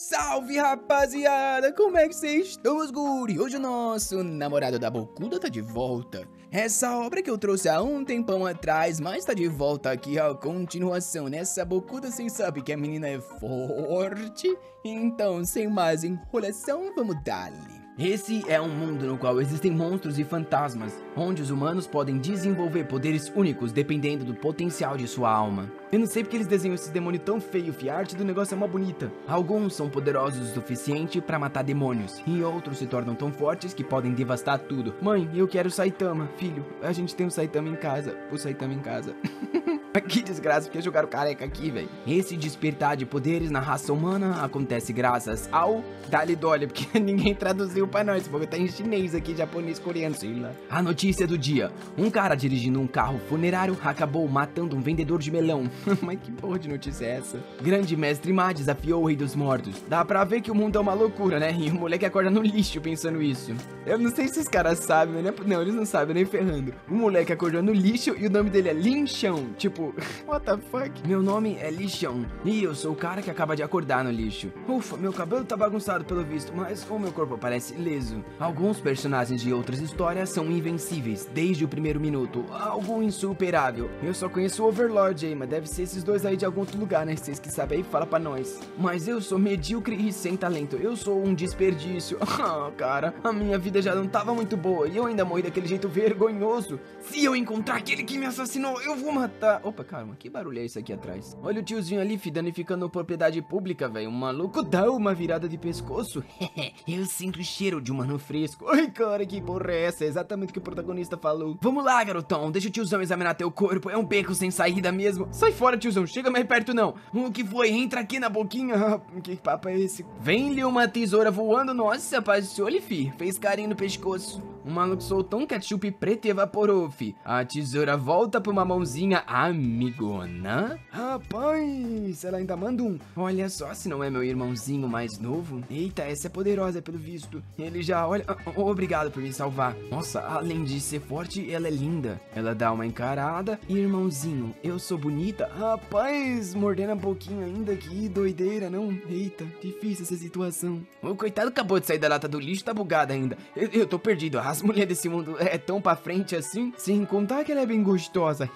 Salve, rapaziada! Como é que vocês estão, os guri? Hoje o nosso namorado da Bocuda tá de volta. Essa obra que eu trouxe há um tempão atrás, mas tá de volta aqui a continuação. Nessa Bocuda, vocês sabem que a menina é forte. Então, sem mais enrolação, vamos dar-lhe. Esse é um mundo no qual existem monstros e fantasmas, onde os humanos podem desenvolver poderes únicos dependendo do potencial de sua alma. Eu não sei porque eles desenham esses demônios tão feios, a arte do negócio é mó bonita. Alguns são poderosos o suficiente pra matar demônios, e outros se tornam tão fortes que podem devastar tudo. Mãe, eu quero o Saitama. Filho, a gente tem o Saitama em casa. O Saitama em casa. Que desgraça, porque jogaram careca aqui, velho. Esse despertar de poderes na raça humana acontece graças ao Dali Dolly, porque ninguém traduziu pra nós, porque tá em chinês aqui, japonês, coreano, sei lá. A notícia do dia: um cara dirigindo um carro funerário acabou matando um vendedor de melão. Mas que porra de notícia é essa? Grande mestre Ma desafiou o rei dos mortos. Dá pra ver que o mundo é uma loucura, né? E o moleque acorda no lixo pensando isso. Eu não sei se os caras sabem, né? Não, eles não sabem, nem ferrando. O moleque acordou no lixo e o nome dele é Lin Xiang. Tipo, what the fuck? Meu nome é Lin Xiang e eu sou o cara que acaba de acordar no lixo. Ufa, meu cabelo tá bagunçado pelo visto, mas o meu corpo parece ileso. Alguns personagens de outras histórias são invencíveis desde o primeiro minuto. Algo insuperável. Eu só conheço o Overlord aí, mas deve ser esses dois aí de algum outro lugar, né? Vocês que sabem aí, fala pra nós. Mas eu sou medíocre e sem talento. Eu sou um desperdício. Ah, cara, a minha vida já não tava muito boa e eu ainda morri daquele jeito vergonhoso. Se eu encontrar aquele que me assassinou, eu vou matar. Opa, calma, que barulho é isso aqui atrás? Olha o tiozinho ali, danificando propriedade pública, velho. Um maluco dá uma virada de pescoço. Eu sinto o cheiro de um mano fresco. Ai, cara, que porra é essa? É exatamente o que o protagonista falou. Vamos lá, garotão, deixa o tiozão examinar teu corpo. É um beco sem saída mesmo. Sai fora, tiozão, chega mais perto não. O que foi? Entra aqui na boquinha. Que papo é esse? Vem-lhe uma tesoura voando. Nossa, passou-lhe, fi. Fez carinho no pescoço. O maluco soltou um ketchup preto e evaporou, fi. A tesoura volta pra uma mãozinha amigona. Rapaz, ela ainda manda um. Olha só, se não é meu irmãozinho mais novo. Eita, essa é poderosa pelo visto. Ele já olha. Obrigado por me salvar. Nossa, além de ser forte, ela é linda. Ela dá uma encarada. Irmãozinho, eu sou bonita? Rapaz, mordendo a boquinha ainda, que doideira, não? Eita, difícil essa situação. O coitado acabou de sair da lata do lixo, tá bugado ainda. Eu tô perdido. As mulheres desse mundo é tão pra frente assim, sem contar que ela é bem gostosa.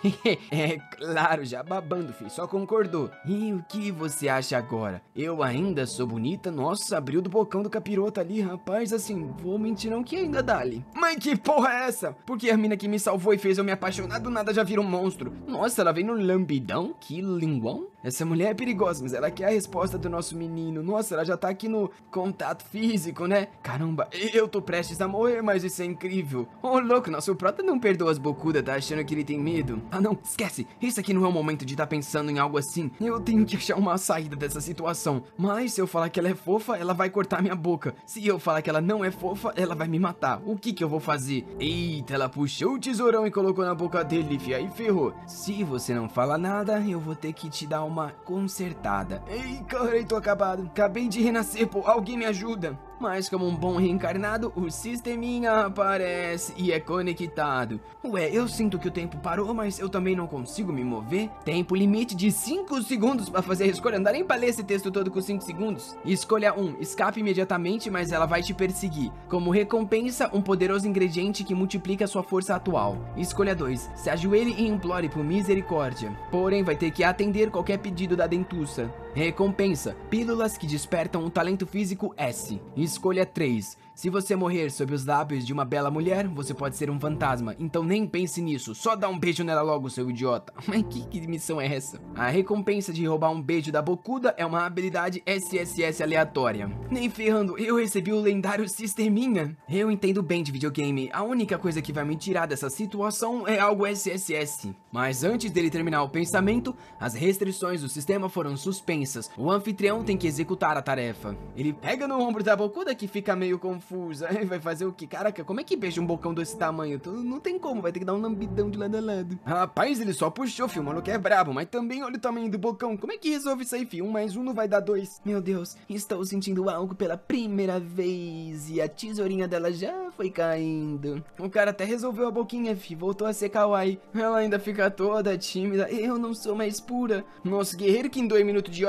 É claro, já babando, filho, só concordou. E o que você acha agora? Eu ainda sou bonita? Nossa, abriu do bocão do capiroto ali, rapaz, assim, vou mentir não que ainda dá-lhe. Mas que porra é essa? Porque a mina que me salvou e fez eu me apaixonar do nada já vira um monstro. Nossa, ela vem no lambidão? Que linguão? Essa mulher é perigosa, mas ela quer a resposta do nosso menino. Nossa, ela já tá aqui no contato físico, né? Caramba, eu tô prestes a morrer, mas isso é incrível. Ô, louco, nosso prota não perdoa as bocudas, tá achando que ele tem medo? Ah, não, esquece. Isso aqui não é o momento de tá pensando em algo assim. Eu tenho que achar uma saída dessa situação. Mas se eu falar que ela é fofa, ela vai cortar minha boca. Se eu falar que ela não é fofa, ela vai me matar. O que eu vou fazer? Eita, ela puxou o tesourão e colocou na boca dele, fi, aí ferrou. Se você não fala nada, eu vou ter que te dar uma consertada. Ei, cara, eu tô acabado. Acabei de renascer, pô. Alguém me ajuda. Mas como um bom reencarnado, o sisteminha aparece e é conectado. Ué, eu sinto que o tempo parou, mas eu também não consigo me mover. Tempo limite de 5 segundos pra fazer a escolha. Não dá nem pra ler esse texto todo com 5 segundos. Escolha 1, escape imediatamente, mas ela vai te perseguir. Como recompensa, um poderoso ingrediente que multiplica sua força atual. Escolha 2, se ajoelhe e implore por misericórdia. Porém, vai ter que atender qualquer pedido da dentuça. Recompensa, pílulas que despertam um talento físico S. Escolha 3. Se você morrer sob os lábios de uma bela mulher, você pode ser um fantasma. Então nem pense nisso, só dá um beijo nela logo, seu idiota. Mas que missão é essa? A recompensa de roubar um beijo da bocuda é uma habilidade SSS aleatória. Nem ferrando, eu recebi o lendário sisteminha. Eu entendo bem de videogame, a única coisa que vai me tirar dessa situação é algo SSS. Mas antes dele terminar o pensamento, as restrições do sistema foram suspensas. O anfitrião tem que executar a tarefa. Ele pega no ombro da bocuda que fica meio confusa. Vai fazer o que? Caraca, como é que beija um bocão desse tamanho? Não tem como, vai ter que dar um lambidão de lado a lado. Rapaz, ele só puxou, filho, o maluco é brabo, mas também olha o tamanho do bocão. Como é que resolve isso aí, filho? 1 mais 1 não vai dar 2. Meu Deus, estou sentindo algo pela primeira vez e a tesourinha dela já foi caindo. O cara até resolveu a boquinha, filho, voltou a ser kawaii. Ela ainda fica toda tímida. Eu não sou mais pura. Nosso guerreiro que em 2 minutos de obra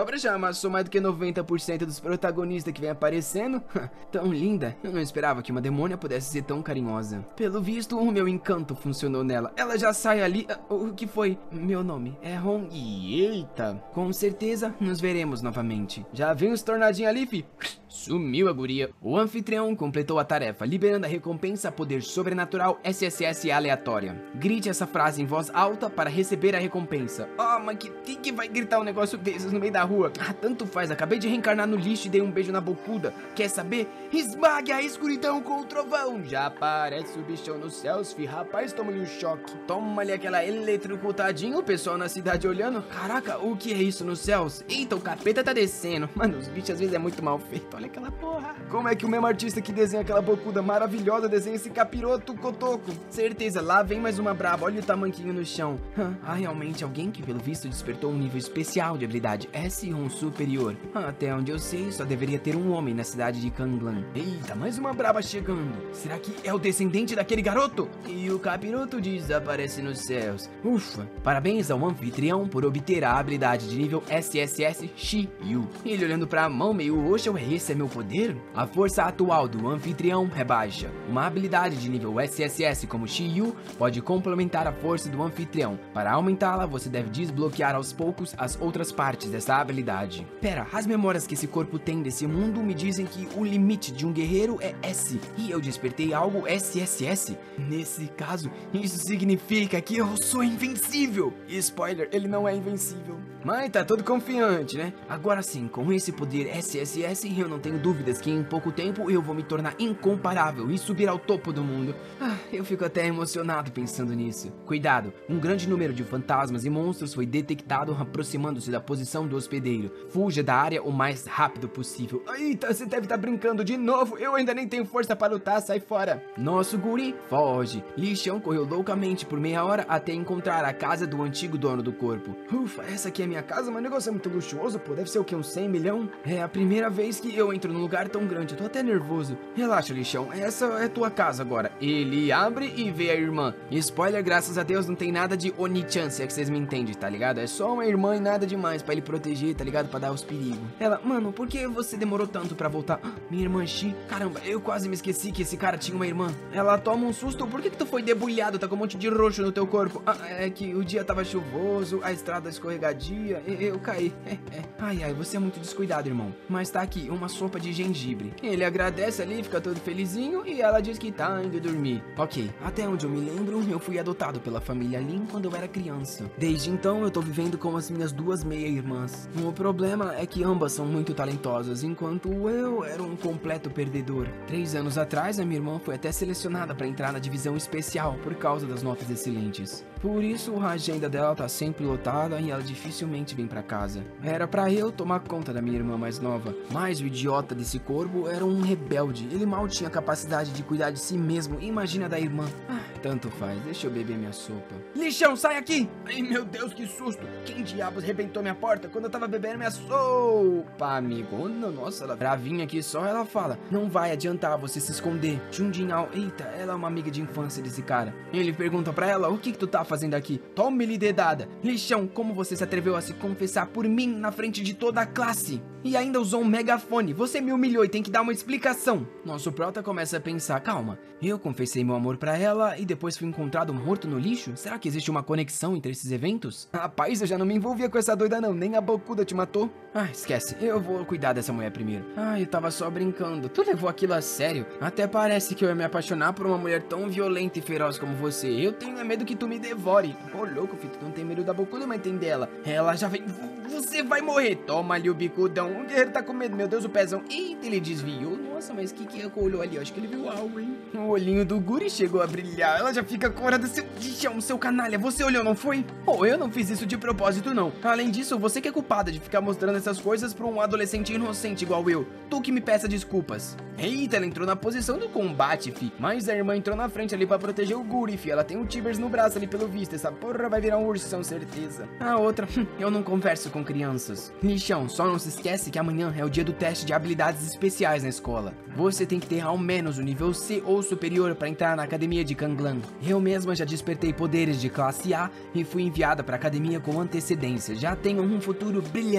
obra já amassou mais do que 90% dos protagonistas que vem aparecendo. Tão linda, eu não esperava que uma demônia pudesse ser tão carinhosa. Pelo visto, o meu encanto funcionou nela. Ela já sai ali... O que foi? Meu nome é Ron. E eita, com certeza nos veremos novamente. Já vem os tornadinhos ali, fi. Sumiu a guria. O anfitrião completou a tarefa, liberando a recompensa Poder Sobrenatural SSS Aleatória. Grite essa frase em voz alta para receber a recompensa. Mas que vai gritar um negócio desses no meio da rua? Tanto faz, acabei de reencarnar no lixo e dei um beijo na bocuda. Quer saber? Esmague a escuridão com o trovão. Já aparece o bichão nos céus, fi. Rapaz, toma-lhe um choque. Toma-lhe aquela eletrocutadinha, o pessoal na cidade olhando. Caraca, o que é isso nos céus? Eita, o capeta tá descendo. Mano, os bichos às vezes é muito mal feito. Olha aquela porra. Como é que o mesmo artista que desenha aquela bocuda maravilhosa desenha esse capiroto cotoco? Certeza, lá vem mais uma braba. Olha o tamanquinho no chão. Realmente alguém que pelo visto despertou um nível especial de habilidade S1 superior. Até onde eu sei, só deveria ter um homem na cidade de Kanglan. Eita, mais uma braba chegando. Será que é o descendente daquele garoto? E o capiroto desaparece nos céus. Ufa. Parabéns ao anfitrião por obter a habilidade de nível SSS Shiyu. Ele olhando pra mão meio oxa, esse é meu poder? A força atual do anfitrião é baixa. Uma habilidade de nível SSS como Shiyu pode complementar a força do anfitrião. Para aumentá-la, você deve desbloquear aos poucos as outras partes dessa habilidade. Pera, as memórias que esse corpo tem desse mundo me dizem que o limite de um guerreiro é S, e eu despertei algo SSS. Nesse caso, isso significa que eu sou invencível. E spoiler, ele não é invencível. Mas tá todo confiante, né? Agora sim, com esse poder SSS, eu não tenho dúvidas que em pouco tempo eu vou me tornar incomparável e subir ao topo do mundo. Eu fico até emocionado pensando nisso. Cuidado, um grande número de fantasmas e monstros foi detectado aproximando-se da posição do hospedeiro. Fuja da área o mais rápido possível. Eita, você deve estar brincando de novo. Eu ainda nem tenho força para lutar, sai fora. Nosso guri foge. Lixão correu loucamente por meia hora até encontrar a casa do antigo dono do corpo. Ufa, essa aqui é minha casa, mas o negócio é muito luxuoso, pô. Deve ser o que, uns 100 milhão? É a primeira vez que eu entro num lugar tão grande, eu tô até nervoso. Relaxa, lixão, essa é tua casa agora. Ele abre e vê a irmã. Spoiler, graças a Deus não tem nada de Oni-chan, se é que vocês me entendem, tá ligado? É só uma irmã e nada demais pra ele proteger, tá ligado? Pra dar os perigos. Ela, mano, por que você demorou tanto pra voltar? Minha irmã Shi, caramba, eu quase me esqueci que esse cara tinha uma irmã. Ela toma um susto, por que tu foi debulhado? Tá com um monte de roxo no teu corpo. É que o dia tava chuvoso, a estrada escorregadia, eu caí. Ai, você é muito descuidado, irmão. Mas tá aqui, uma sopa de gengibre. Ele agradece ali, fica todo felizinho e ela diz que tá indo dormir. Ok, até onde eu me lembro, eu fui adotado pela família Lin quando eu era criança. Desde então, eu tô vivendo com as minhas duas meia-irmãs. O problema é que ambas são muito talentosas, enquanto eu era um completo perdedor. 3 anos atrás, a minha irmã foi até selecionada para entrar na divisão especial por causa das notas excelentes. Por isso, a agenda dela tá sempre lotada e ela dificilmente vem pra casa. Era pra eu tomar conta da minha irmã mais nova, mas o idiota desse corvo era um rebelde. Ele mal tinha capacidade de cuidar de si mesmo, imagina da irmã. Tanto faz, deixa eu beber minha sopa. Lixão, sai aqui! Ai, meu Deus, que susto! Quem diabos arrebentou minha porta quando eu tava bebendo minha sopa, amigo? Nossa, ela bravinha aqui só, ela fala: não vai adiantar você se esconder. Junjinhao, eita, ela é uma amiga de infância desse cara. Ele pergunta pra ela: o que tu tá fazendo aqui? Tome-lhe dedada. Lixão, como você se atreveu a se confessar por mim na frente de toda a classe? E ainda usou um megafone. Você me humilhou e tem que dar uma explicação. Nosso prota começa a pensar: calma, eu confessei meu amor pra ela e depois fui encontrado morto no lixo? Será que existe uma conexão entre esses eventos? Rapaz, eu já não me envolvia com essa doida não, nem a bocuda te matou. Esquece, eu vou cuidar dessa mulher primeiro. Eu tava só brincando. Tu levou aquilo a sério? Até parece que eu ia me apaixonar por uma mulher tão violenta e feroz como você. Eu tenho medo que tu me devore. Ô louco, filho, tu não tem medo da bocuda, mas tem dela. Ela já vem... Você vai morrer. Toma ali o bicudão. O guerreiro tá com medo, meu Deus, o pezão. Eita, ele desviou. Nossa, mas que olhou ali? Eu acho que ele viu algo, hein? O olhinho do guri chegou a brilhar. Ela já fica corada. Seu canalha, você olhou, não foi? Eu não fiz isso de propósito, não. Além disso, você que é culpada de ficar mostrando essas coisas pra um adolescente inocente igual eu. Tu que me peça desculpas. Eita, ela entrou na posição do combate, fi. Mas a irmã entrou na frente ali pra proteger o guri, fi. Ela tem um Tibers no braço ali pelo visto. Essa porra vai virar um ursão, certeza. A outra, eu não converso com crianças. Lixão, só não se esquece que amanhã é o dia do teste de habilidades especiais na escola. Você tem que ter ao menos o nível C ou superior pra entrar na academia de Kanglan. Eu mesma já despertei poderes de classe A e fui enviada pra academia com antecedência. Já tenho um futuro brilhante à minha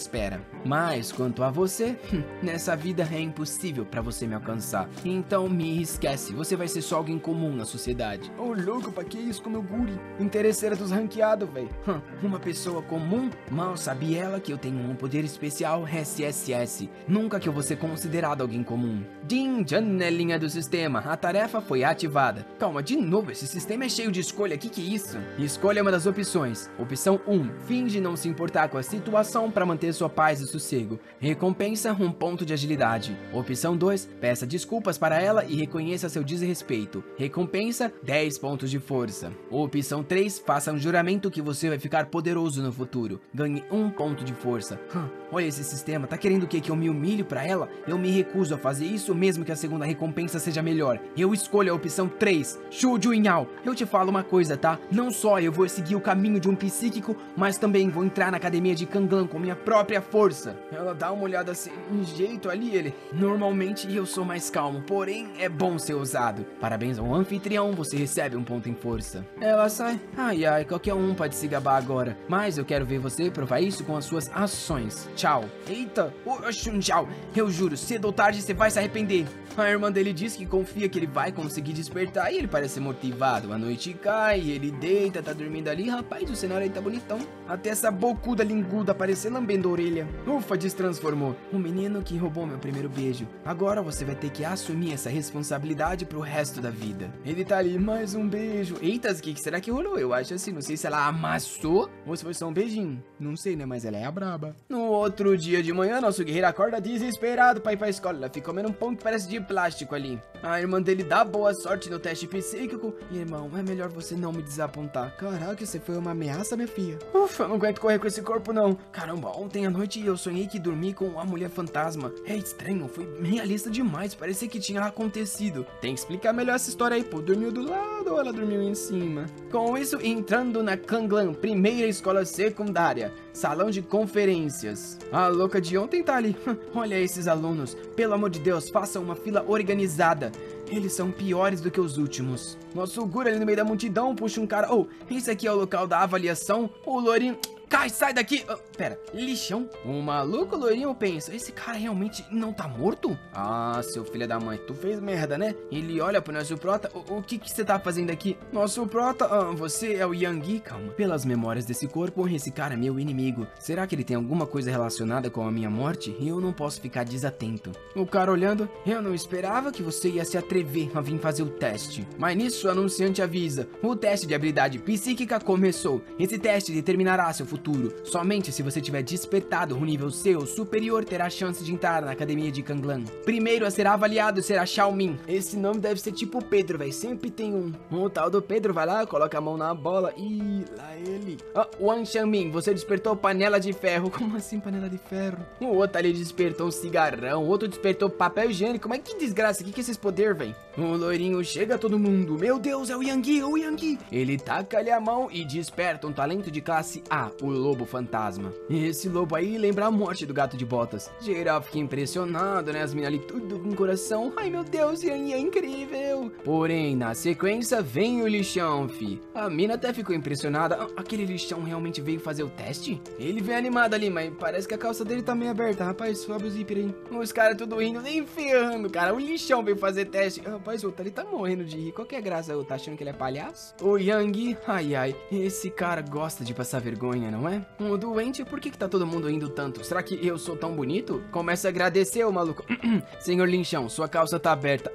espera. Mas quanto a você, nessa vida é impossível pra você me alcançar. Então me esquece, você vai ser só alguém comum na sociedade. Ô louco, pra que isso com meu guri? Interesseira dos ranqueados, velho. Uma pessoa comum? Mal sabe ela que eu tenho um poder especial SSS. Nunca que eu vou ser considerado alguém comum. Din, janelinha do sistema, a tarefa foi ativada. Calma, de novo, esse sistema é cheio de escolha, que é isso? Escolha uma das opções. Opção 1, finge não se importar com a situação para manter sua paz e sossego. Recompensa 1 ponto de agilidade. Opção 2, peça desculpas para ela e reconheça seu desrespeito. Recompensa 10 pontos de força. Opção 3, faça um juramento que você vai ficar poderoso no futuro. Ganhe 1 ponto de força. Olha esse sistema, tá querendo o quê? Que eu me humilhe pra ela? Eu me recuso a fazer isso mesmo que a segunda recompensa seja melhor. Eu escolho a opção 3, Shu Junyao. Eu te falo uma coisa, tá? Não só eu vou seguir o caminho de um psíquico, mas também vou entrar na academia de Kanglan com minha própria força. Ela dá uma olhada assim, jeito ali, ele. Normalmente eu sou mais calmo, porém é bom ser ousado. Parabéns ao anfitrião, você recebe 1 ponto em força. Ela sai, ai, qualquer um pode se gabar agora, mas eu quero ver você provar isso com as suas ações. Tchau. Eita, tchau. Eu juro, cedo ou tarde você vai se arrepender. A irmã dele diz que confia que ele vai conseguir despertar e ele parece motivado. A noite cai, ele deita, tá dormindo ali. Rapaz, o cenário aí tá bonitão. Até essa bocuda linguda aparecer lambendo a orelha. Ufa, destransformou. O menino que roubou meu primeiro beijo. Agora você vai ter que assumir essa responsabilidade pro resto da vida. Ele tá ali, mais um beijo. Eita, o que será que rolou? Eu acho assim, não sei se ela amassou ou se foi só um beijinho. Não sei, né, mas ela é a braba. No outro dia de manhã, nosso guerreiro acorda desesperado pra ir pra escola. Ela fica comendo um pão que parece de plástico ali. A irmã dele dá boa sorte no teste psíquico. Irmão, é melhor você não me desapontar. Caraca, você foi uma ameaça, minha filha. Ufa, eu não aguento correr com esse corpo, não. Caramba, ontem à noite eu sonhei que dormi com a mulher fantasma. É estranho, foi realista demais. Parecia que tinha acontecido. Tem que explicar melhor essa história aí, pô. Dormiu do lado ou ela dormiu em cima? Com isso, entrando na Kanglan, primeira escola secundária. Salão de conferências. A louca de ontem tá ali. Olha esses alunos. Pelo amor de Deus, façam uma fila organizada. Eles são piores do que os últimos. Nosso guru ali no meio da multidão puxa um cara. Oh, esse aqui é o local da avaliação. O lourinho... Cai, sai daqui! Pera, lixão? O maluco loirinho pensa, esse cara realmente não tá morto? Ah, seu filho da mãe, tu fez merda, né? Ele olha pro nosso prota, o que você tá fazendo aqui? Nosso prota, você é o Yang? Calma, pelas memórias desse corpo, esse cara é meu inimigo. Será que ele tem alguma coisa relacionada com a minha morte? Eu não posso ficar desatento. O cara olhando, eu não esperava que você ia se atrever a vir fazer o teste. Mas nisso o anunciante avisa, o teste de habilidade psíquica começou. Esse teste determinará seu futuro. Somente se você tiver despertado um nível seu superior terá chance de entrar na academia de Kanglan. Primeiro a ser avaliado será Xiaomin. Esse nome deve ser tipo Pedro, velho. Sempre tem um. O tal do Pedro vai lá, coloca a mão na bola e lá ele. Wang Xiaomin, você despertou panela de ferro. Como assim panela de ferro? O outro ali despertou um cigarrão. O outro despertou papel higiênico. Mas que desgraça, que é esses poderes, velho? O loirinho chega todo mundo. Meu Deus, é o Yang, é o Yang. Ele taca ali a mão e desperta um talento de classe A. O lobo fantasma. Esse lobo aí lembra a morte do gato de botas. Geral fica impressionado, né? As minas ali tudo com coração. Ai meu Deus, Yang é incrível. Porém, na sequência vem o lixão, fi. A mina até ficou impressionada. Aquele lixão realmente veio fazer o teste? Ele vem animado ali, mas parece que a calça dele tá meio aberta. Rapaz, sobe o zíper aí. Os caras tudo rindo, nem ferrando, cara. O lixão veio fazer teste. Rapaz, o outro ali tá morrendo de rir. Qual que é a graça? Tá achando que ele é palhaço? O Yang, ai, esse cara gosta de passar vergonha, não é? Um doente, por que tá todo mundo indo tanto? Será que eu sou tão bonito? Começa a agradecer, ô maluco. Senhor Linchão, sua calça tá aberta.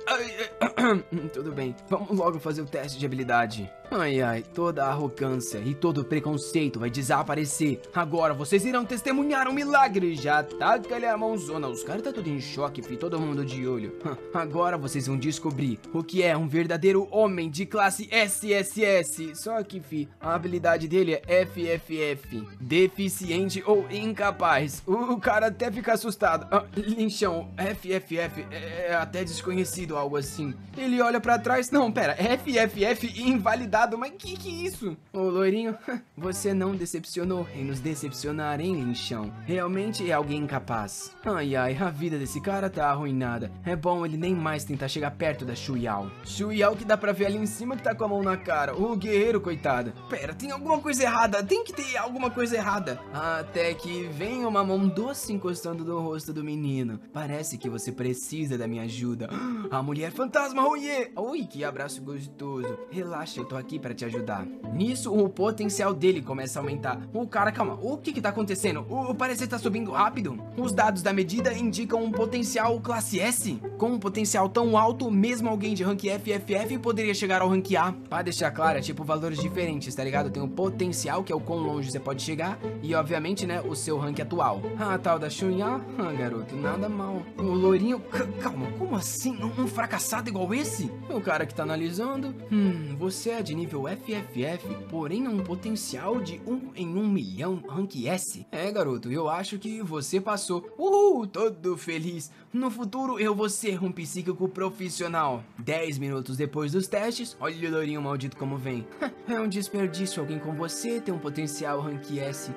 Tudo bem, vamos logo fazer o teste de habilidade. Ai, toda a arrogância e todo o preconceito vai desaparecer. Agora vocês irão testemunhar um milagre. Já taca-lhe a mãozona. Os caras tá tudo em choque, fi, todo mundo de olho. Agora vocês vão descobrir o que é um verdadeiro homem de classe SSS. Só que, fi, a habilidade dele é FFF. Deficiente ou incapaz. O cara até fica assustado. Linchão, FFF é até desconhecido, algo assim. Ele olha pra trás. Não, pera, FFF invalidado coitado, mas que é isso? Ô, loirinho, você não decepcionou em nos decepcionar, hein, Linchão? Realmente é alguém incapaz. Ai, ai, a vida desse cara tá arruinada. É bom ele nem mais tentar chegar perto da Shu Yao. Shu Yao que dá pra ver ali em cima que tá com a mão na cara. O guerreiro, coitado. Pera, tem alguma coisa errada. Tem que ter alguma coisa errada. Até que vem uma mão doce encostando no rosto do menino. Parece que você precisa da minha ajuda. A mulher fantasma, oiê! Oi, que abraço gostoso. Relaxa, eu tô aqui pra te ajudar. Nisso, o potencial dele começa a aumentar. O cara, calma, o que tá acontecendo? O parecer tá subindo rápido. Os dados da medida indicam um potencial classe S. Com um potencial tão alto, mesmo alguém de rank FFF poderia chegar ao rank A. Pra deixar claro, é tipo valores diferentes, tá ligado? Tem o potencial, que é o quão longe você pode chegar, e obviamente, né, o seu rank atual. A tal da Xunya, garoto, nada mal. O loirinho, calma, como assim? Um fracassado igual esse? O cara que tá analisando, você é de nível FFF, porém é um potencial de 1 em 1 milhão rank S. É, garoto, eu acho que você passou. Todo feliz. No futuro eu vou ser um psíquico profissional. 10 minutos depois dos testes, olha o loirinho maldito como vem. É um desperdício alguém com você ter um potencial rank S,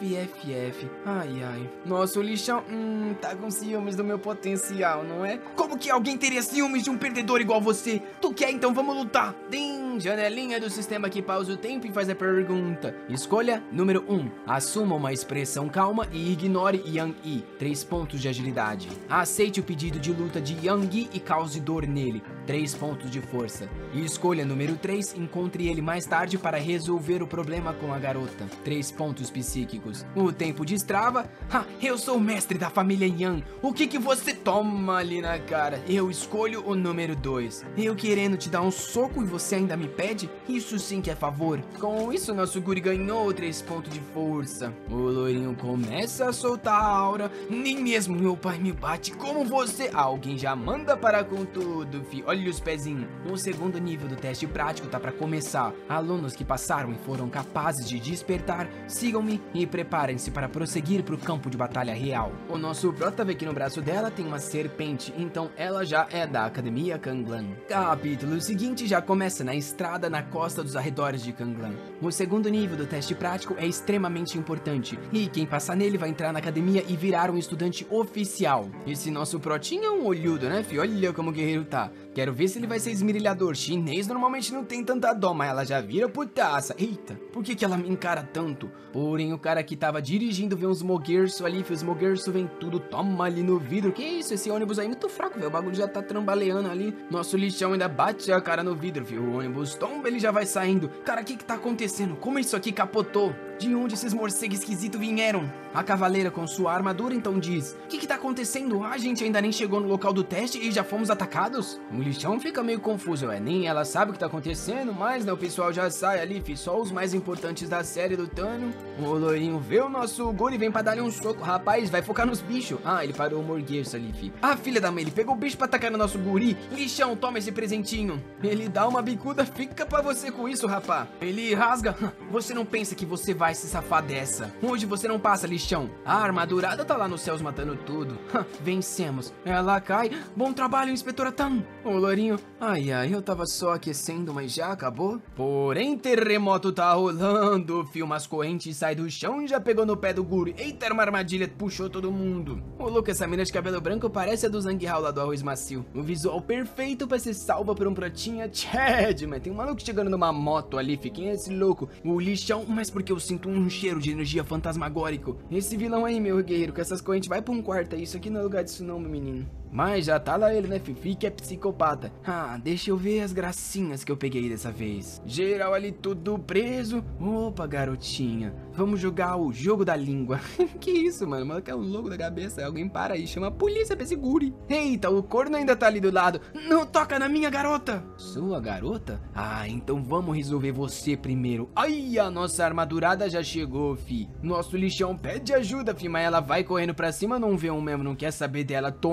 FFF. Ai, ai. Nossa, o lixão, tá com ciúmes do meu potencial, não é? Como que alguém teria ciúmes de um perdedor igual você? Tu quer, então vamos lutar. Tem janelinha do sistema que pausa o tempo e faz a pergunta. Escolha número 1. Assuma uma expressão calma e ignore Yang Yi. 3 pontos de agilidade. Aceite o pedido de luta de Yang Yi e cause dor nele. 3 pontos de força. E escolha número 3. Encontre ele mais tarde para resolver o problema com a garota. 3 pontos psíquicos. O tempo destrava. Eu sou o mestre da família Yang. O que você toma ali na cara? Eu escolho o número 2. Eu querendo te dar um soco e você ainda me pede? Isso sim que é favor. Com isso, nosso guri ganhou 3 pontos de força. O loirinho começa a soltar a aura. Nem mesmo meu pai me bate como você. Alguém já manda parar com tudo, fi. Olha os pezinhos. O segundo nível do teste prático tá pra começar. Alunos que passaram e foram capazes de despertar, sigam-me e preparem-se para prosseguir pro campo de batalha real. O nosso prota vê que no braço dela tem uma serpente, então ela já é da Academia Kanglan. Capítulo seguinte já começa na estrada na costa dos arredores de Kanglan. O segundo nível do teste prático é extremamente importante, e quem passar nele vai entrar na academia e virar um estudante oficial. Esse nosso protinho é um olhudo, né, fi? Olha como o guerreiro tá. Quero ver se ele vai ser esmerilhador. Chinês normalmente não tem tanta dó, mas ela já vira putaça. Eita, por que ela me encara tanto? Porém, o cara que tava dirigindo vê uns moguerço ali, os moguerço vem tudo, toma ali no vidro. Que isso, esse ônibus aí é muito fraco, velho. O bagulho já tá trambaleando ali. Nosso lixão ainda bate a cara no vidro, viu? O ônibus tomba, ele já vai saindo. Cara, o que tá acontecendo? Como isso aqui capotou? De onde esses morcegos esquisitos vieram? A cavaleira com sua armadura então diz: o que tá acontecendo? A gente ainda nem chegou no local do teste e já fomos atacados? O lixão fica meio confuso, nem ela sabe o que tá acontecendo, mas né, o pessoal já sai ali, fi, só os mais importantes da série do Tano. O loirinho vê o nosso guri e vem pra dar-lhe um soco. Rapaz, vai focar nos bichos. Ele parou o morgueiro ali, fi. Filha da mãe, ele pegou o bicho pra atacar no nosso guri. Lixão, toma esse presentinho. Ele dá uma bicuda, fica pra você com isso, rapá. Ele rasga. Você não pensa que você vai se safar dessa. Hoje você não passa, lixão. A armadurada tá lá nos céus matando tudo. Vencemos. Ela cai. Bom trabalho, inspetora Tan. O loirinho. Ai, ai, eu tava só aquecendo, mas já acabou. Porém, terremoto tá rolando. Fio, umas correntes sai do chão e já pegou no pé do guri. Eita, era uma armadilha, puxou todo mundo. Ô, louco, essa mina de cabelo branco parece a do Zhang Hao lá do Arroz Macio. O visual perfeito pra ser salva por um protinha Chad, mas tem um maluco chegando numa moto ali, fiquem esse louco. O lixão, mas porque eu sinto um cheiro de energia fantasmagórico. Esse vilão aí, meu guerreiro, com essas correntes, vai pra um quarto aí. Isso aqui não é lugar disso não, meu menino. Mas já tá lá ele, né, Fifi, que é psicopata. Deixa eu ver as gracinhas que eu peguei dessa vez. Geral ali tudo preso. Opa, garotinha, vamos jogar o jogo da língua. Que isso, mano, mano, que é o louco da cabeça. Alguém para aí, chama a polícia pra esse guri. Eita, o corno ainda tá ali do lado. Não toca na minha garota. Sua garota? Então vamos resolver você primeiro. Ai, a nossa armadurada já chegou, fi. Nosso lixão pede ajuda, fi, mas ela vai correndo pra cima, não vê um mesmo, não quer saber dela. Tomou-lhe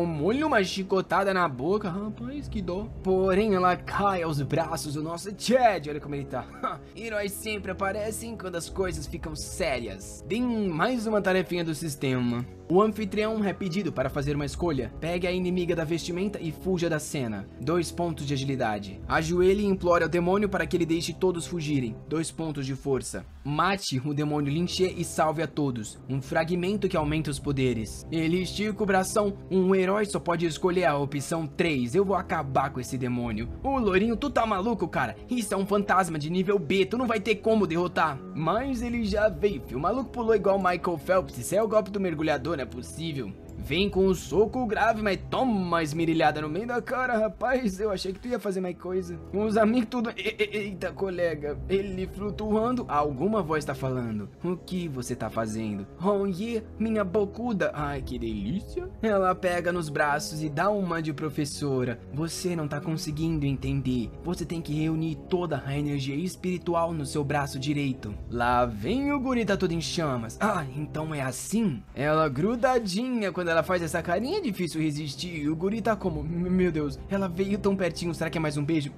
uma chicotada na boca. Rapaz, que dó. Porém, ela cai aos braços do nosso Chad. Olha como ele tá. Heróis sempre aparecem quando as coisas ficam sérias. Tem mais uma tarefinha do sistema. O anfitrião é pedido para fazer uma escolha. Pegue a inimiga da vestimenta e fuja da cena. 2 pontos de agilidade. Ajoelhe e implore ao demônio para que ele deixe todos fugirem. 2 pontos de força. Mate o demônio Linchê e salve a todos. Um fragmento que aumenta os poderes. Ele estica o bração. Um herói só pode escolher a opção 3. Eu vou acabar com esse demônio. Ô, Lourinho, tu tá maluco, cara? Isso é um fantasma de nível B. Tu não vai ter como derrotar. Mas ele já veio, filho. O maluco pulou igual Michael Phelps. Isso é o golpe do mergulhador. Não é possível. Vem com um soco grave, mas toma uma esmerilhada no meio da cara, rapaz. Eu achei que tu ia fazer mais coisa. Os amigos tudo... Eita, colega. Ele flutuando. Alguma voz tá falando. O que você tá fazendo? Oh, yeah, minha bocuda. Ai, que delícia. Ela pega nos braços e dá uma de professora. Você não tá conseguindo entender. Você tem que reunir toda a energia espiritual no seu braço direito. Lá vem o guri, tá todo em chamas. Ah, então é assim? Ela grudadinha quando ela faz essa carinha, é difícil resistir. O guri tá como... Meu Deus, ela veio tão pertinho. Será que é mais um beijo?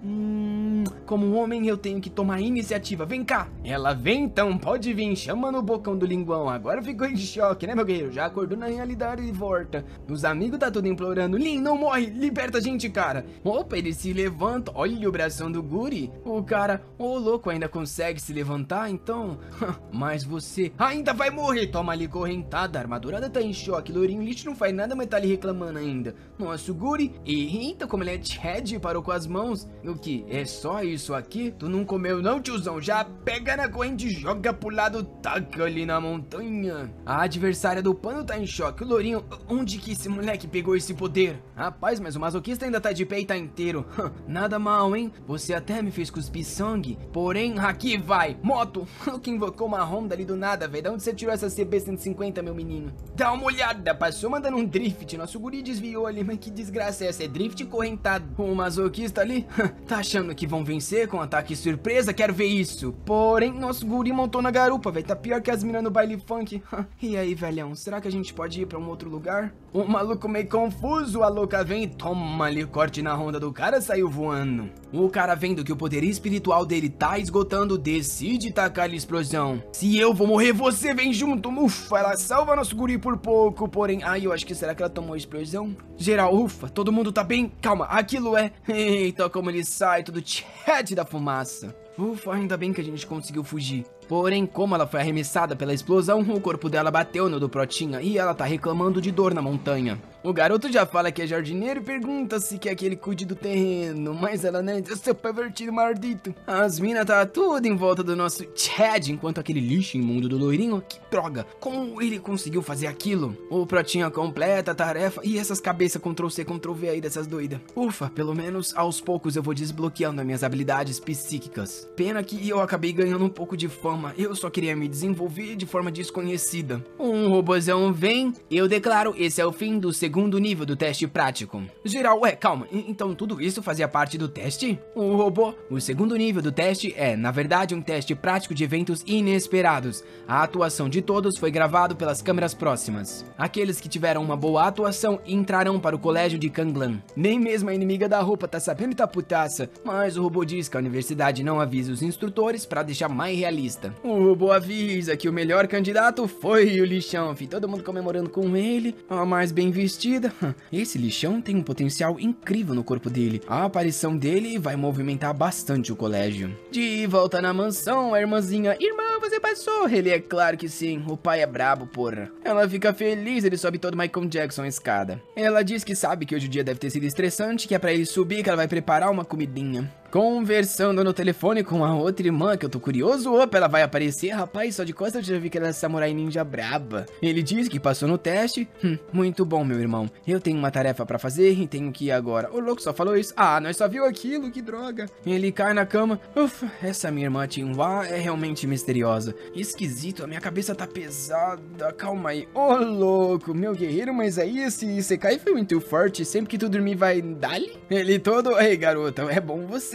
Como um homem eu tenho que tomar iniciativa. Vem cá. Ela vem então, pode vir. Chama no bocão do linguão. Agora ficou em choque, né, meu guerreiro? Já acordou na realidade e volta. Os amigos tá tudo implorando. Lin, não morre. Liberta a gente, cara. Opa, ele se levanta. Olha o bração do guri. O cara, ô louco, ainda consegue se levantar, então... Mas você ainda vai morrer. Toma ali correntada. A armadurada tá em choque. Lourinho lixo não faz nada, mas tá ali reclamando ainda. Nossa, o guri... Eita, como ele é Chad, parou com as mãos. O que? É só isso aqui? Tu não comeu não, tiozão? Já pega na corrente, joga pro lado, taca ali na montanha. A adversária do pano tá em choque. O Lourinho, onde que esse moleque pegou esse poder? Rapaz, mas o masoquista ainda tá de pé e tá inteiro. Nada mal, hein? Você até me fez cuspir sangue. Porém, aqui vai. Moto. O que invocou uma Honda ali do nada, velho. Da onde você tirou essa CB 150, meu menino? Dá uma olhada. Passou mandando um drift. Nosso guri desviou ali. Mas que desgraça é essa? É drift correntado. O masoquista ali tá achando que vão vencer com ataque surpresa? Quero ver isso. Porém, nosso guri montou na garupa, velho. Tá pior que as minas no baile funk. E aí, velhão? Será que a gente pode ir pra um outro lugar? O maluco meio confuso. A louca vem e toma ali corte na Honda do cara. Saiu voando. O cara, vendo que o poder espiritual dele tá esgotando, decide tacar-lhe explosão. Se eu vou morrer, você vem junto. Ufa, ela salva nosso guri por pouco. Porém, ai, eu acho que será que ela tomou explosão? Geral, ufa, todo mundo tá bem? Calma, aquilo é... Eita, como ele sai, todo Chad da fumaça. Ufa, ainda bem que a gente conseguiu fugir. Porém, como ela foi arremessada pela explosão, o corpo dela bateu no do Protinha e ela tá reclamando de dor na montanha. O garoto já fala que é jardineiro e pergunta se quer que ele cuide do terreno, mas ela, né, seu pervertido maldito. As minas tá tudo em volta do nosso Chad, enquanto aquele lixo imundo do loirinho, que droga, como ele conseguiu fazer aquilo? O Protinha completa a tarefa e essas cabeças Ctrl+C, Ctrl+V aí dessas doidas. Ufa, pelo menos aos poucos eu vou desbloqueando as minhas habilidades psíquicas. Pena que eu acabei ganhando um pouco de fama, eu só queria me desenvolver de forma desconhecida. Um robozão vem, eu declaro, esse é o fim do segundo nível do teste prático. Geral, calma, então tudo isso fazia parte do teste? O robô, o segundo nível do teste é, na verdade, um teste prático de eventos inesperados. A atuação de todos foi gravado pelas câmeras próximas. Aqueles que tiveram uma boa atuação entrarão para o colégio de Kanglan. Nem mesmo a inimiga da roupa tá sabendo tá putaça, mas o robô diz que a universidade não avisa os instrutores para deixar mais realista. O robô avisa que o melhor candidato foi o lixão, fi. Todo mundo comemorando com ele, a mais bem vestida. Esse lixão tem um potencial incrível no corpo dele. A aparição dele vai movimentar bastante o colégio. De volta na mansão, a irmãzinha, irmã, você passou? Ele, é claro que sim, o pai é brabo, porra. Ela fica feliz, ele sobe todo Michael Jackson a escada. Ela diz que sabe que hoje o dia deve ter sido estressante, que é pra ele subir, que ela vai preparar uma comidinha. Conversando no telefone com a outra irmã, que eu tô curioso, opa, ela vai aparecer, rapaz, só de costa eu já vi que ela é samurai ninja braba. Ele diz que passou no teste. Muito bom, meu irmão, eu tenho uma tarefa pra fazer e tenho que ir agora. O louco só falou isso. Ah, nós só viu aquilo, que droga. Ele cai na cama. Ufa, essa minha irmã Tinhua é realmente misteriosa. Esquisito, a minha cabeça tá pesada. Calma aí. Ô, louco, meu guerreiro, mas aí esse Isekai foi muito forte. Sempre que tu dormir vai dar-lhe? Ele todo... Ei, garota, é bom você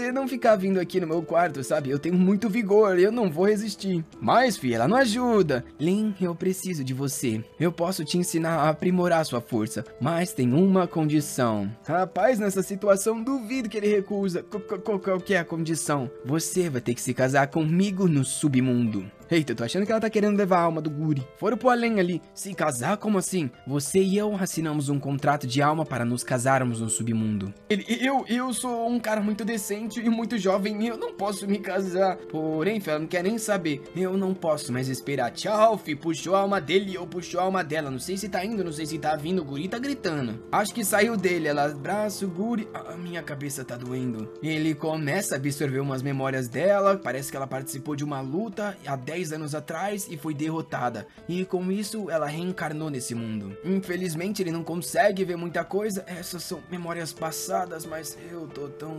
você não ficar vindo aqui no meu quarto, sabe? Eu tenho muito vigor, eu não vou resistir. Mas, filha, ela não ajuda. Lin, eu preciso de você. Eu posso te ensinar a aprimorar sua força, mas tem uma condição. Rapaz, nessa situação, duvido que ele recusa. Qual que é a condição? Você vai ter que se casar comigo no submundo. Eita, eu tô achando que ela tá querendo levar a alma do guri. Foram pro além ali. Se casar? Como assim? Você e eu assinamos um contrato de alma para nos casarmos no submundo. Eu sou um cara muito decente e muito jovem e eu não posso me casar. Porém, ela não quer nem saber. Eu não posso mais esperar. Tchau, fi. Puxou a alma dele ou puxou a alma dela. Não sei se tá indo, não sei se tá vindo. O guri tá gritando. Acho que saiu dele. Ela abraça o guri. A minha cabeça tá doendo. Ele começa a absorver umas memórias dela. Parece que ela participou de uma luta há 10 anos atrás e foi derrotada, e com isso ela reencarnou nesse mundo. Infelizmente ele não consegue ver muita coisa, essas são memórias passadas, mas eu tô tão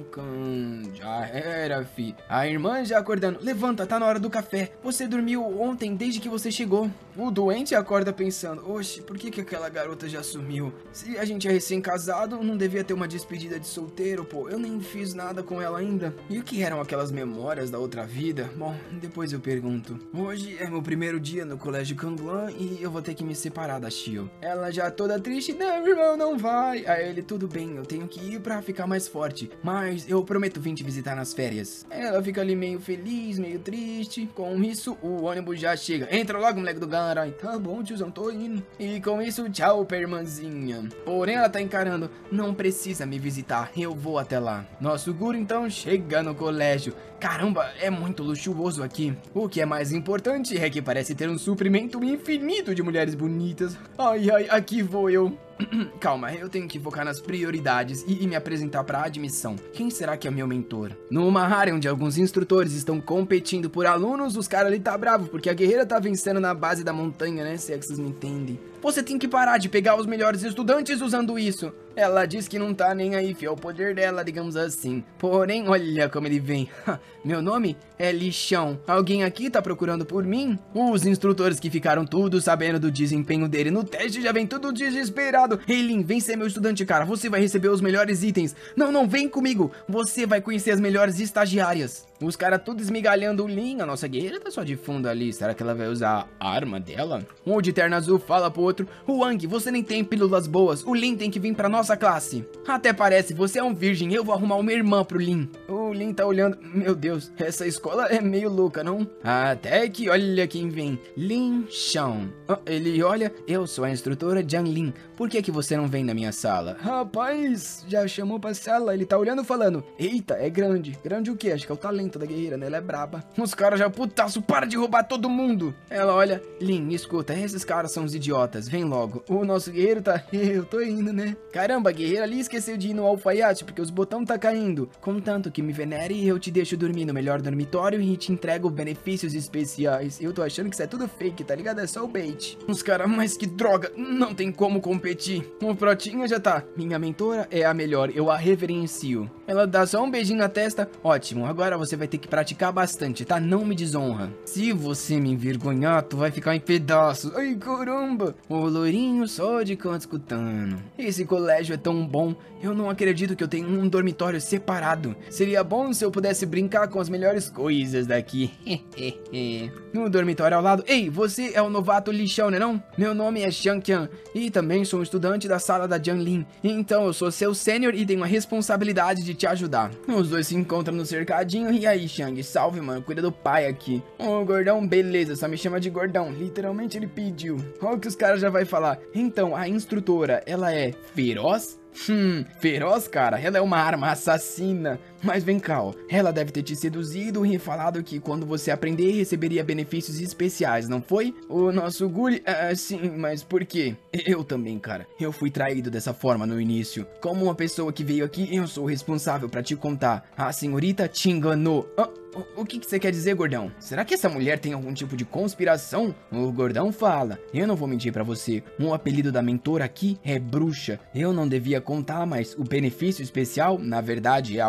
já era, fi. A irmã já acordando, levanta, tá na hora do café, você dormiu ontem desde que você chegou. O doente acorda pensando, oxe, por que aquela garota já sumiu? Se a gente é recém-casado, não devia ter uma despedida de solteiro, pô, eu nem fiz nada com ela ainda. E o que eram aquelas memórias da outra vida? Bom, depois eu pergunto. Hoje é meu primeiro dia no colégio Kanglan e eu vou ter que me separar da Shio. Ela já toda triste, não, irmão, não vai. Aí ele, tudo bem, eu tenho que ir pra ficar mais forte, mas eu prometo vir te visitar nas férias. Ela fica ali meio feliz, meio triste. Com isso, o ônibus já chega. Entra logo, moleque do Garai. Tá bom, tiozão, tô indo. E com isso, tchau, pra irmãzinha. Porém, ela tá encarando, não precisa me visitar, eu vou até lá. Nosso guru, então, chega no colégio. Caramba, é muito luxuoso aqui. O que é mais importante é que parece ter um suprimento infinito de mulheres bonitas. Ai, ai, aqui vou eu. Calma, eu tenho que focar nas prioridades e me apresentar para admissão. Quem será que é meu mentor? Numa área onde alguns instrutores estão competindo por alunos, os caras ali tá bravo porque a guerreira tá vencendo na base da montanha, né? Se é que vocês me entendem. Você tem que parar de pegar os melhores estudantes usando isso. Ela diz que não tá nem aí, fi, é o poder dela, digamos assim. Porém, olha como ele vem. Meu nome é Lixão. Alguém aqui tá procurando por mim? Os instrutores que ficaram tudo sabendo do desempenho dele no teste já vem tudo desesperado. Ei, Lin, vem ser meu estudante, cara. Você vai receber os melhores itens. Não, vem comigo. Você vai conhecer as melhores estagiárias. Os caras tudo esmigalhando o Lin. A nossa guerreira tá só de fundo ali. Será que ela vai usar a arma dela? Um de terno azul fala pro outro. Wang, você nem tem pílulas boas. O Lin tem que vir pra nossa classe. Até parece, você é um virgem. Eu vou arrumar uma irmã pro Lin. O Lin tá olhando. Meu Deus, essa escola é meio louca, não? Até que olha quem vem. Lin Xiao. Ele olha. Eu sou a instrutora Jiang Lin. Por que você não vem na minha sala? Rapaz, já chamou pra sala. Ele tá olhando falando. Eita, é grande. Grande o quê? Acho que é o talento da guerreira, né? Ela é braba. Os caras já, putaço, para de roubar todo mundo. Ela olha. Lin, escuta, esses caras são os idiotas. Vem logo. O nosso guerreiro tá... Eu tô indo, né? Caramba, a guerreira ali esqueceu de ir no alfaiate porque os botões tá caindo. Contanto que me venere, eu te deixo dormir no melhor dormitório e te entrego benefícios especiais. Eu tô achando que isso é tudo fake, tá ligado? É só o bait. Os caras, mas que droga. Não tem como competir. O Protinha já tá. Minha mentora é a melhor, eu a reverencio. Ela dá só um beijinho na testa. Ótimo, agora você vai ter que praticar bastante, tá? Não me desonra. Se você me envergonhar, tu vai ficar em pedaços. Ai, caramba. O loirinho só de canto escutando. Esse colégio é tão bom. Eu não acredito que eu tenho um dormitório separado. Seria bom se eu pudesse brincar com as melhores coisas daqui. No dormitório ao lado. Ei, você é o novato Lixão, né não? Meu nome é Xiang Qian e também sou um estudante da sala da Jiang Lin. Então eu sou seu sênior e tenho a responsabilidade de te ajudar. Os dois se encontram no cercadinho. E aí, Xiang? Salve, mano. Cuida do pai aqui. Ô, gordão, beleza. Só me chama de gordão. Literalmente ele pediu. Olha o que os caras já vai falar. Então, a instrutora, ela é feroz? Feroz, cara, ela é uma arma assassina. Mas vem cá, ó, ela deve ter te seduzido e falado que quando você aprender receberia benefícios especiais, não foi? O nosso guri, sim, mas por quê? Eu também, cara, eu fui traído dessa forma no início. Como uma pessoa que veio aqui, eu sou responsável pra te contar. A senhorita te enganou. O que você quer dizer, gordão? Será que essa mulher tem algum tipo de conspiração? O gordão fala. Eu não vou mentir pra você. Um apelido da mentora aqui é bruxa. Eu não devia contar, mas o benefício especial, na verdade, é algo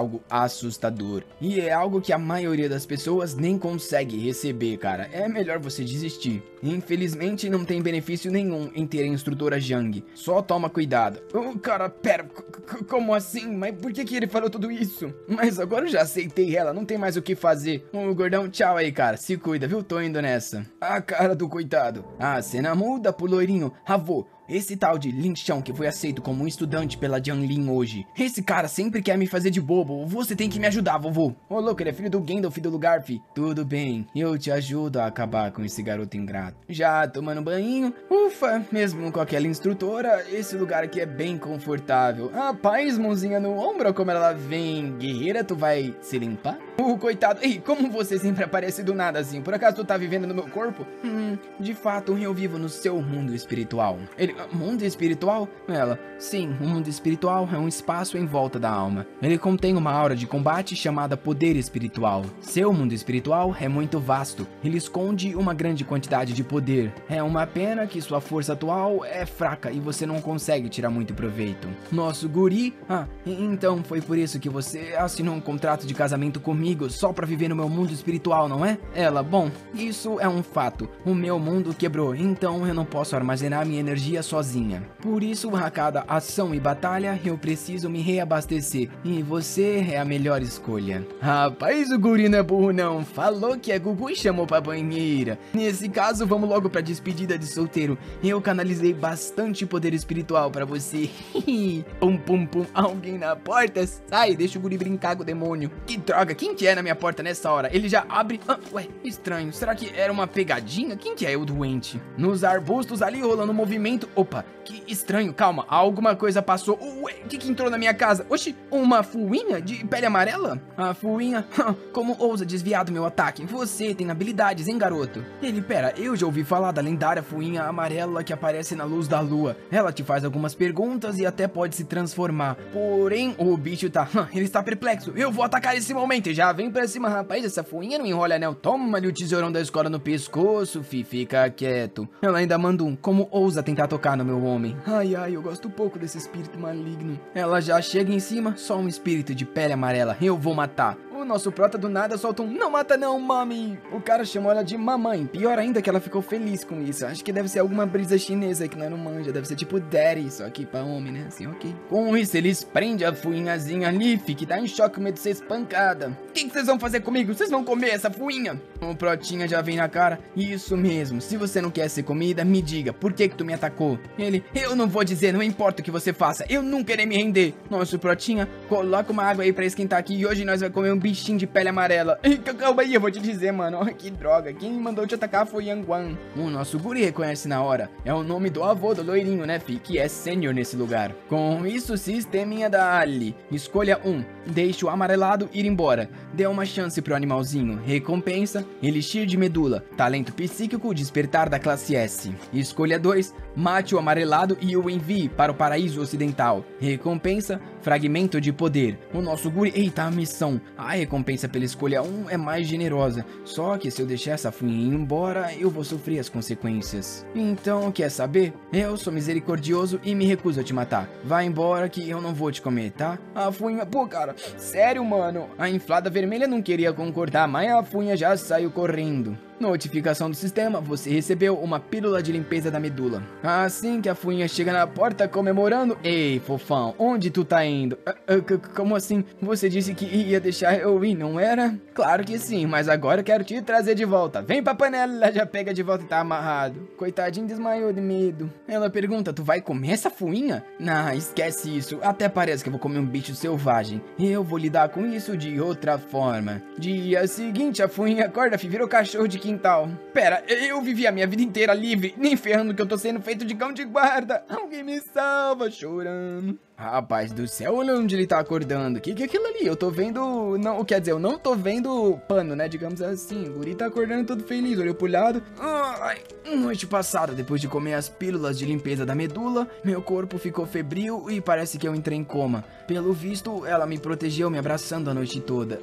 assustador. E é algo que a maioria das pessoas nem consegue receber, cara. É melhor você desistir. Infelizmente, não tem benefício nenhum em ter a instrutora Jang. Só toma cuidado. Oh, cara, pera, como assim? Mas por que ele falou tudo isso? Mas agora eu já aceitei ela, não tem mais o que fazer. Ô, gordão, tchau aí, cara. Se cuida, viu? Tô indo nessa. A cara do coitado. A cena muda pro loirinho. Avô, esse tal de Lin Xiang que foi aceito como um estudante pela Jianglin hoje. Esse cara sempre quer me fazer de bobo. Você tem que me ajudar, vovô. Ô, louco, ele é filho do Gandalf do lugar, fi. Tudo bem, eu te ajudo a acabar com esse garoto ingrato. Já tomando banho. Ufa, mesmo com aquela instrutora, esse lugar aqui é bem confortável. Rapaz, mãozinha no ombro, como ela vem. Guerreira, tu vai se limpar? Coitado. Ei, como você sempre aparece do nada assim? Por acaso tu tá vivendo no meu corpo? De fato, eu vivo no seu mundo espiritual. Ele... Mundo espiritual? Ela, sim, o mundo espiritual é um espaço em volta da alma. Ele contém uma aura de combate chamada poder espiritual. Seu mundo espiritual é muito vasto. Ele esconde uma grande quantidade de poder. É uma pena que sua força atual é fraca e você não consegue tirar muito proveito. Nosso guri... então foi por isso que você assinou um contrato de casamento comigo só pra viver no meu mundo espiritual, não é? Ela, bom, isso é um fato. O meu mundo quebrou, então eu não posso armazenar minha energia sozinha. Por isso, a cada ação e batalha, eu preciso me reabastecer. E você é a melhor escolha. Rapaz, o guri não é burro não. Falou que é Gugu e chamou pra banheira. Nesse caso, vamos logo pra despedida de solteiro. Eu canalizei bastante poder espiritual pra você. Pum, pum, pum. Alguém na porta? Sai, deixa o guri brincar com o demônio. Que droga, quem que é na minha porta nessa hora? Ele já abre... ué, estranho. Será que era uma pegadinha? Quem que é o doente? Nos arbustos ali rolando um movimento... Opa, que estranho, calma, alguma coisa passou. Ué, o que entrou na minha casa? Oxi, uma fuinha de pele amarela? A fuinha, como ousa desviar do meu ataque? Você tem habilidades, hein, garoto? Ele, pera, eu já ouvi falar da lendária fuinha amarela que aparece na luz da lua. Ela te faz algumas perguntas e até pode se transformar. Porém, o bicho tá, ele está perplexo. Eu vou atacar esse momento. Já vem pra cima, rapaz, essa fuinha não enrola, não. Toma-lhe o tesourão da escola no pescoço, fi, fica quieto. Ela ainda manda um, como ousa tentar tocar no meu homem. Ai, eu gosto pouco desse espírito maligno. Ela já chega em cima, só um espírito de pele amarela. Eu vou matar. O nosso prota do nada solta um, não mata não, mami. O cara chamou ela de mamãe. Pior ainda que ela ficou feliz com isso. Acho que deve ser alguma brisa chinesa que nós não manja. Deve ser tipo daddy, só que pra homem, né? Assim, ok. Com isso, eles prendem a fuinhazinha ali, que tá em choque com medo de ser espancada. O que vocês vão fazer comigo? Vocês vão comer essa fuinha? O protinha já vem na cara. Isso mesmo, se você não quer ser comida, me diga, por que tu me atacou? Ele, eu não vou dizer, não importa o que você faça, eu nunca irei me render. Nosso protinha, coloca uma água aí pra esquentar aqui e hoje nós vamos comer um bichinho de pele amarela. Calma aí, eu vou te dizer, mano, oh, que droga, quem mandou te atacar foi Yang Guan. O nosso guri reconhece na hora, é o nome do avô do loirinho, né, fi, que é sênior nesse lugar. Com isso, sisteminha da Ali, escolha 1, deixe o amarelado ir embora, dê uma chance pro animalzinho, recompensa, elixir de medula, talento psíquico, despertar da classe S. Escolha 2, mate o amarelado e o envie para o paraíso ocidental. Recompensa, fragmento de poder. O nosso guri... Eita, a missão. A recompensa pela escolha 1 é mais generosa. Só que se eu deixar essa fuinha ir embora, eu vou sofrer as consequências. Então, quer saber? Eu sou misericordioso e me recuso a te matar. Vai embora que eu não vou te comer, tá? A fuinha... Pô, cara, sério, mano? A inflada vermelha não queria concordar, mas a fuinha já saiu correndo. Notificação do sistema, você recebeu uma pílula de limpeza da medula. Assim que a fuinha chega na porta comemorando... Ei, fofão, onde tu tá indo? Como assim? Você disse que ia deixar eu ir, não era? Claro que sim, mas agora eu quero te trazer de volta. Vem pra panela, já pega de volta e tá amarrado. Coitadinho desmaiou de medo. Ela pergunta, tu vai comer essa fuinha? Não, esquece isso, até parece que eu vou comer um bicho selvagem. Eu vou lidar com isso de outra forma. Dia seguinte, a fuinha acorda, virou cachorro de quintal. Pera, eu vivi a minha vida inteira livre, nem ferrando que eu tô sendo feito de cão de guarda. Alguém me salva, chorando. Rapaz do céu, olha onde ele tá acordando. Que é aquilo ali? Eu tô vendo... Não, quer dizer, eu não tô vendo pano, né? Digamos assim. O guri tá acordando todo feliz, olhou pro lado. Ai, noite passada, depois de comer as pílulas de limpeza da medula, meu corpo ficou febril e parece que eu entrei em coma. Pelo visto, ela me protegeu me abraçando a noite toda.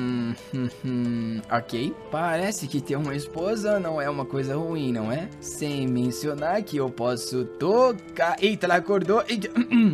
Ok. Parece que ter uma esposa não é uma coisa ruim, não é? Sem mencionar que eu posso tocar... Eita, ela acordou. Eita, ela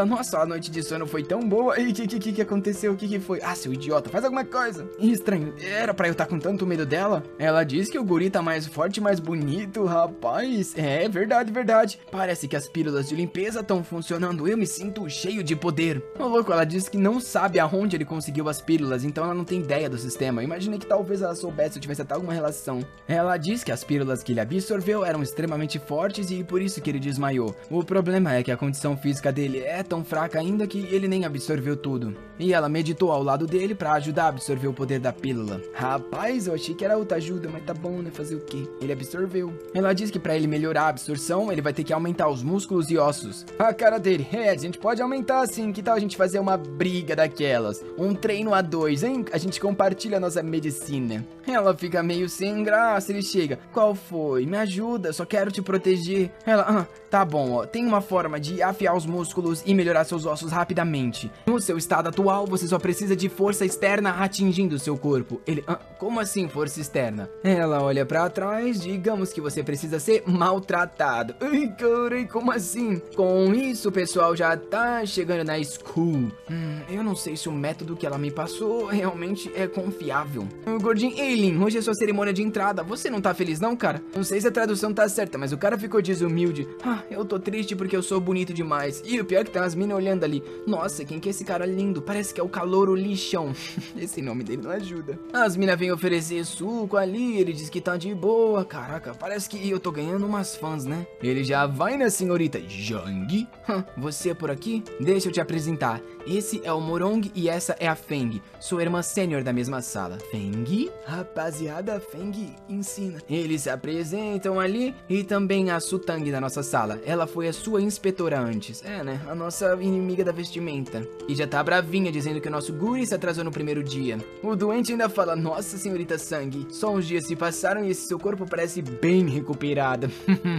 nossa, a noite de sono foi tão boa. E que aconteceu? O que foi? Ah, seu idiota, faz alguma coisa. Estranho, era pra eu estar com tanto medo dela? Ela diz que o guri tá mais forte, mais bonito, rapaz. É, verdade. Parece que as pílulas de limpeza estão funcionando. Eu me sinto cheio de poder. Ô, louco, ela diz que não sabe aonde ele conseguiu as pílulas, então ela não tem ideia do sistema. Imaginei que talvez ela soubesse ou tivesse até alguma relação. Ela diz que as pílulas que ele absorveu eram extremamente fortes e por isso que ele desmaiou. O problema é que a condição física dele é tão fraca ainda que ele nem absorveu tudo. E ela meditou ao lado dele pra ajudar a absorver o poder da pílula. Rapaz, eu achei que era outra ajuda, mas tá bom, né? Fazer o quê? Ele absorveu. Ela diz que pra ele melhorar a absorção, ele vai ter que aumentar os músculos e ossos. A cara dele, a gente pode aumentar sim. Que tal a gente fazer uma briga daquelas? Um treino a dois, hein? A gente compartilha a nossa medicina. Ela fica meio sem graça, ele chega. Qual foi? Me ajuda, só quero te proteger. Ela, tá bom, ó. Tem uma forma de afiar os músculos e melhorar seus ossos rapidamente. No seu estado atual, você só precisa de força externa atingindo o seu corpo. Ele, como assim força externa? Ela olha pra trás, digamos que você precisa ser maltratado. Ai, cara, como assim? Com isso, o pessoal já tá chegando na school. Eu não sei se o método que ela me passou realmente é confiável. Gordinho, Eileen, hoje é sua cerimônia de entrada. Você não tá feliz não, cara? Não sei se a tradução tá certa, mas o cara ficou desumilde. Eu tô triste porque eu sou bonito demais. E o pior é que tem umas minas olhando ali. Nossa, quem que é esse cara lindo? Parece que é o Calouro Lixão. Esse nome dele não ajuda. As minas vêm oferecer suco ali, ele diz que tá de boa. Caraca, parece que eu tô ganhando umas fãs, né? Ele já vai na senhorita Jang. Você é por aqui? Deixa eu te apresentar. Esse é o Morong e essa é a Feng, sua irmã sênior da mesma sala. Feng? Rapaziada, Feng ensina. Eles se apresentam ali e também a Sutang da nossa sala. Ela foi a sua inspetora antes. É, né? A nossa inimiga da vestimenta. E já tá bravinha dizendo que o nosso guri se atrasou no primeiro dia. O doente ainda fala, nossa senhorita Sang, só uns dias se passaram e esse seu corpo parece bem recuperado.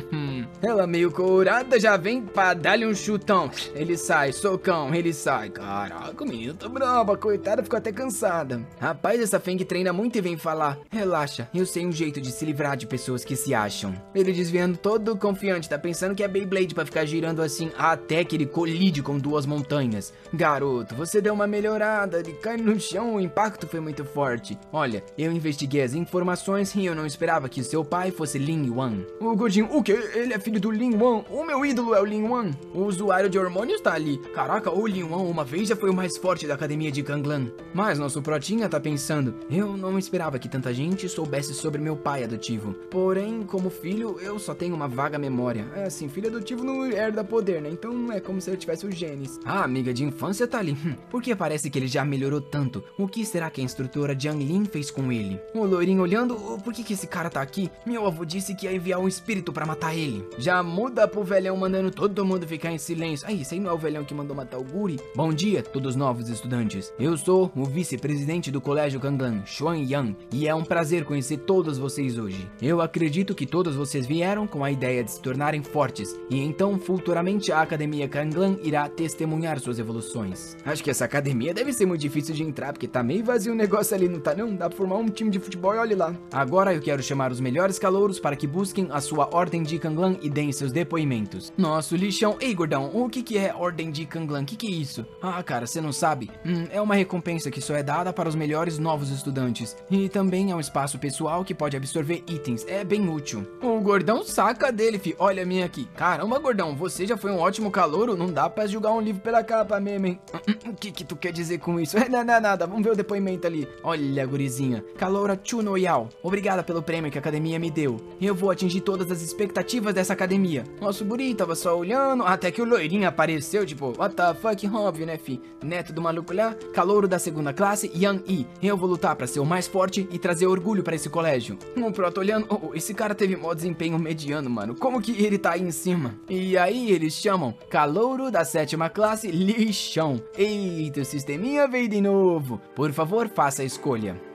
Ela meio corada já vem pra dar-lhe um chutão. Ele sai, socão, ele sai. Caraca, o menino tá brava, coitada, ficou até cansada. Rapaz, essa Feng treina muito e vem falar. Relaxa, eu sei um jeito de se livrar de pessoas que se acham. Ele desviando todo confiante, tá pensando que é Beyblade pra ficar girando assim até que ele colide com duas montanhas. Garoto, você deu uma melhorada, ele cai no chão, o impacto foi muito forte. Olha, eu investiguei as informações e eu não esperava que seu pai fosse Lin Yuan. O gordinho, o quê? Ele é filho do Lin Yuan? O meu ídolo é o Lin Yuan. O usuário de hormônios tá ali. Caraca, o Lin Yuan uma vez já foi o mais forte da academia de Ganglan. Mas nosso protinha tá pensando, eu não esperava que tanta gente soubesse sobre meu pai adotivo. Porém, como filho, eu só tenho uma vaga memória. É assim, filho adotivo não herda poder, né? Então não é como se eu tivesse os genes. A amiga de infância tá ali. Porque parece que ele já melhorou tanto. O que será que a instrutora Jiang Lin fez com ele? O loirinho olhando, por que esse cara tá aqui? Meu avô disse que ia enviar um espírito pra matar ele. Já muda pro velhão mandando todo mundo ficar em silêncio. Aí, esse aí não é o velhão que mandou matar o guri? Bom dia, todos novos estudantes. Eu sou o vice-presidente do colégio Ganglan, Xuan Yang, e é um prazer conhecer todos vocês hoje. Eu acredito que todos vocês vieram com a ideia de se tornarem fortes, e então futuramente a Academia Ganglan irá testemunhar suas evoluções. Acho que essa academia deve ser muito difícil de entrar, porque tá meio vazio o negócio ali, não tá não? Dá pra formar um time de futebol e olha lá. Agora eu quero chamar os melhores calouros para que busquem a sua ordem de Ganglan e deem seus depoimentos. Nosso lixão, ei gordão, o que é ordem de Ganglan? Que é isso? Ah, cara, você não sabe? É uma recompensa que só é dada para os melhores novos estudantes. E também é um espaço pessoal que pode absorver itens. É bem útil. O gordão saca dele, fi. Olha a minha aqui. Caramba, gordão, você já foi um ótimo calouro? Não dá pra julgar um livro pela capa mesmo, hein? O que tu quer dizer com isso? Não, nada. Vamos ver o depoimento ali. Olha, gurizinha. Caloura Chuno Yao. Obrigada pelo prêmio que a academia me deu. Eu vou atingir todas as expectativas dessa academia. Nosso guri tava só olhando, até que o loirinho apareceu, tipo, what the fuck, óbvio, né, fi? Neto do maluco lá, calouro da segunda classe, Yang Yi. Eu vou lutar pra ser o mais forte e trazer orgulho pra esse colégio. O Proto olhando, esse cara teve mó desempenho mediano, mano. Como que ele tá aí em cima? E aí eles chamam calouro da sétima classe, Lixão. Eita, o sisteminha veio de novo. Por favor, faça a escolha.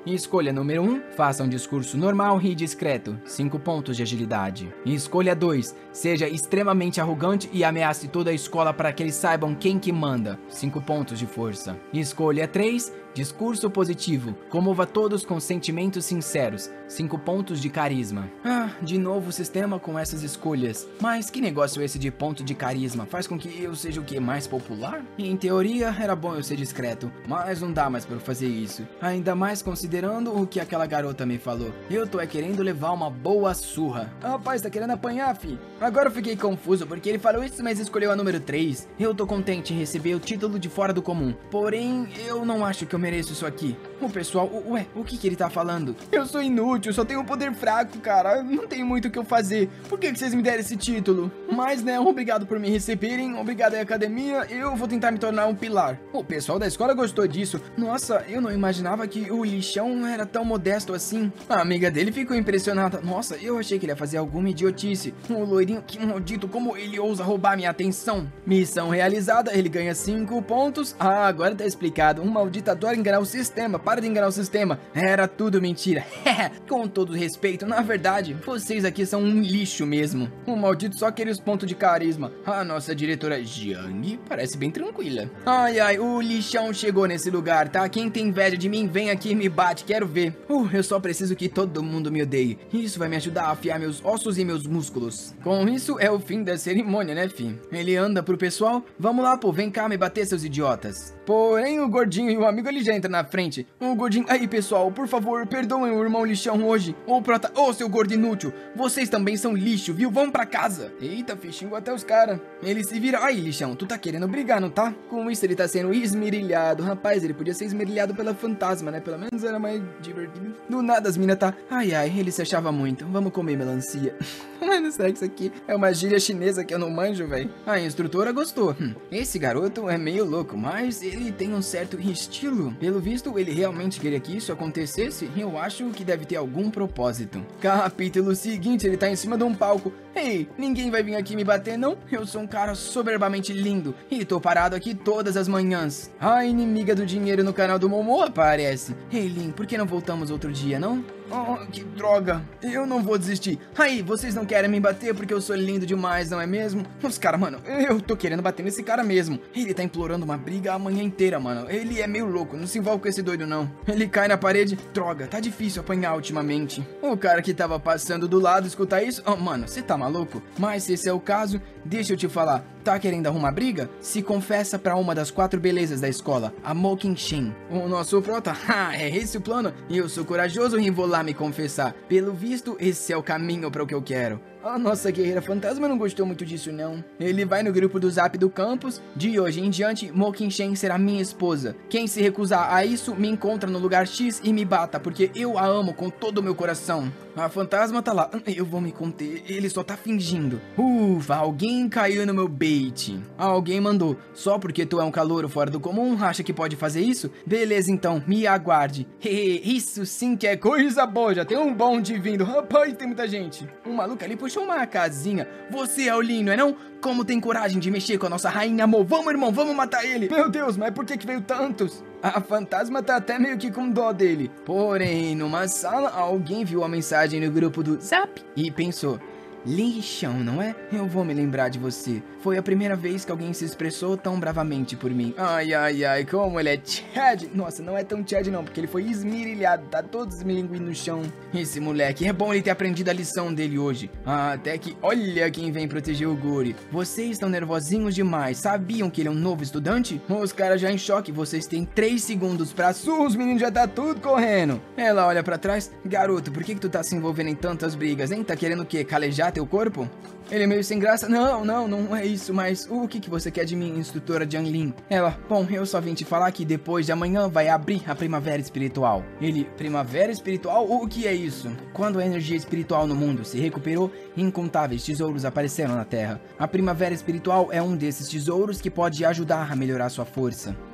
Escolha número 1, faça um discurso normal e discreto, 5 pontos de agilidade. Escolha 2, seja extremamente arrogante e ameace toda a escola para que eles saibam quem que manda, 5 pontos de força. Escolha 3, discurso positivo, comova todos com sentimentos sinceros, 5 pontos de carisma. De novo o sistema com essas escolhas. Mas que negócio esse de ponto de carisma? Faz com que eu seja o que? Mais popular? Em teoria era bom eu ser discreto, mas não dá mais pra eu fazer isso. Ainda mais considerando o que aquela garota me falou. Eu tô querendo levar uma boa surra. Rapaz, tá querendo apanhar, fi? Agora eu fiquei confuso porque ele falou isso, mas escolheu a número 3. Eu tô contente em receber o título de fora do comum. Porém, eu não acho que eu mereço isso aqui. O pessoal, o que ele tá falando? Eu sou inútil, só tenho um poder fraco, cara. Não tenho muito o que eu fazer. Por que vocês me deram esse título? Mas, né, obrigado por me receberem, obrigado aí, academia. Eu vou tentar me tornar um pilar. O pessoal da escola gostou disso. Nossa, eu não imaginava que o lixão era tão modesto assim. A amiga dele ficou impressionada. Nossa, eu achei que ele ia fazer alguma idiotice. O loirinho, que maldito, como ele ousa roubar minha atenção. Missão realizada, ele ganha 5 pontos. Agora tá explicado. Um maldito adora enganar o sistema. Para de enganar o sistema. Era tudo mentira. Com todo respeito, na verdade, vocês aqui são um lixo mesmo. O maldito só queria os pontos de carisma. A nossa diretora Jiang parece bem tranquila. Ai, o lixão chegou nesse lugar, tá? Quem tem inveja de mim, vem aqui e me bate, quero ver. Eu só preciso que todo mundo me odeie. Isso vai me ajudar a afiar meus ossos e meus músculos. Com isso, é o fim da cerimônia, né, fi? Ele anda pro pessoal. Vamos lá, pô, vem cá me bater, seus idiotas. Porém, o gordinho e o amigo, ele já entra na frente. O gordinho, aí, pessoal, por favor, perdoem o irmão lixão hoje. Seu gordo inútil, vocês também são lixo, viu? Vamos pra casa. Eita, fi, xingou até os caras. Ele se vira, aí, lixão, tu tá querendo brigar, não tá? Com isso, ele tá sendo esmerilhado. Rapaz, ele podia ser esmerilhado pela fantasma, né? Pelo menos era mais divertido. Do nada, as minas tá, ai, ele se achava muito. Vamos comer melancia. Mano, será que isso aqui é uma gíria chinesa que eu não manjo, velho? A instrutora gostou. Esse garoto é meio louco, mas ele tem um certo estilo. Pelo visto, ele realmente queria que isso acontecesse. E eu acho que deve ter algum propósito. Capítulo seguinte, ele tá em cima de um palco. Ei, ninguém vai vir aqui me bater, não? Eu sou um cara soberbamente lindo e tô parado aqui todas as manhãs. A inimiga do dinheiro no canal do Momo aparece. Ei, Lin, por que não voltamos outro dia, não? Oh, que droga. Eu não vou desistir. Aí, vocês não querem me bater porque eu sou lindo demais, não é mesmo? Os caras, mano, eu tô querendo bater nesse cara mesmo. Ele tá implorando uma briga a manhã inteira, mano. Ele é meio louco, não se envolve com esse doido, não. Ele cai na parede. Droga, tá difícil apanhar ultimamente. O cara que tava passando do lado escuta isso. Oh, mano, você tá maluco? Mas se esse é o caso, deixa eu te falar. Tá querendo arrumar briga? Se confessa pra uma das 4 belezas da escola, a Mokin Shin. O nosso prota, é esse o plano? E eu sou corajoso e vou lá me confessar. Pelo visto, esse é o caminho para o que eu quero. A nossa guerreira fantasma não gostou muito disso, não. Ele vai no grupo do Zap do campus. De hoje em diante, Mokin Shen será minha esposa. Quem se recusar a isso, me encontra no lugar X e me bata, porque eu a amo com todo o meu coração. A fantasma tá lá. Eu vou me conter, ele só tá fingindo. Ufa, alguém caiu no meu bait. Alguém mandou. Só porque tu é um calouro fora do comum, acha que pode fazer isso? Beleza, então, me aguarde. Isso sim que é coisa boa, já tem um bonde vindo. Rapaz, tem muita gente. Um maluco ali puxou uma casinha. Você é o Lin, não é não? Como tem coragem de mexer com a nossa rainha, amor? Vamos, irmão, vamos matar ele. Meu Deus, mas por que veio tantos? A fantasma tá até meio que com dó dele. Porém, numa sala, alguém viu a mensagem no grupo do Zap e pensou: lixão, não é? Eu vou me lembrar de você. Foi a primeira vez que alguém se expressou tão bravamente por mim. Ai, como ele é Chad. Nossa, não é tão Chad não, porque ele foi esmirilhado, tá todo esmilinguindo no chão. Esse moleque, é bom ele ter aprendido a lição dele hoje. Até que, olha quem vem proteger o Guri. Vocês estão nervosinhos demais, sabiam que ele é um novo estudante? Os caras já em choque, vocês têm 3 segundos pra os meninos já tá tudo correndo. Ela olha pra trás, garoto, por que tu tá se envolvendo em tantas brigas, hein? Tá querendo o quê? Calejar teu corpo? Ele é meio sem graça. Não é isso, mas o que você quer de mim, instrutora Jiang Lin? Ela, bom, eu só vim te falar que depois de amanhã vai abrir a Primavera Espiritual. Ele, Primavera Espiritual? O que é isso? Quando a energia espiritual no mundo se recuperou, incontáveis tesouros apareceram na Terra. A Primavera Espiritual é um desses tesouros que pode ajudar a melhorar sua força.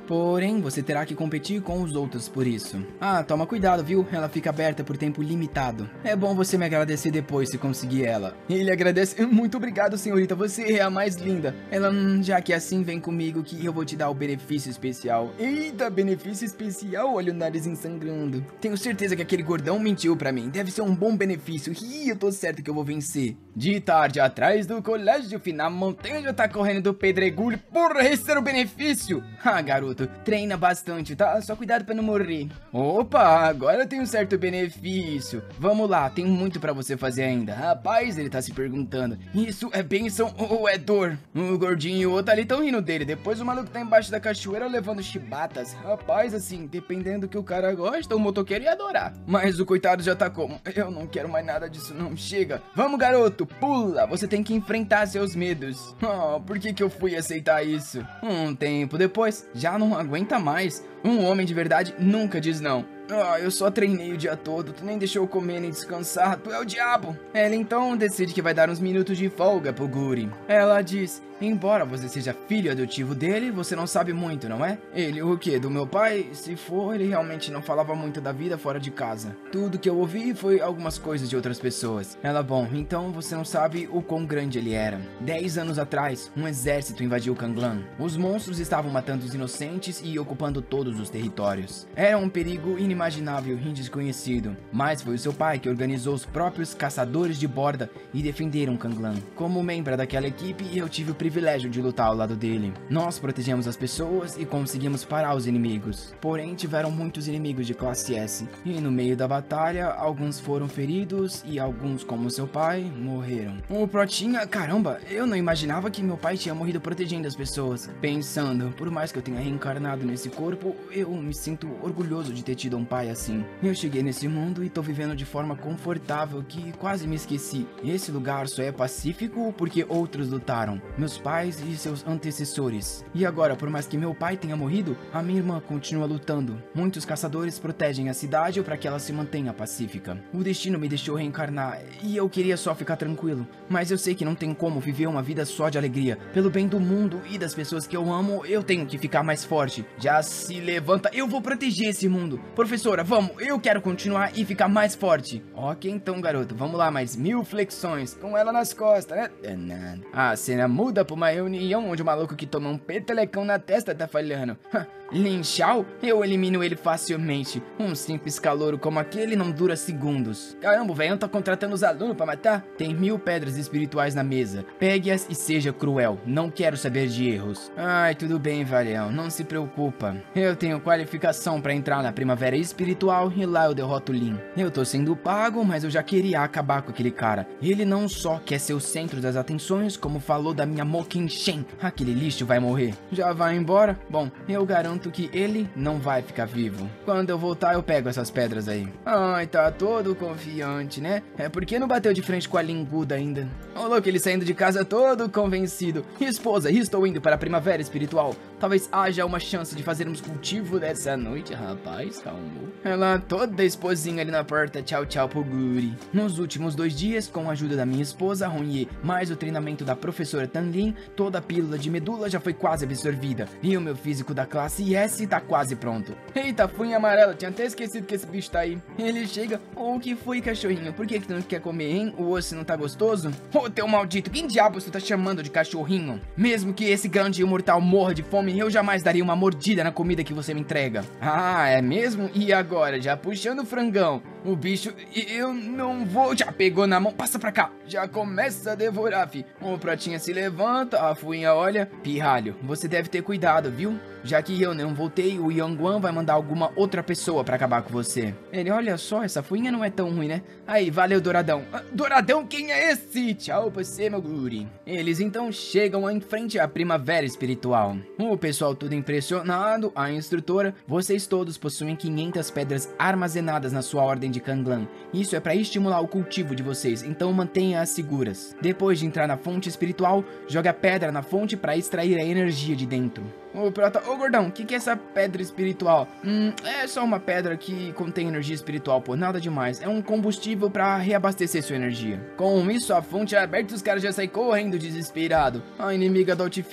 Porém, você terá que competir com os outros por isso. Ah, toma cuidado, viu? Ela fica aberta por tempo limitado. É bom você me agradecer depois se conseguir ela. Ele agradece. Muito obrigado, senhorita. Você é a mais linda. Ela, já que é assim, vem comigo que eu vou te dar o benefício especial. Eita, benefício especial? Olha o nariz sangrando. Tenho certeza que aquele gordão mentiu pra mim. Deve ser um bom benefício. Ih, eu tô certo que eu vou vencer. De tarde, atrás do colégio, na montanha já tá correndo do pedregulho. Porra, esse era o benefício. Ah, garoto, treina bastante, tá? Só cuidado pra não morrer. Opa, agora tem um certo benefício. Vamos lá, tem muito pra você fazer ainda. Rapaz, ele tá se perguntando, isso é bênção ou é dor? O gordinho e o outro ali tão rindo dele. Depois o maluco tá embaixo da cachoeira levando chibatas. Rapaz, assim, dependendo do que o cara gosta, o motoqueiro ia adorar. Mas o coitado já tá como? Eu não quero mais nada disso não, chega. Vamos, garoto, pula, você tem que enfrentar seus medos. Oh, por que eu fui aceitar isso? Um tempo depois, já não aguenta mais. Um homem de verdade nunca diz não. Ah, eu só treinei o dia todo, tu nem deixou eu comer nem descansar, tu é o diabo. Ela então decide que vai dar uns minutos de folga pro Guri. Ela diz, embora você seja filho adotivo dele, você não sabe muito, não é? Ele, o quê? Do meu pai? Se for, ele realmente não falava muito da vida fora de casa. Tudo que eu ouvi foi algumas coisas de outras pessoas. Ela, bom, então você não sabe o quão grande ele era. 10 anos atrás, um exército invadiu Kanglan. Os monstros estavam matando os inocentes e ocupando todos os territórios. Era um perigo inimaginável e desconhecido, mas foi o seu pai que organizou os próprios caçadores de borda e defenderam Kanglan. Como membro daquela equipe, eu tive o privilégio de lutar ao lado dele. Nós protegemos as pessoas e conseguimos parar os inimigos. Porém, tiveram muitos inimigos de classe S, e no meio da batalha, alguns foram feridos e alguns, como seu pai, morreram. O Protinha, caramba, eu não imaginava que meu pai tinha morrido protegendo as pessoas. Pensando, por mais que eu tenha reencarnado nesse corpo, eu me sinto orgulhoso de ter tido um pai assim. Eu cheguei nesse mundo e tô vivendo de forma confortável que quase me esqueci. Esse lugar só é pacífico porque outros lutaram, meus pais e seus antecessores. E agora, por mais que meu pai tenha morrido, a minha irmã continua lutando. Muitos caçadores protegem a cidade para que ela se mantenha pacífica. O destino me deixou reencarnar e eu queria só ficar tranquilo, mas eu sei que não tem como viver uma vida só de alegria. Pelo bem do mundo e das pessoas que eu amo, eu tenho que ficar mais forte. Já se levanta, eu vou proteger esse mundo. Professora, vamos, eu quero continuar e ficar mais forte. Ok, então, garoto, vamos lá, mais 1000 flexões, com ela nas costas, né? É nada. A cena muda pra uma reunião onde o maluco que toma um petelecão na testa tá falhando. Lin Shao? Eu elimino ele facilmente. Um simples calouro como aquele não dura segundos. Caramba, o velhão tá contratando os alunos pra matar? Tem 1000 pedras espirituais na mesa. Pegue-as e seja cruel. Não quero saber de erros. Ai, tudo bem, velhão. Não se preocupa. Eu tenho qualificação pra entrar na primavera espiritual e lá eu derroto Lin. Eu tô sendo pago, mas eu já queria acabar com aquele cara. Ele não só quer ser o centro das atenções, como falou da minha Mokin Shen. Aquele lixo vai morrer. Já vai embora? Bom, eu garanto que ele não vai ficar vivo. Quando eu voltar, eu pego essas pedras aí. Ai, tá todo confiante, né? É porque não bateu de frente com a linguda ainda. Ô, louco, ele saindo de casa todo convencido. Esposa, estou indo para a primavera espiritual. Talvez haja uma chance de fazermos cultivo dessa noite, rapaz. Calma. Ela toda esposinha ali na porta. Tchau, tchau pro Guri. Nos últimos 2 dias, com a ajuda da minha esposa, Ronye, mais o treinamento da professora Tanlin, toda a pílula de medula já foi quase absorvida. E o meu físico da classe S tá quase pronto. Eita, funha amarela, tinha até esquecido que esse bicho tá aí. Ele chega, o que foi, cachorrinho? Por que tu não quer comer, hein? O osso não tá gostoso? Ô, teu maldito, quem diabos tu tá chamando de cachorrinho? Mesmo que esse grande imortal morra de fome, eu jamais daria uma mordida na comida que você me entrega. Ah, é mesmo? E agora, já puxando o frangão? O bicho, eu não vou... Já pegou na mão, passa pra cá. Já começa a devorar, fi. O Protinha se levanta, a fuinha olha. Pirralho, você deve ter cuidado, viu? Já que eu não voltei, o Yangguan vai mandar alguma outra pessoa pra acabar com você. Ele, olha só, essa fuinha não é tão ruim, né? Aí, valeu, Douradão. Douradão, quem é esse? Tchau pra você, meu guri. Eles então chegam em frente à primavera espiritual. O pessoal tudo impressionado, a instrutora. Vocês todos possuem 500 pedras armazenadas na sua ordem de Kanglan. Isso é pra estimular o cultivo de vocês, então mantenha-as seguras. Depois de entrar na fonte espiritual, joga a pedra na fonte pra extrair a energia de dentro. Ô, Prota, ô gordão, o que é essa pedra espiritual? É só uma pedra que contém energia espiritual, pô, nada demais. É um combustível pra reabastecer sua energia. Com isso, a fonte é aberta e os caras já saem correndo desesperado. A inimiga do Outfit,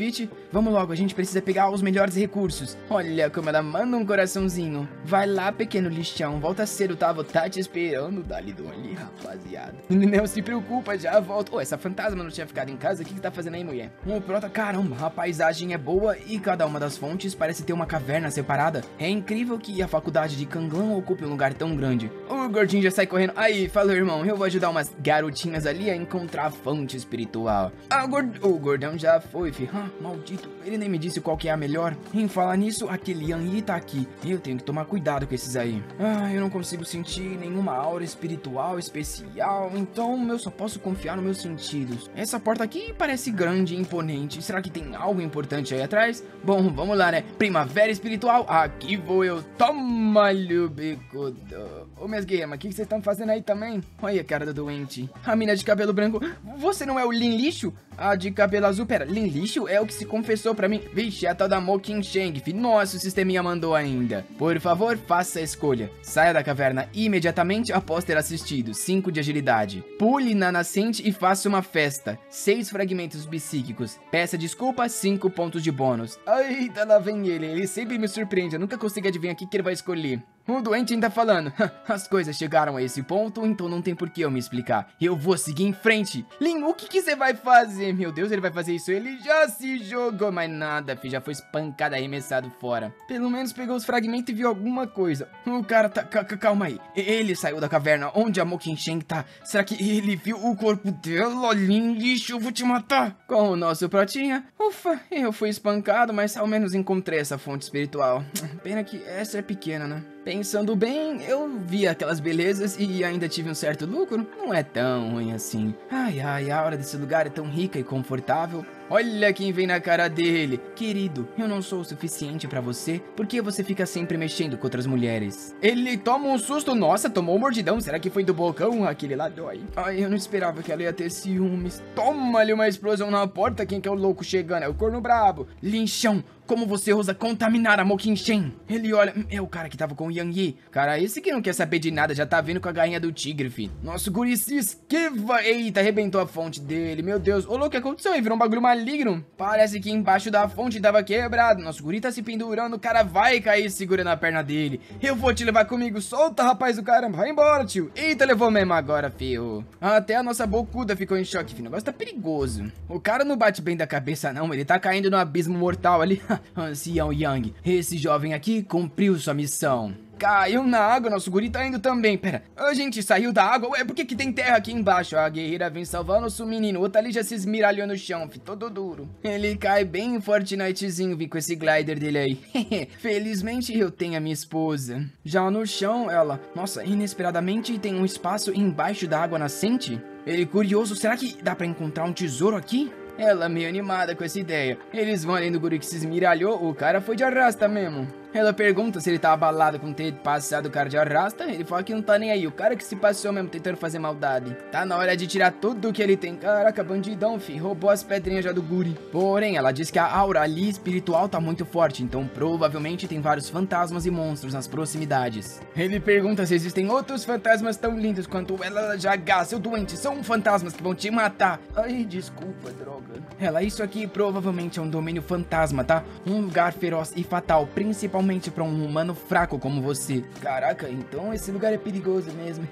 Vamos logo, a gente precisa pegar os melhores recursos. Olha como ela manda um coraçãozinho. Vai lá, pequeno lixão, volta cedo, tá? Vou tá te esperando. Dali, ali, rapaziada. Não se preocupa, já volto. Essa fantasma não tinha ficado em casa? O que tá fazendo aí, mulher? Caramba, a paisagem é boa e cada uma das fontes parece ter uma caverna separada. É incrível que a faculdade de Kanglan ocupe um lugar tão grande. O gordinho já sai correndo. Aí, falou, irmão, eu vou ajudar umas garotinhas ali a encontrar a fonte espiritual. O gordão já foi, fi. Maldito, ele nem me disse qual que é a melhor. Em falar nisso, aquele Yang Yi tá aqui. Eu tenho que tomar cuidado com esses aí. Eu não consigo sentir nenhuma aura espiritual especial, então eu só posso confiar nos meus sentidos. Essa porta aqui parece grande e imponente. Será que tem algo importante aí atrás? Bom, vamos lá, né? Primavera espiritual, aqui vou eu. Toma-lhe o bicudo. Ô, minhas guerreiras, o que vocês estão fazendo aí também? Olha a cara do doente. A mina de cabelo branco. Você não é o Lin Lixo? A de cabelo azul, pera, Lin Lixo é o que se confessou pra mim. Vixe, é a tal da Mo Qingsheng, fi. Nossa, o sisteminha mandou ainda. Por favor, faça a escolha. Saia da caverna imediatamente após ter assistido. 5 de agilidade. Pule na nascente e faça uma festa. 6 fragmentos psíquicos. Peça desculpa, 5 pontos de bônus. Eita, lá vem ele. Ele sempre me surpreende. Eu nunca consigo adivinhar o que ele vai escolher. O doente ainda falando. As coisas chegaram a esse ponto, então não tem por que eu me explicar. Eu vou seguir em frente. Lin, o que você vai fazer? Meu Deus, ele vai fazer isso. Ele já se jogou, mas nada, filho. Já foi espancado, arremessado fora. Pelo menos pegou os fragmentos e viu alguma coisa. O cara tá... Calma aí. Ele saiu da caverna onde a Mo Qingsheng tá. Será que ele viu o corpo dela? Lin, lixo, eu vou te matar. Com o nosso pratinha. Ufa, eu fui espancado, mas ao menos encontrei essa fonte espiritual. Pena que essa é pequena, né? Pensando bem, eu vi aquelas belezas e ainda tive um certo lucro. Não é tão ruim assim. Ai, a aura desse lugar é tão rica e confortável. Olha quem vem na cara dele. Querido, eu não sou o suficiente pra você. Por que você fica sempre mexendo com outras mulheres? Ele toma um susto. Nossa, tomou um mordidão. Será que foi do bocão? Aquele lá dói. Ai, eu não esperava que ela ia ter ciúmes. Toma-lhe uma explosão na porta. Quem que é o louco chegando? É o corno brabo. Linchão, como você ousa contaminar a Mo Qingsheng? Ele olha... É o cara que tava com o Yang Yi. Cara, esse que não quer saber de nada. Já tá vindo com a gainha do tigre, filho. Nosso guri se esquiva. Eita, arrebentou a fonte dele. Meu Deus. Ô, louco, o que aconteceu aí? Virou um bagulho maligno. Parece que embaixo da fonte tava quebrado. Nosso guri tá se pendurando. O cara vai cair segurando a perna dele. Eu vou te levar comigo. Solta, rapaz do caramba. Vai embora, tio. Eita, levou mesmo agora, fio. Até a nossa bocuda ficou em choque, filho. O negócio tá perigoso. O cara não bate bem da cabeça, não. Ele tá caindo no abismo mortal ali. Ancião Yang, esse jovem aqui cumpriu sua missão. Caiu na água, nosso guri tá indo também. Pera, a gente saiu da água? Ué, por que tem terra aqui embaixo? A guerreira vem salvar nosso menino. O outro ali já se esmiralhou no chão, fi, todo duro. Ele cai bem Fortnitezinho, vi com esse glider dele aí. Felizmente eu tenho a minha esposa. Já no chão, ela... Nossa, inesperadamente tem um espaço embaixo da água nascente. Ele curioso, será que dá pra encontrar um tesouro aqui? Ela meio animada com essa ideia. Eles vão além do guri que se esmiralhou. O cara foi de arrasta mesmo. Ela pergunta se ele tá abalado com ter passado o cara de arrasta. Ele fala que não tá nem aí. O cara que se passou mesmo tentando fazer maldade. Tá na hora de tirar tudo que ele tem. Caraca, bandidão, fi. Roubou as pedrinhas já do guri. Porém, ela diz que a aura ali espiritual tá muito forte. Então provavelmente tem vários fantasmas e monstros nas proximidades. Ele pergunta se existem outros fantasmas tão lindos quanto ela já gasta. Seu doente, são fantasmas que vão te matar. Ai, desculpa, droga. Ela, isso aqui provavelmente é um domínio fantasma, tá? Um lugar feroz e fatal, principalmente para um humano fraco como você. Caraca, então esse lugar é perigoso mesmo.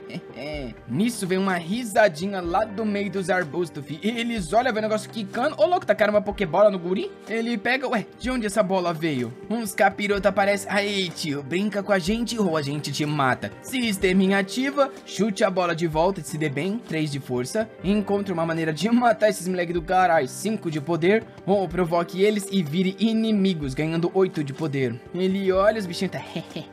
Nisso vem uma risadinha lá do meio dos arbustos, fi. Eles olham, vê o negócio quicando. Ô, louco, tacaram uma pokebola no guri? Ele pega... Ué, de onde essa bola veio? Uns capirota aparecem. Aí, tio, brinca com a gente ou a gente te mata. Sisteminha ativa, chute a bola de volta, se dê bem, 3 de força. Encontre uma maneira de matar esses moleques do caralho, 5 de poder. Ou provoque eles e vire inimigos, ganhando 8 de poder. Ele olha, os bichinhos tá...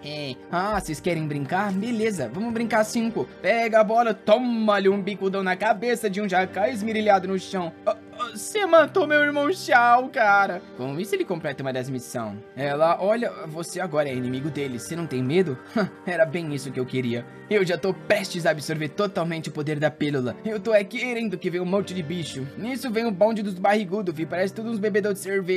Ah, vocês querem brincar? Beleza, vamos brincar 5. Pega a bola, toma-lhe um bicudão na cabeça de um jacaré esmirilhado no chão. Você matou meu irmão Xiao, cara. Com isso ele completa uma das missões. Ela, olha, você agora é inimigo dele. Você não tem medo? Era bem isso que eu queria. Eu já tô prestes a absorver totalmente o poder da pílula. Eu tô querendo que venha um monte de bicho. Nisso vem o bonde dos barrigudos, vi. Parece todos uns bebedores de cerveja.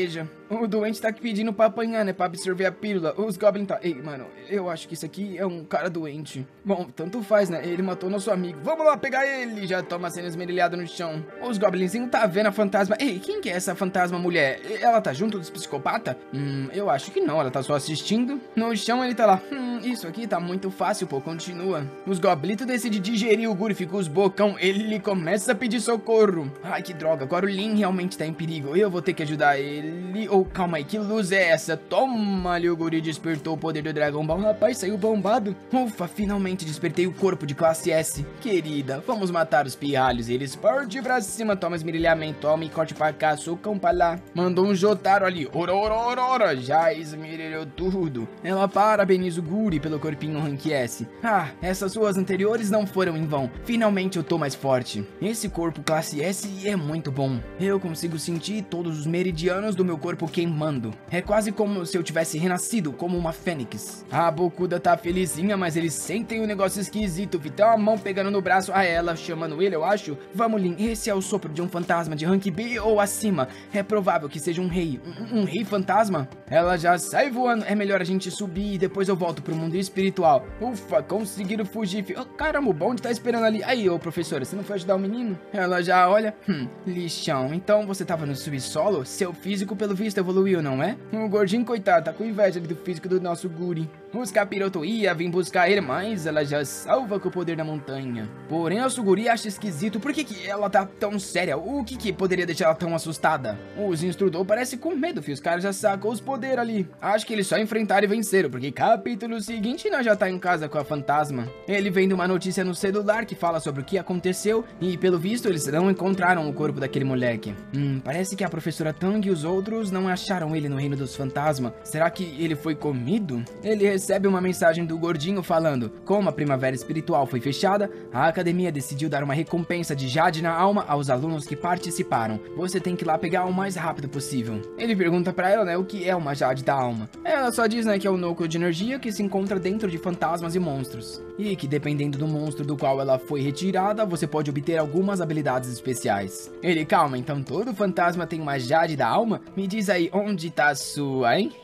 O doente tá pedindo pra apanhar, né? Pra absorver a pílula. Os Goblin tá... Ei, mano, eu acho que isso aqui é um cara doente. Bom, tanto faz, né? Ele matou nosso amigo. Vamos lá pegar ele. Já toma sendo esmerilhado no chão. Os Goblinzinhos tá vendo a fantasma. Ei, quem que é essa fantasma mulher? Ela tá junto dos psicopatas? Eu acho que não. Ela tá só assistindo. No chão ele tá lá. Isso aqui tá muito fácil, pô. Continua. Os Goblito decidem digerir o Guri. Fica os bocão. Ele começa a pedir socorro. Ai, que droga. Agora o Lin realmente tá em perigo. Eu vou ter que ajudar ele. Oh, calma aí. Que luz é essa? Toma-lhe, o Guri despertou o poder do Dragon Ball. Rapaz, saiu bombado. Ufa, finalmente despertei o corpo de classe S. Querida, vamos matar os pirralhos. Eles partem pra cima. Toma esmerilhamento. Toma e corte pra cá. Socão pra lá. Mandou um Jotaro ali. Ora. Já esmerilhou tudo. Ela parabeniza o Guri pelo corpinho Rank S. Ah, essas suas anteriores não foram em vão. Finalmente eu tô mais forte. Esse corpo classe S é muito bom. Eu consigo sentir todos os meridianos do meu corpo queimando. É quase como se eu tivesse renascido como uma fênix. A Bokuda tá felizinha, mas eles sentem um negócio esquisito. Vi, tem uma mão pegando no braço a ela, chamando ele, eu acho. Vamos, Lin, esse é o sopro de um fantasma de rank B ou acima. É provável que seja um rei. Um rei fantasma? Ela já sai voando. É melhor a gente subir e depois eu volto pro mundo espiritual. Ufa, conseguiram fugir. Oh, caramba, o bonde tá esperando ali. Aí, ô professora, você não foi ajudar o menino? Ela já olha. Lixão. Então você tava no subsolo? Seu físico, pelo visto, evoluiu, não é? O gordinho, coitado, tá com inveja do físico do nosso Guri. Os capiroto ia vir buscar ele, mas ela já salva com o poder da montanha. Porém, nosso Guri acha esquisito. Por que ela tá tão séria? O que poderia deixar ela tão assustada? Os instrutores parecem com medo, filho. Os caras já sacou os poderes ali. Acho que eles só enfrentaram e venceram, porque capítulo seguinte nós já tá em casa com a fantasma. Ele vendo uma notícia no celular que fala sobre o que aconteceu e, pelo visto, eles não encontraram o corpo daquele moleque. Parece que a professora Tang e os outros não acharam ele no reino dos fantasmas. Será que ele foi comido? Ele recebe uma mensagem do gordinho falando: como a primavera espiritual foi fechada, a academia decidiu dar uma recompensa de Jade na alma aos alunos que participaram. Você tem que ir lá pegar o mais rápido possível. Ele pergunta pra ela, né, o que é uma Jade da alma. Ela só diz, né, que é um núcleo de energia que se encontra dentro de fantasmas e monstros. E que dependendo do monstro do qual ela foi retirada, você pode obter algumas habilidades especiais. Ele, calma, então todo fantasma tem uma Jade da alma? Me diz aí, onde tá a sua, hein?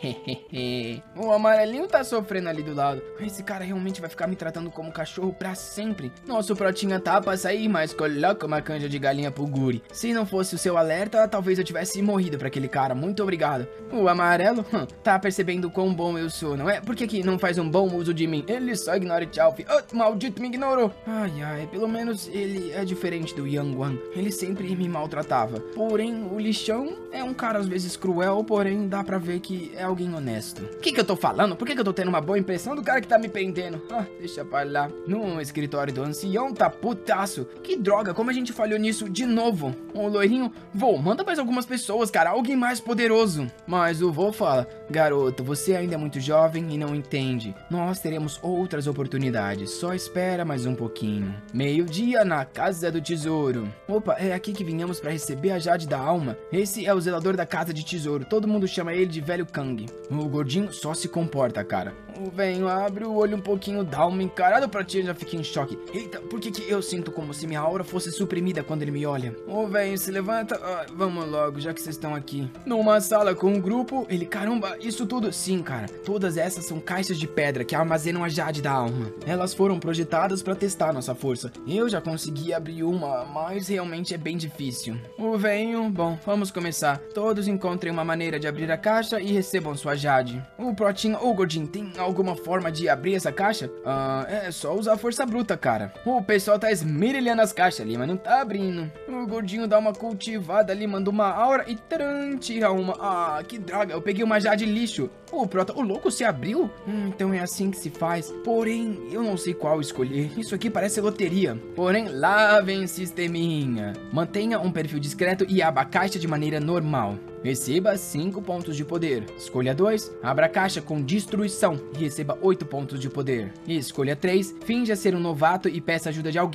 O amarelinho tá sofrendo ali do lado. Esse cara realmente vai ficar me tratando como cachorro pra sempre. Nosso Protinha tá pra sair, mas coloca uma canja de galinha pro Guri. Se não fosse o seu alerta, talvez eu tivesse morrido pra aquele cara. Muito obrigado. O amarelo, tá percebendo quão bom eu sou, não é? Por que não faz um bom uso de mim? Ele só ignora tchau, filho. Oh, maldito, me ignorou. Ai, pelo menos ele é diferente do Young One. Ele sempre me maltratava. Porém, o lixão é um cara às vezes cruel, porém dá pra ver que é alguém honesto. O que eu tô falando? Por que eu tô tendo uma boa impressão do cara que tá me prendendo? Deixa pra lá. No escritório do ancião tá putaço. Que droga, como a gente falhou nisso de novo? O loirinho, vô, manda mais algumas pessoas, cara. Alguém mais poderoso. Mas o vô fala: garoto, você ainda é muito jovem e não entende. Nós teremos outras oportunidades. Só espera mais um pouquinho. Meio-dia na Casa do Tesouro. Opa, é aqui que vinhamos pra receber a Jade da alma. Esse é o zelador da Casa de Tesouro. Todo mundo chama ele de Velho Kang. O gordinho só se comporta, cara. O velho abre o olho um pouquinho, dá uma encarada pra tia e já fica em choque. Eita, por que eu sinto como se minha aura fosse suprimida quando ele me olha? O velho se levanta. Vamos logo, já que vocês estão aqui. Numa sala com um grupo, ele, caramba, isso tudo? Sim, cara. Todas essas são caixas de pedra que armazenam a Jade da alma. Elas foram projetadas pra testar nossa força. Eu já consegui abrir uma, mas realmente é bem difícil. O velho, bom, vamos começar. Todos encontrem uma maneira de abrir a caixa e recebam sua Jade. O Protinho ou Gordinho, tem alguma forma de abrir essa caixa? É só usar força bruta, cara. O pessoal tá esmerilhando as caixas ali, mas não tá abrindo. O Gordinho dá uma cultivada ali, manda uma aura e tira uma. Que droga, eu peguei uma Jade lixo. O Prota, o louco se abriu? Então é assim que se faz. Porém, eu não sei qual escolher. Isso aqui parece loteria. Porém, lá vem sisteminha. Mantenha um perfil discreto e abra a caixa de maneira normal. Receba 5 pontos de poder. Escolha 2, abra a caixa com destruição e receba 8 pontos de poder. E escolha 3, finja ser um novato e peça ajuda de alguém.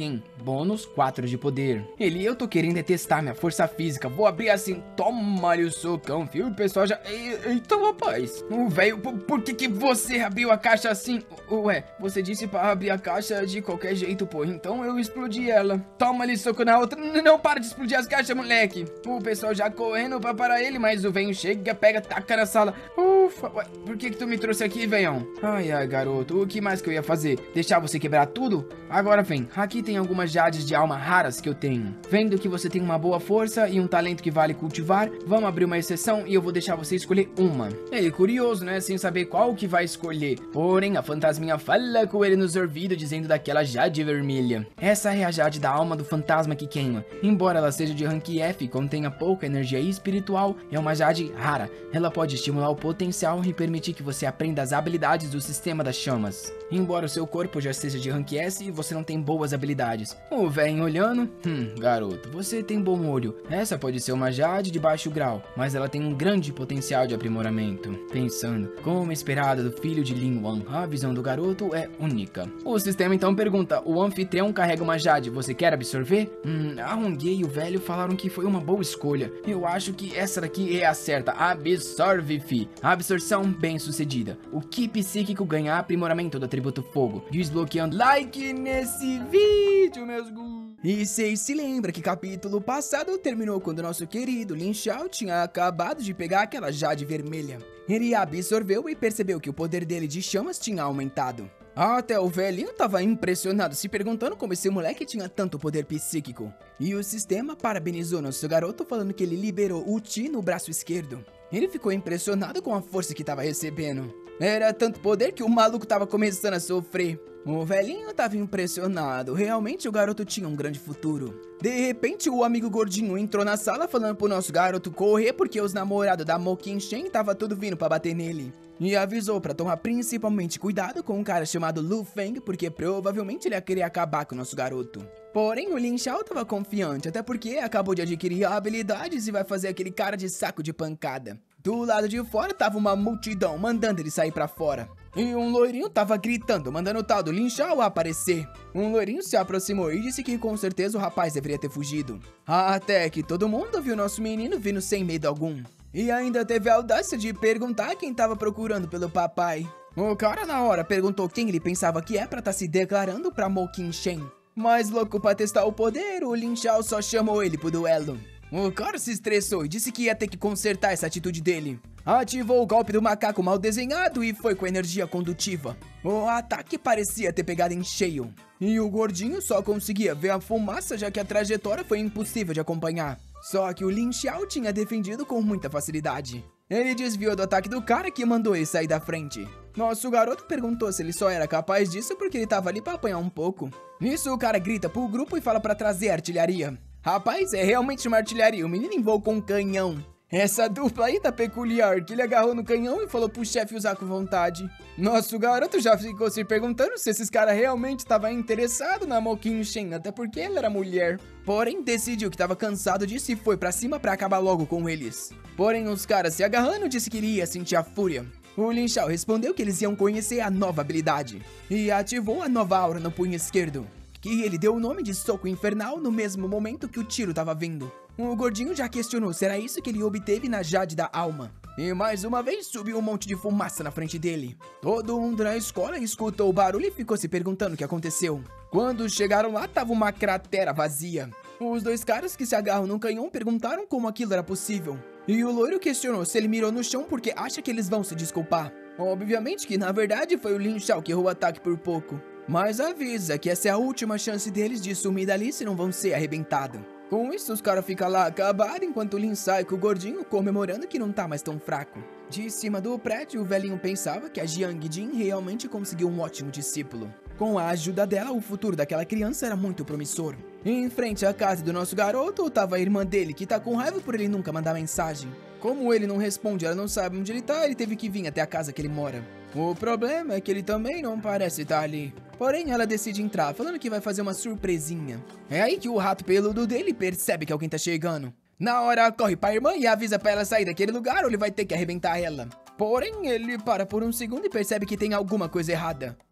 bônus 4 de poder. Eu tô querendo testar minha força física. Vou abrir assim, toma-lhe o socão, viu? O pessoal já... Eita, rapaz. Velho, por que você abriu a caixa assim? Ué, você disse pra abrir a caixa de qualquer jeito, pô. Então eu explodi ela. Toma-lhe soco na outra. Não para de explodir as caixas, moleque. O pessoal já correndo pra parar ele, mas o velho chega, pega, taca na sala. Ufa, ué, por que tu me trouxe aqui, velhão? Ai, garoto, o que mais que eu ia fazer? Deixar você quebrar tudo? Agora vem, aqui tem algumas jades de alma raras que eu tenho. Vendo que você tem uma boa força e um talento que vale cultivar, vamos abrir uma exceção e eu vou deixar você escolher uma. Ele curioso, né, sem saber qual que vai escolher. Porém, a fantasminha fala com ele nos ouvidos, dizendo daquela jade vermelha. Essa é a jade da alma do fantasma que queima. Embora ela seja de rank F e contenha pouca energia espiritual, é uma jade rara. Ela pode estimular o potencial e permitir que você aprenda as habilidades do sistema das chamas. Embora o seu corpo já seja de rank S, você não tem boas habilidades. O velho olhando, garoto, você tem bom olho. Essa pode ser uma jade de baixo grau, mas ela tem um grande potencial de aprimoramento. Pensando, como esperado do filho de Lin Wan, a visão do garoto é única. O sistema então pergunta, o anfitrião carrega uma jade, você quer absorver? A Hongye e o velho falaram que foi uma boa escolha. Eu acho que essa daqui é a certa. Absorve, fi. Absorção bem sucedida. O Ki psíquico ganha aprimoramento do atributo fogo, desbloqueando like nesse vídeo, meus gurus. E vocês se lembram que capítulo passado terminou quando nosso querido Lin Xiao tinha acabado de pegar aquela jade vermelha. Ele absorveu e percebeu que o poder dele de chamas tinha aumentado. Até o velhinho tava impressionado, se perguntando como esse moleque tinha tanto poder psíquico. E o sistema parabenizou nosso garoto falando que ele liberou o Chi no braço esquerdo. Ele ficou impressionado com a força que tava recebendo. Era tanto poder que o maluco tava começando a sofrer. O velhinho tava impressionado, realmente o garoto tinha um grande futuro. De repente o amigo gordinho entrou na sala falando pro nosso garoto correr porque os namorados da Mo Qingchen tava tudo vindo pra bater nele. E avisou pra tomar principalmente cuidado com um cara chamado Lu Feng, porque provavelmente ele ia querer acabar com o nosso garoto. Porém o Lin Xiao tava confiante, até porque acabou de adquirir habilidades e vai fazer aquele cara de saco de pancada. Do lado de fora tava uma multidão mandando ele sair pra fora. E um loirinho tava gritando, mandando o tal do Lin Xiao aparecer. Um loirinho se aproximou e disse que com certeza o rapaz deveria ter fugido. Até que todo mundo viu nosso menino vindo sem medo algum. E ainda teve a audácia de perguntar quem tava procurando pelo papai. O cara na hora perguntou quem ele pensava que é pra tá se declarando pra Mo Qingchen. Mas louco pra testar o poder, o Lin Xiao só chamou ele pro duelo. O cara se estressou e disse que ia ter que consertar essa atitude dele. Ativou o golpe do macaco mal desenhado e foi com energia condutiva. O ataque parecia ter pegado em cheio. E o gordinho só conseguia ver a fumaça, já que a trajetória foi impossível de acompanhar. Só que o Lin Xiao tinha defendido com muita facilidade. Ele desviou do ataque do cara que mandou ele sair da frente. Nosso garoto perguntou se ele só era capaz disso porque ele tava ali pra apanhar um pouco. Nisso o cara grita pro grupo e fala pra trazer a artilharia. Rapaz, é realmente uma artilharia, o menino invocou com um canhão. Essa dupla aí tá peculiar, que ele agarrou no canhão e falou pro chefe usar com vontade. Nosso garoto já ficou se perguntando se esses caras realmente estavam interessados na Mo Qingchen, até porque ela era mulher. Porém, decidiu que tava cansado disso e foi pra cima pra acabar logo com eles. Porém, os caras se agarrando disse que iria sentir a fúria. O Lin Xiao respondeu que eles iam conhecer a nova habilidade e ativou a nova aura no punho esquerdo, que ele deu o nome de soco infernal no mesmo momento que o tiro tava vindo. O gordinho já questionou se era isso que ele obteve na jade da alma. E mais uma vez subiu um monte de fumaça na frente dele. Todo mundo na escola escutou o barulho e ficou se perguntando o que aconteceu. Quando chegaram lá, tava uma cratera vazia. Os dois caras que se agarram no canhão perguntaram como aquilo era possível. E o loiro questionou se ele mirou no chão porque acha que eles vão se desculpar. Obviamente que na verdade foi o Lin Xiao que errou o ataque por pouco. Mas avisa que essa é a última chance deles de sumir dali se não vão ser arrebentados. Com isso, os caras ficam lá acabados enquanto o Lin sai com o gordinho comemorando que não tá mais tão fraco. De cima do prédio, o velhinho pensava que a Jiang Jin realmente conseguiu um ótimo discípulo. Com a ajuda dela, o futuro daquela criança era muito promissor. Em frente à casa do nosso garoto, tava a irmã dele, que tá com raiva por ele nunca mandar mensagem. Como ele não responde, ela não sabe onde ele tá, ele teve que vir até a casa que ele mora. O problema é que ele também não parece estar ali. Porém, ela decide entrar, falando que vai fazer uma surpresinha. É aí que o rato peludo dele percebe que alguém tá chegando. Na hora, corre pra irmã e avisa pra ela sair daquele lugar ou ele vai ter que arrebentar ela. Porém, ele para por um segundo e percebe que tem alguma coisa errada.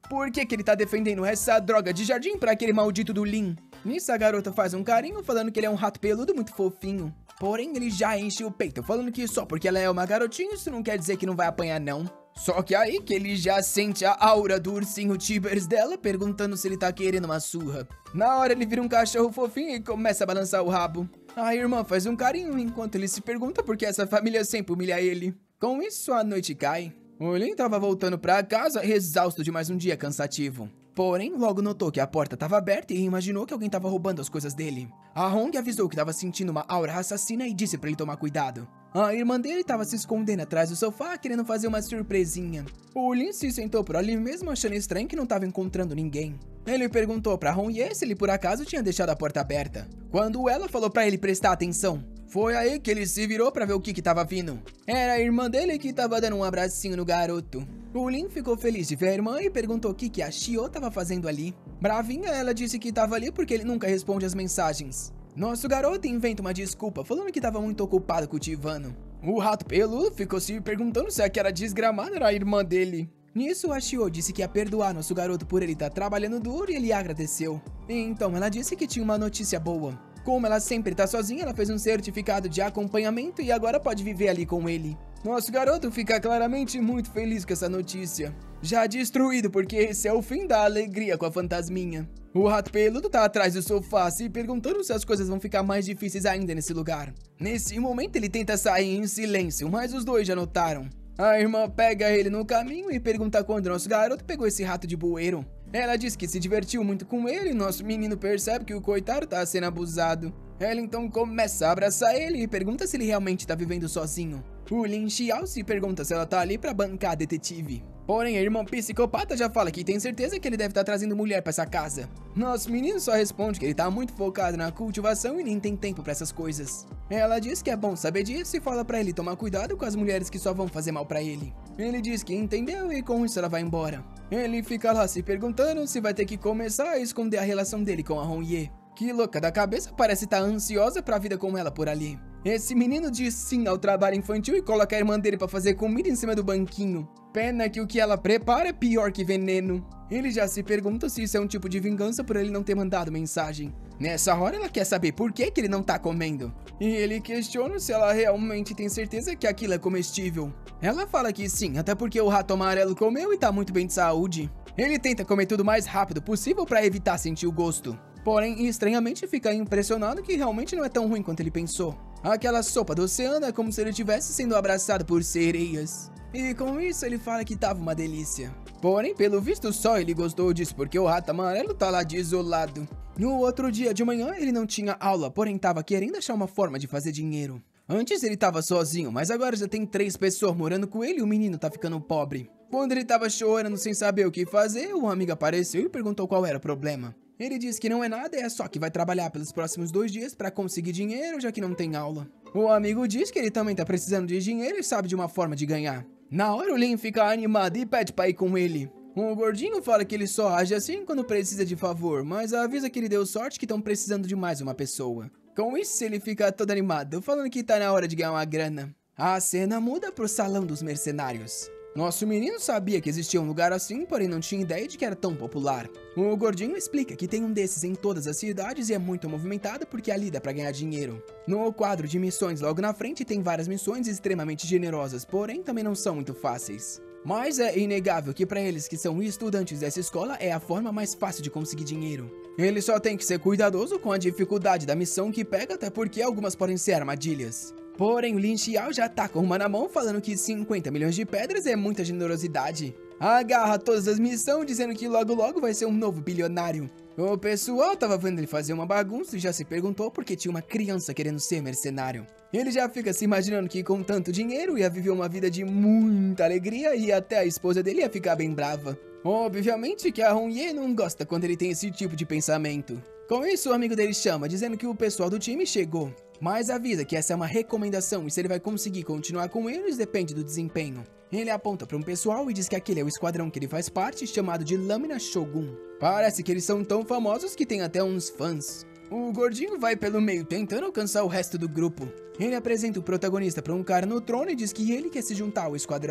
Por que ele tá defendendo essa droga de jardim pra aquele maldito do Lin? Nisso a garota faz um carinho falando que ele é um rato peludo muito fofinho. Porém, ele já enche o peito falando que só porque ela é uma garotinha isso não quer dizer que não vai apanhar não. Só que aí que ele já sente a aura do ursinho Tibers dela, perguntando se ele tá querendo uma surra. Na hora ele vira um cachorro fofinho e começa a balançar o rabo. A irmã faz um carinho enquanto ele se pergunta por que essa família sempre humilha ele. Com isso, a noite cai. O Lin tava voltando pra casa exausto de mais um dia cansativo. Porém, logo notou que a porta estava aberta e imaginou que alguém estava roubando as coisas dele. A Hong avisou que estava sentindo uma aura assassina e disse para ele tomar cuidado. A irmã dele estava se escondendo atrás do sofá, querendo fazer uma surpresinha. O Lin se sentou por ali mesmo, achando estranho que não estava encontrando ninguém. Ele perguntou para Hong se ele por acaso tinha deixado a porta aberta. Quando ela falou para ele prestar atenção, foi aí que ele se virou para ver o que estava vindo. Era a irmã dele que estava dando um abracinho no garoto. O Lin ficou feliz de ver a irmã e perguntou o que a Shio estava fazendo ali. Bravinha, ela disse que estava ali porque ele nunca responde as mensagens. Nosso garoto inventa uma desculpa, falando que estava muito ocupado cultivando. O rato peludo ficou se perguntando se aquela desgramada era a irmã dele. Nisso, a Shio disse que ia perdoar nosso garoto por ele estar trabalhando duro e ele agradeceu. Então, ela disse que tinha uma notícia boa. Como ela sempre tá sozinha, ela fez um certificado de acompanhamento e agora pode viver ali com ele. Nosso garoto fica claramente muito feliz com essa notícia. Já destruído porque esse é o fim da alegria com a fantasminha. O rato peludo tá atrás do sofá se perguntando se as coisas vão ficar mais difíceis ainda nesse lugar. Nesse momento ele tenta sair em silêncio, mas os dois já notaram. A irmã pega ele no caminho e pergunta quando nosso garoto pegou esse rato de bueiro. Ela diz que se divertiu muito com ele e nosso menino percebe que o coitado tá sendo abusado. Ela então começa a abraçar ele e pergunta se ele realmente tá vivendo sozinho. O Lin Xiao se pergunta se ela tá ali pra bancar a detetive. Porém, a irmã psicopata já fala que tem certeza que ele deve estar trazendo mulher pra essa casa. Nosso menino só responde que ele tá muito focado na cultivação e nem tem tempo pra essas coisas. Ela diz que é bom saber disso e fala pra ele tomar cuidado com as mulheres que só vão fazer mal pra ele. Ele diz que entendeu e com isso ela vai embora. Ele fica lá se perguntando se vai ter que começar a esconder a relação dele com a Hongye, que louca da cabeça parece estar ansiosa pra vida com ela por ali. Esse menino diz sim ao trabalho infantil e coloca a irmã dele pra fazer comida em cima do banquinho. Pena que o que ela prepara é pior que veneno. Ele já se pergunta se isso é um tipo de vingança por ele não ter mandado mensagem. Nessa hora ela quer saber por que ele não tá comendo. E ele questiona se ela realmente tem certeza que aquilo é comestível. Ela fala que sim, até porque o rato amarelo comeu e tá muito bem de saúde. Ele tenta comer tudo o mais rápido possível pra evitar sentir o gosto. Porém, estranhamente fica impressionado que realmente não é tão ruim quanto ele pensou. Aquela sopa do oceano é como se ele estivesse sendo abraçado por sereias. E com isso ele fala que tava uma delícia. Porém, pelo visto só ele gostou disso porque o rato amarelo tá lá de isolado. No outro dia de manhã ele não tinha aula, porém tava querendo achar uma forma de fazer dinheiro. Antes ele tava sozinho, mas agora já tem 3 pessoas morando com ele e o menino tá ficando pobre. Quando ele tava chorando sem saber o que fazer, um amigo apareceu e perguntou qual era o problema. Ele disse que não é nada, é só que vai trabalhar pelos próximos 2 dias pra conseguir dinheiro, já que não tem aula. O amigo diz que ele também tá precisando de dinheiro e sabe de uma forma de ganhar. Na hora o Lin fica animado e pede pra ir com ele. O gordinho fala que ele só age assim quando precisa de favor, mas avisa que ele deu sorte que estão precisando de mais uma pessoa. Com isso ele fica todo animado, falando que tá na hora de ganhar uma grana. A cena muda pro salão dos mercenários. Nosso menino sabia que existia um lugar assim, porém não tinha ideia de que era tão popular. O gordinho explica que tem um desses em todas as cidades e é muito movimentado porque ali dá pra ganhar dinheiro. No quadro de missões logo na frente tem várias missões extremamente generosas, porém também não são muito fáceis. Mas é inegável que para eles que são estudantes dessa escola é a forma mais fácil de conseguir dinheiro. Ele só tem que ser cuidadoso com a dificuldade da missão que pega, até porque algumas podem ser armadilhas. Porém, o Lin Xiao já tá com uma na mão falando que 50 milhões de pedras é muita generosidade. Agarra todas as missões dizendo que logo logo vai ser um novo bilionário. O pessoal tava vendo ele fazer uma bagunça e já se perguntou por que tinha uma criança querendo ser mercenário. Ele já fica se imaginando que com tanto dinheiro ia viver uma vida de muita alegria e até a esposa dele ia ficar bem brava. Obviamente que a Hongye não gosta quando ele tem esse tipo de pensamento. Com isso, o amigo dele chama, dizendo que o pessoal do time chegou. Mas avisa que essa é uma recomendação e se ele vai conseguir continuar com eles depende do desempenho. Ele aponta para um pessoal e diz que aquele é o esquadrão que ele faz parte, chamado de Lâmina Shogun. Parece que eles são tão famosos que tem até uns fãs. O gordinho vai pelo meio tentando alcançar o resto do grupo. Ele apresenta o protagonista para um cara no trono e diz que ele quer se juntar ao esquadrão.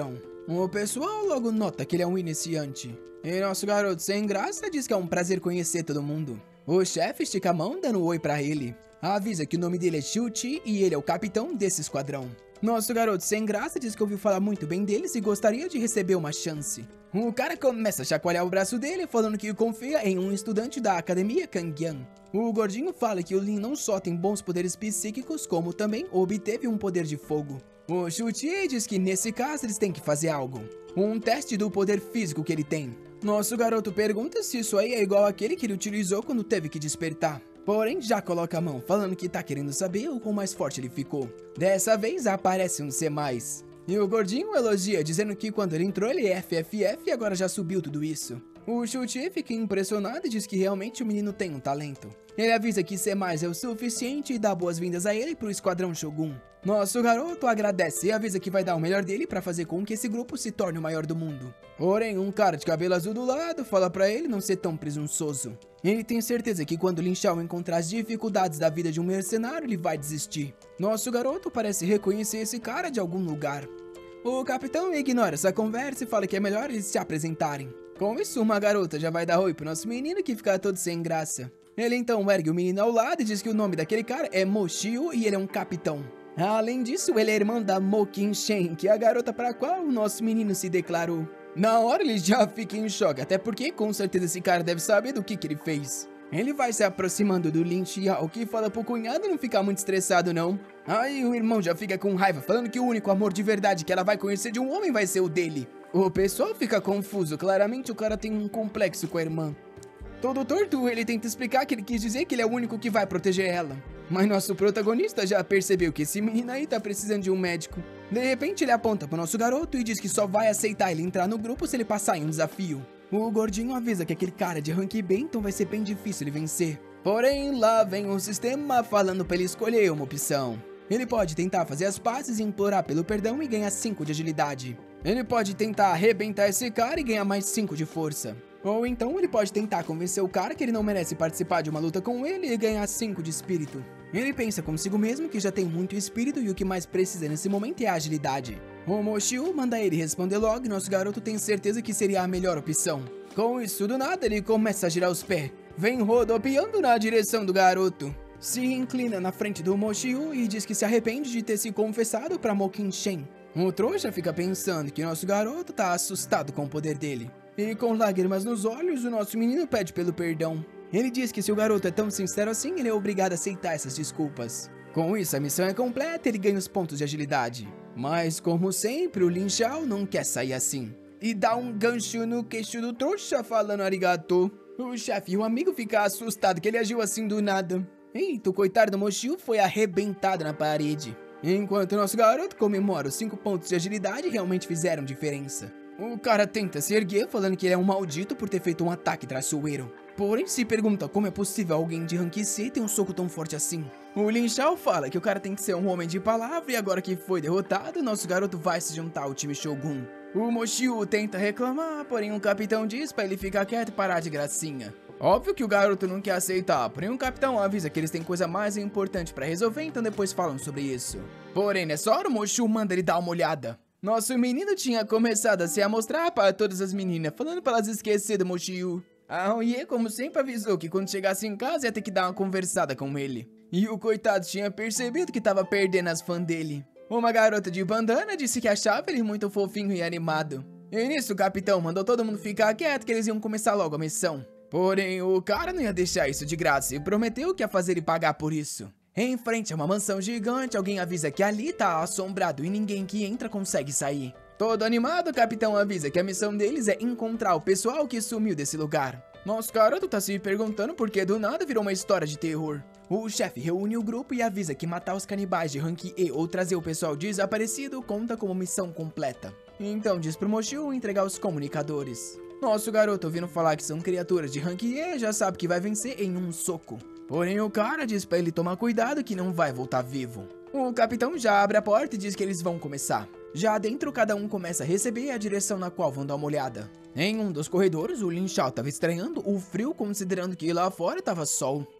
O pessoal logo nota que ele é um iniciante. E nosso garoto sem graça diz que é um prazer conhecer todo mundo. O chefe estica a mão dando um oi pra ele. Avisa que o nome dele é Shuchi e ele é o capitão desse esquadrão. Nosso garoto sem graça diz que ouviu falar muito bem deles e gostaria de receber uma chance. O cara começa a chacoalhar o braço dele, falando que confia em um estudante da academia Kangyan. O gordinho fala que o Lin não só tem bons poderes psíquicos, como também obteve um poder de fogo. O Shuchi diz que nesse caso eles têm que fazer algo. Um teste do poder físico que ele tem. Nosso garoto pergunta se isso aí é igual àquele que ele utilizou quando teve que despertar. Porém, já coloca a mão, falando que tá querendo saber o quão mais forte ele ficou. Dessa vez, aparece um C+. E o gordinho elogia, dizendo que quando ele entrou ele é FFF e agora já subiu tudo isso. O Shuchi fica impressionado e diz que realmente o menino tem um talento. Ele avisa que C+ é o suficiente e dá boas-vindas a ele pro Esquadrão Shogun. Nosso garoto agradece e avisa que vai dar o melhor dele pra fazer com que esse grupo se torne o maior do mundo. Porém, um cara de cabelo azul do lado fala pra ele não ser tão presunçoso. Ele tem certeza que quando Lin Xiao encontrar as dificuldades da vida de um mercenário, ele vai desistir. Nosso garoto parece reconhecer esse cara de algum lugar. O capitão ignora essa conversa e fala que é melhor eles se apresentarem. Com isso, uma garota já vai dar oi pro nosso menino que fica todo sem graça. Ele então ergue o menino ao lado e diz que o nome daquele cara é Moshio e ele é um capitão. Além disso, ele é irmão da Mo Qinshen, que é a garota para a qual o nosso menino se declarou. Na hora ele já fica em choque, até porque com certeza esse cara deve saber do que ele fez. Ele vai se aproximando do Lin Xiao, que fala pro cunhado não ficar muito estressado não. Aí o irmão já fica com raiva, falando que o único amor de verdade que ela vai conhecer de um homem vai ser o dele. O pessoal fica confuso, claramente o cara tem um complexo com a irmã. Todo torto, ele tenta explicar que ele quis dizer que ele é o único que vai proteger ela. Mas nosso protagonista já percebeu que esse menino aí tá precisando de um médico. De repente ele aponta pro nosso garoto e diz que só vai aceitar ele entrar no grupo se ele passar em um desafio. O gordinho avisa que aquele cara de rank B, então vai ser bem difícil ele vencer. Porém, lá vem o sistema falando pra ele escolher uma opção. Ele pode tentar fazer as pazes e implorar pelo perdão e ganhar 5 de agilidade. Ele pode tentar arrebentar esse cara e ganhar mais 5 de força. Ou então ele pode tentar convencer o cara que ele não merece participar de uma luta com ele e ganhar 5 de espírito. Ele pensa consigo mesmo que já tem muito espírito e o que mais precisa nesse momento é a agilidade. O Moshio manda ele responder logo e nosso garoto tem certeza que seria a melhor opção. Com isso do nada ele começa a girar os pés, vem rodopiando na direção do garoto. Se inclina na frente do Moshio e diz que se arrepende de ter se confessado pra Mo Qinshen. O trouxa fica pensando que nosso garoto tá assustado com o poder dele. E com lágrimas nos olhos, o nosso menino pede pelo perdão. Ele diz que se o garoto é tão sincero assim, ele é obrigado a aceitar essas desculpas. Com isso, a missão é completa e ele ganha os pontos de agilidade. Mas, como sempre, o Lin Xiao não quer sair assim. E dá um gancho no queixo do trouxa falando arigato. O chefe e o amigo ficam assustados que ele agiu assim do nada. Eita, o coitado do Moshio foi arrebentado na parede. Enquanto nosso garoto comemora os 5 pontos de agilidade realmente fizeram diferença. O cara tenta se erguer, falando que ele é um maldito por ter feito um ataque traiçoeiro. Porém, se pergunta como é possível alguém de rank C ter um soco tão forte assim. O Lin Xiao fala que o cara tem que ser um homem de palavra e agora que foi derrotado, nosso garoto vai se juntar ao time Shogun. O Moshio tenta reclamar, porém o capitão diz pra ele ficar quieto e parar de gracinha. Óbvio que o garoto não quer aceitar, porém o capitão avisa que eles têm coisa mais importante pra resolver, então depois falam sobre isso. Porém, nessa hora o Moshio manda ele dar uma olhada. Nosso menino tinha começado a se amostrar para todas as meninas, falando para elas esquecer do Moshio. A Ronye, como sempre, avisou que quando chegasse em casa ia ter que dar uma conversada com ele. E o coitado tinha percebido que tava perdendo as fãs dele. Uma garota de bandana disse que achava ele muito fofinho e animado. E nisso o capitão mandou todo mundo ficar quieto que eles iam começar logo a missão. Porém, o cara não ia deixar isso de graça e prometeu que ia fazer ele pagar por isso. Em frente a uma mansão gigante, alguém avisa que ali tá assombrado e ninguém que entra consegue sair. Todo animado, o capitão avisa que a missão deles é encontrar o pessoal que sumiu desse lugar. Nosso garoto tá se perguntando por que do nada virou uma história de terror. O chefe reúne o grupo e avisa que matar os canibais de rank E ou trazer o pessoal desaparecido conta como missão completa. Então diz pro Moshio entregar os comunicadores. Nosso garoto, ouvindo falar que são criaturas de rank E, já sabe que vai vencer em um soco. Porém, o cara diz pra ele tomar cuidado que não vai voltar vivo. O capitão já abre a porta e diz que eles vão começar. Já dentro, cada um começa a receber a direção na qual vão dar uma olhada. Em um dos corredores, o Lin Xiao tava estranhando o frio, considerando que lá fora tava sol.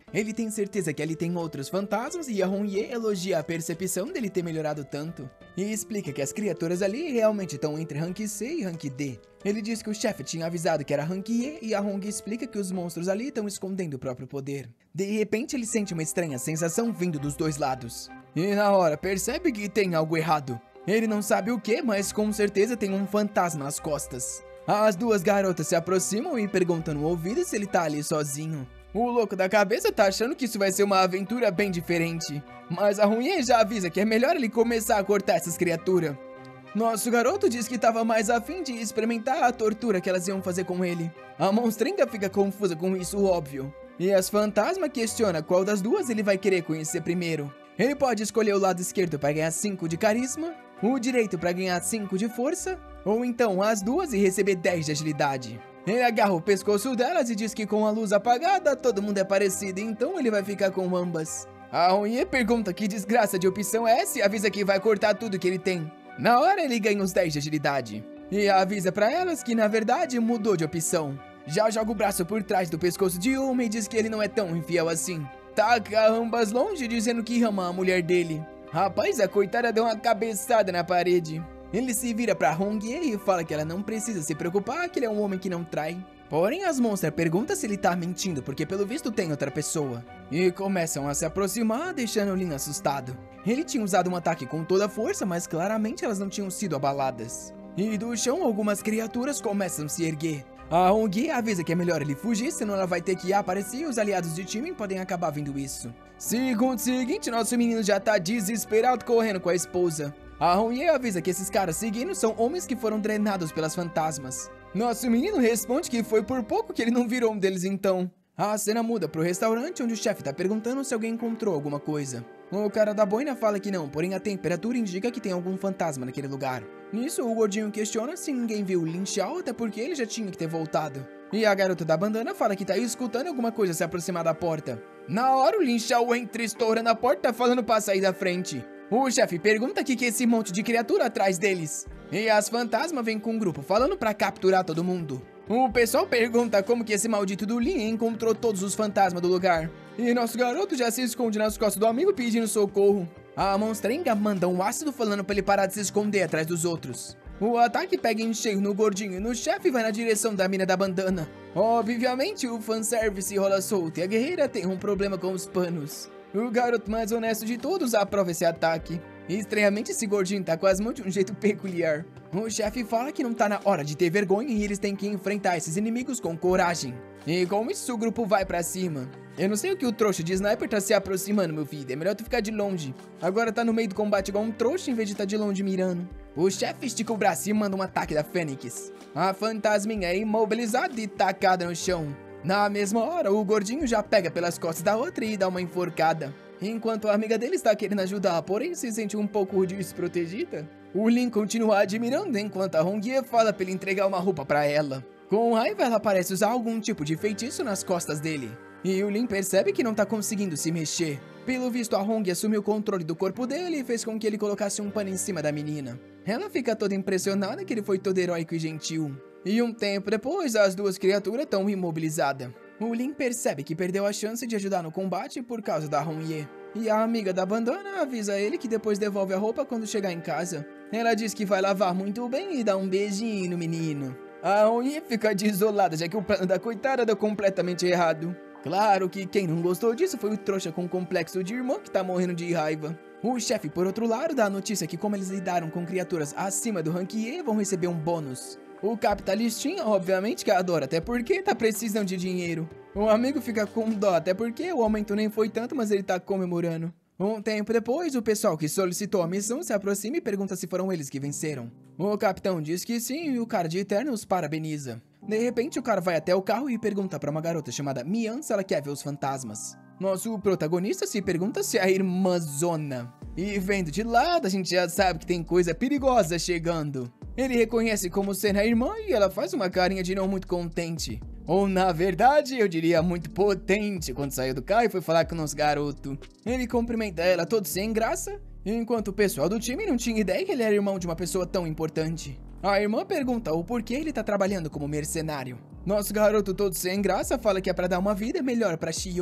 Ele tem certeza que ali tem outros fantasmas e a Hongye elogia a percepção dele ter melhorado tanto. E explica que as criaturas ali realmente estão entre Rank C e Rank D. Ele diz que o chefe tinha avisado que era Rank E e a Hongye explica que os monstros ali estão escondendo o próprio poder. De repente ele sente uma estranha sensação vindo dos dois lados. E na hora percebe que tem algo errado. Ele não sabe o que, mas com certeza tem um fantasma nas costas. As duas garotas se aproximam e perguntam no ouvido se ele tá ali sozinho. O louco da cabeça tá achando que isso vai ser uma aventura bem diferente. Mas a Hongye já avisa que é melhor ele começar a cortar essas criaturas. Nosso garoto diz que tava mais afim de experimentar a tortura que elas iam fazer com ele. A monstrenga fica confusa com isso, óbvio. E as fantasmas questionam qual das duas ele vai querer conhecer primeiro. Ele pode escolher o lado esquerdo para ganhar 5 de carisma, o direito para ganhar 5 de força, ou então as duas e receber 10 de agilidade. Ele agarra o pescoço delas e diz que com a luz apagada todo mundo é parecido, então ele vai ficar com ambas. A Hongye pergunta que desgraça de opção é essa e avisa que vai cortar tudo que ele tem. Na hora ele ganha os 10 de agilidade. E avisa pra elas que na verdade mudou de opção. Já joga o braço por trás do pescoço de uma e diz que ele não é tão infiel assim. Taca ambas longe dizendo que ama a mulher dele. Rapaz, a coitada deu uma cabeçada na parede. Ele se vira pra Hongye e fala que ela não precisa se preocupar, que ele é um homem que não trai. Porém, as monstras perguntam se ele tá mentindo, porque pelo visto tem outra pessoa. E começam a se aproximar, deixando Lin assustado. Ele tinha usado um ataque com toda a força, mas claramente elas não tinham sido abaladas. E do chão, algumas criaturas começam a se erguer. A Hongye avisa que é melhor ele fugir, senão ela vai ter que aparecer e os aliados de time podem acabar vendo isso. Segundo seguinte, nosso menino já tá desesperado correndo com a esposa. A Hongye avisa que esses caras seguindo são homens que foram drenados pelas fantasmas. Nosso menino responde que foi por pouco que ele não virou um deles então. A cena muda pro restaurante onde o chefe tá perguntando se alguém encontrou alguma coisa. O cara da boina fala que não, porém a temperatura indica que tem algum fantasma naquele lugar. Nisso, o gordinho questiona se ninguém viu o Lin Xiao, até porque ele já tinha que ter voltado. E a garota da bandana fala que tá escutando alguma coisa se aproximar da porta. Na hora, o Lin Xiao entra estourando a porta falando pra sair da frente. O chefe pergunta que é esse monte de criatura atrás deles. E as fantasmas vêm com um grupo falando pra capturar todo mundo. O pessoal pergunta como que esse maldito do Lin encontrou todos os fantasmas do lugar. E nosso garoto já se esconde nas costas do amigo pedindo socorro. A monstrenga manda um ácido falando pra ele parar de se esconder atrás dos outros. O ataque pega em cheio no gordinho e no chefe vai na direção da mina da bandana. Obviamente o fanservice rola solto e a guerreira tem um problema com os panos. O garoto mais honesto de todos aprova esse ataque. E estranhamente esse gordinho tá com as mãos de um jeito peculiar. O chefe fala que não tá na hora de ter vergonha e eles têm que enfrentar esses inimigos com coragem. E com isso o grupo vai pra cima. Eu não sei o que o trouxa de sniper tá se aproximando, meu filho. É melhor tu ficar de longe. Agora tá no meio do combate igual um trouxa em vez de tá de longe mirando. O chefe estica o braço e manda um ataque da Fênix. A fantasminha é imobilizada e tacada no chão. Na mesma hora, o gordinho já pega pelas costas da outra e dá uma enforcada. Enquanto a amiga dele está querendo ajudar, porém se sente um pouco desprotegida. O Lin continua admirando enquanto a Hongye fala pra ele entregar uma roupa pra ela. Com raiva, ela parece usar algum tipo de feitiço nas costas dele. E o Lin percebe que não tá conseguindo se mexer. Pelo visto, a Hongye assumiu o controle do corpo dele e fez com que ele colocasse um pano em cima da menina. Ela fica toda impressionada que ele foi todo heróico e gentil. E um tempo depois, as duas criaturas estão imobilizadas. O Lin percebe que perdeu a chance de ajudar no combate por causa da Hongye. E a amiga da bandana avisa ele que depois devolve a roupa quando chegar em casa. Ela diz que vai lavar muito bem e dá um beijinho no menino. A Hongye fica desolada, já que o plano da coitada deu completamente errado. Claro que quem não gostou disso foi o trouxa com o complexo de irmão que tá morrendo de raiva. O chefe, por outro lado, dá a notícia que como eles lidaram com criaturas acima do rank E, vão receber um bônus. O capitalistinha, obviamente, que adora, até porque tá precisando de dinheiro. O amigo fica com dó, até porque o aumento nem foi tanto, mas ele tá comemorando. Um tempo depois, o pessoal que solicitou a missão se aproxima e pergunta se foram eles que venceram. O capitão diz que sim e o cara de Eterno os parabeniza. De repente, o cara vai até o carro e pergunta pra uma garota chamada Mian se ela quer ver os fantasmas. Nosso protagonista se pergunta se é a irmãzona. E vendo de lado, a gente já sabe que tem coisa perigosa chegando. Ele reconhece como sendo a irmã e ela faz uma carinha de não muito contente. Ou na verdade, eu diria muito potente quando saiu do carro e foi falar com o nosso garoto. Ele cumprimenta ela todo sem graça, enquanto o pessoal do time não tinha ideia que ele era irmão de uma pessoa tão importante. A irmã pergunta o porquê ele tá trabalhando como mercenário. Nosso garoto todo sem graça fala que é pra dar uma vida melhor pra Shio.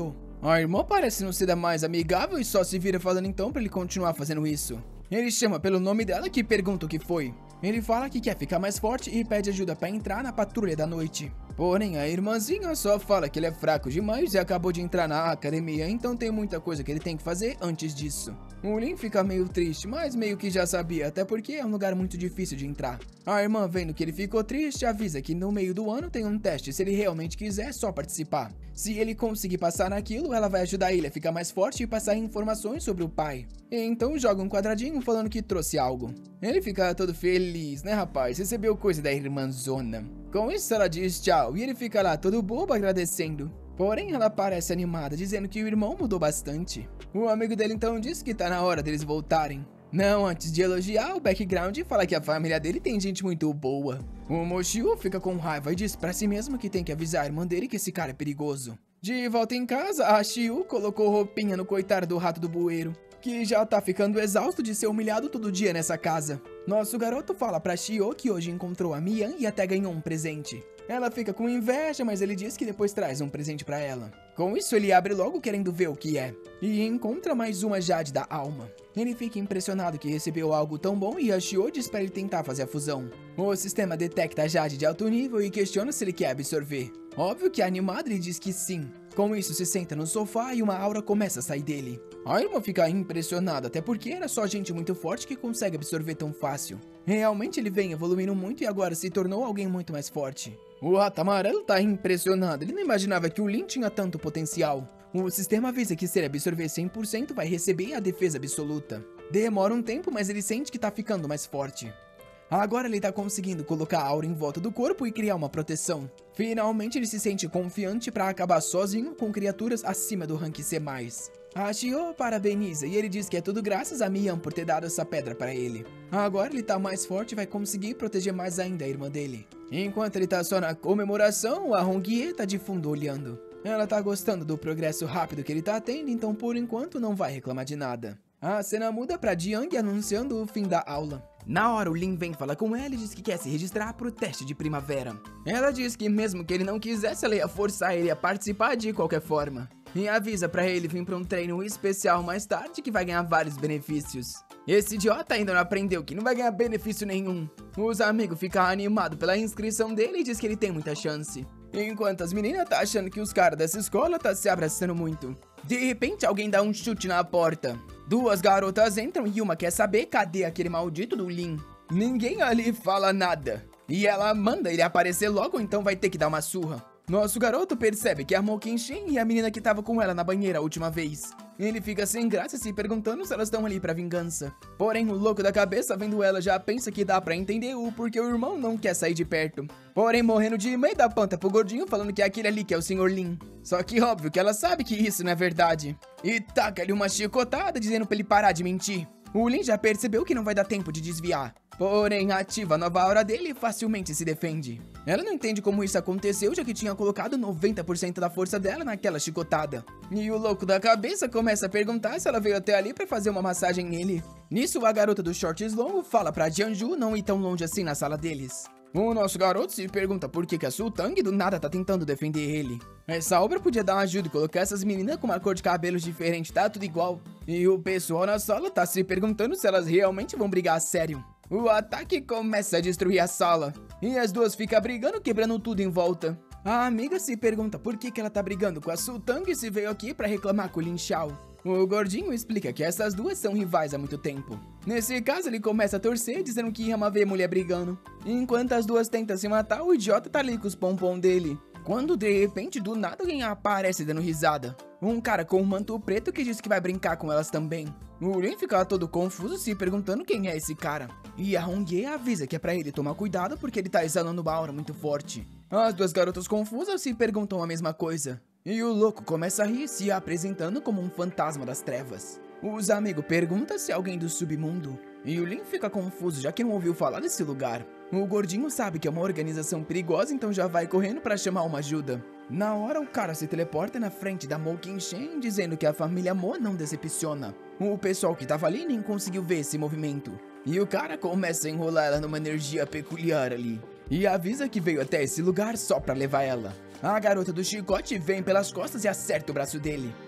A irmã parece não ser da mais amigável e só se vira falando então pra ele continuar fazendo isso. Ele chama pelo nome dela que pergunta o que foi. Ele fala que quer ficar mais forte e pede ajuda pra entrar na patrulha da noite. Porém, a irmãzinha só fala que ele é fraco demais e acabou de entrar na academia, então tem muita coisa que ele tem que fazer antes disso. O Lin fica meio triste, mas meio que já sabia, até porque é um lugar muito difícil de entrar. A irmã, vendo que ele ficou triste, avisa que no meio do ano tem um teste se ele realmente quiser só participar. Se ele conseguir passar naquilo, ela vai ajudar ele a ficar mais forte e passar informações sobre o pai. E então joga um quadradinho falando que trouxe algo. Ele fica todo feliz, né rapaz? Recebeu coisa da irmãzona. Com isso ela diz tchau e ele fica lá todo bobo agradecendo. Porém ela parece animada, dizendo que o irmão mudou bastante. O amigo dele então diz que tá na hora deles voltarem. Não antes de elogiar o background e falar que a família dele tem gente muito boa. O Moshio fica com raiva e diz pra si mesmo que tem que avisar a irmã dele que esse cara é perigoso. De volta em casa, a Shiu colocou roupinha no coitado do rato do bueiro, que já tá ficando exausto de ser humilhado todo dia nessa casa. Nosso garoto fala pra Shio que hoje encontrou a Mian e até ganhou um presente. Ela fica com inveja, mas ele diz que depois traz um presente pra ela. Com isso, ele abre logo querendo ver o que é, e encontra mais uma Jade da alma. Ele fica impressionado que recebeu algo tão bom e a Shio diz pra ele tentar fazer a fusão. O sistema detecta a Jade de alto nível e questiona se ele quer absorver. Óbvio que animado ele diz que sim. Com isso, se senta no sofá e uma aura começa a sair dele. A irmã fica impressionada, até porque era só gente muito forte que consegue absorver tão fácil. Realmente ele vem evoluindo muito e agora se tornou alguém muito mais forte. O rato amarelo tá impressionado, ele não imaginava que o Lin tinha tanto potencial. O sistema avisa que se ele absorver 100% vai receber a defesa absoluta. Demora um tempo, mas ele sente que tá ficando mais forte. Agora ele tá conseguindo colocar a aura em volta do corpo e criar uma proteção. Finalmente ele se sente confiante pra acabar sozinho com criaturas acima do rank C+. A Shio parabeniza e ele diz que é tudo graças a Mian por ter dado essa pedra pra ele. Agora ele tá mais forte e vai conseguir proteger mais ainda a irmã dele. Enquanto ele tá só na comemoração, a Hongie tá de fundo olhando. Ela tá gostando do progresso rápido que ele tá tendo, então por enquanto não vai reclamar de nada. A cena muda pra Jiang anunciando o fim da aula. Na hora, o Lin vem falar com ela e diz que quer se registrar pro teste de primavera. Ela diz que mesmo que ele não quisesse, ela ia forçar ele a participar de qualquer forma. E avisa pra ele vir pra um treino especial mais tarde que vai ganhar vários benefícios. Esse idiota ainda não aprendeu que não vai ganhar benefício nenhum. Os amigos ficam animados pela inscrição dele e diz que ele tem muita chance. Enquanto as meninas tá achando que os caras dessa escola tá se abraçando muito. De repente alguém dá um chute na porta. Duas garotas entram e uma quer saber cadê aquele maldito do Lin. Ninguém ali fala nada. E ela manda ele aparecer logo, então vai ter que dar uma surra. Nosso garoto percebe que é a Mo Kenshin e a menina que tava com ela na banheira a última vez. Ele fica sem graça se perguntando se elas estão ali pra vingança. Porém, o louco da cabeça, vendo ela, já pensa que dá pra entender o porquê o irmão não quer sair de perto. Porém, morrendo de medo, aponta pro gordinho falando que é aquele ali que é o Sr. Lin. Só que óbvio que ela sabe que isso não é verdade. E taca-lhe uma chicotada dizendo pra ele parar de mentir. O Lin já percebeu que não vai dar tempo de desviar. Porém, ativa a nova aura dele e facilmente se defende. Ela não entende como isso aconteceu, já que tinha colocado 90% da força dela naquela chicotada. E o louco da cabeça começa a perguntar se ela veio até ali pra fazer uma massagem nele. Nisso, a garota do shorts longo fala pra Jianju não ir tão longe assim na sala deles. O nosso garoto se pergunta por que a Sultang do nada tá tentando defender ele. Essa obra podia dar uma ajuda e colocar essas meninas com uma cor de cabelos diferente, tá tudo igual. E o pessoal na sala tá se perguntando se elas realmente vão brigar a sério. O ataque começa a destruir a sala, e as duas ficam brigando, quebrando tudo em volta. A amiga se pergunta por que ela tá brigando com a Sultang e se veio aqui pra reclamar com o Lin Xiao. O gordinho explica que essas duas são rivais há muito tempo. Nesse caso, ele começa a torcer, dizendo que ama ver mulher brigando. Enquanto as duas tentam se matar, o idiota tá ali com os pompom dele. Quando, de repente, do nada alguém aparece dando risada. Um cara com um manto preto que diz que vai brincar com elas também. O Lin fica todo confuso, se perguntando quem é esse cara. E a Hongie avisa que é pra ele tomar cuidado porque ele tá exalando uma aura muito forte. As duas garotas confusas se perguntam a mesma coisa. E o louco começa a rir, se apresentando como um fantasma das trevas. Os amigos perguntam se é alguém do submundo. E o Lin fica confuso, já que não ouviu falar desse lugar. O gordinho sabe que é uma organização perigosa, então já vai correndo pra chamar uma ajuda. Na hora, o cara se teleporta na frente da Mo Kenshin, dizendo que a família Mo não decepciona. O pessoal que tava ali nem conseguiu ver esse movimento. E o cara começa a enrolar ela numa energia peculiar ali. E avisa que veio até esse lugar só pra levar ela. A garota do chicote vem pelas costas e acerta o braço dele.